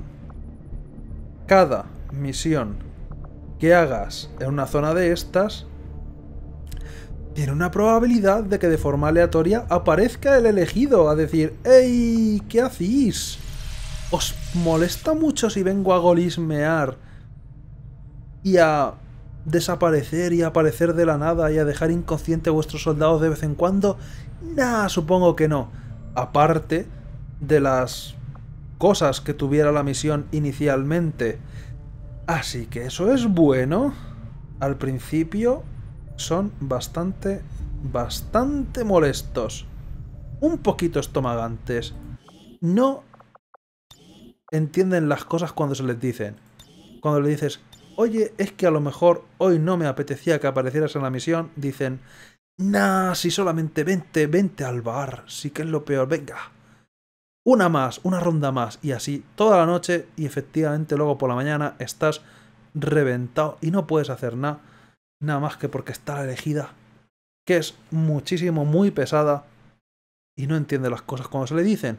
que hagas en una zona de estas tiene una probabilidad de que de forma aleatoria aparezca el elegido a decir: ¡Ey! ¿Qué hacéis? ¿Os molesta mucho si vengo a golismear y a desaparecer y a aparecer de la nada y a dejar inconsciente a vuestros soldados de vez en cuando? Nah, supongo que no. Aparte de las cosas que tuviera la misión inicialmente. Así que eso es bueno. Al principio son bastante molestos. Un poquito estomagantes. No entienden las cosas cuando se les dicen. Cuando le dices: oye, es que a lo mejor hoy no me apetecía que aparecieras en la misión, dicen: nah, si solamente vente al bar, sí que es lo peor, venga. Una más, una ronda más, y así toda la noche, y efectivamente luego por la mañana estás reventado y no puedes hacer nada más que porque está la elegida, que es muchísimo, muy pesada, y no entiende las cosas cuando se le dicen.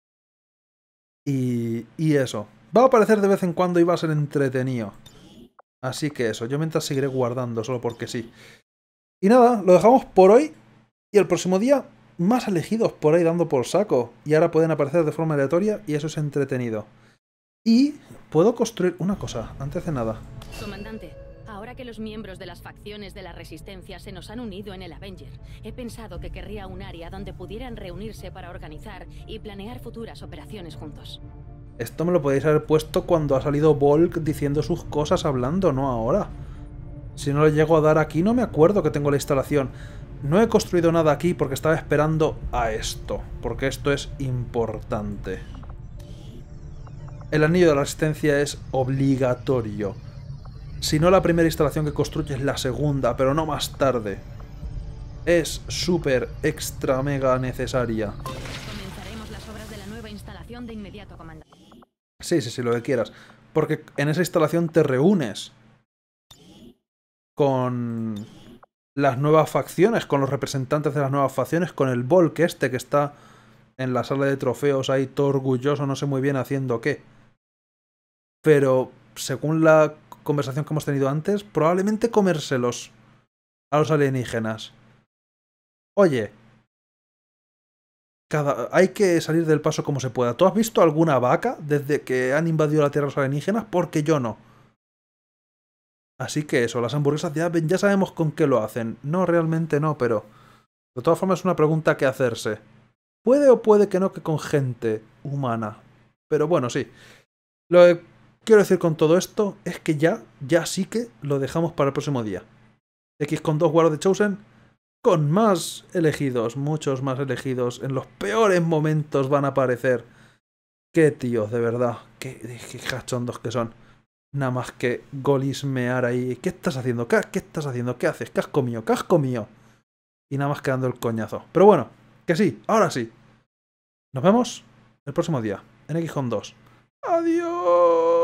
Y eso. Va a aparecer de vez en cuando y va a ser entretenido. Así que eso, yo mientras seguiré guardando, solo porque sí. Y nada, lo dejamos por hoy. Y el próximo día, más elegidos por ahí dando por saco. Y ahora pueden aparecer de forma aleatoria y eso es entretenido. Y puedo construir una cosa, antes de nada. Comandante, ahora que los miembros de las facciones de la Resistencia se nos han unido en el Avenger, he pensado que querría un área donde pudieran reunirse para organizar y planear futuras operaciones juntos. Esto me lo podéis haber puesto cuando ha salido Volk diciendo sus cosas hablando, no ahora. Si no le llego a dar aquí, no me acuerdo que tengo la instalación. No he construido nada aquí porque estaba esperando a esto, porque esto es importante. El anillo de la resistencia es obligatorio. Si no la primera instalación que construyes, la segunda, pero no más tarde. Es súper, extra, mega necesaria. Comenzaremos las obras de la nueva instalación de inmediato, comandante. Sí, lo que quieras. Porque en esa instalación te reúnes con las nuevas facciones, con los representantes de las nuevas facciones, con el Volk que está en la sala de trofeos ahí todo orgulloso, no sé muy bien haciendo qué. Pero según la conversación que hemos tenido antes, probablemente comérselos a los alienígenas. Oye, hay que salir del paso como se pueda. ¿Tú has visto alguna vaca desde que han invadido la Tierra los alienígenas? Porque yo no. Así que eso, las hamburguesas ya sabemos con qué lo hacen. No, realmente no, pero de todas formas es una pregunta que hacerse. Puede o puede que no, que con gente humana. Pero bueno, sí. Lo que quiero decir con todo esto es que ya sí que lo dejamos para el próximo día. X con 2 War of the Chosen, con más elegidos, muchos más elegidos. En los peores momentos van a aparecer. Qué tíos, de verdad. Qué cachondos que son. Nada más que golismear ahí. ¿Qué estás haciendo? ¿Qué estás haciendo? ¿Qué haces? ¿Qué has comido? ¿Qué has comido? Y nada más quedando el coñazo. Pero bueno, que sí, ahora sí. Nos vemos el próximo día, en X con 2. ¡Adiós!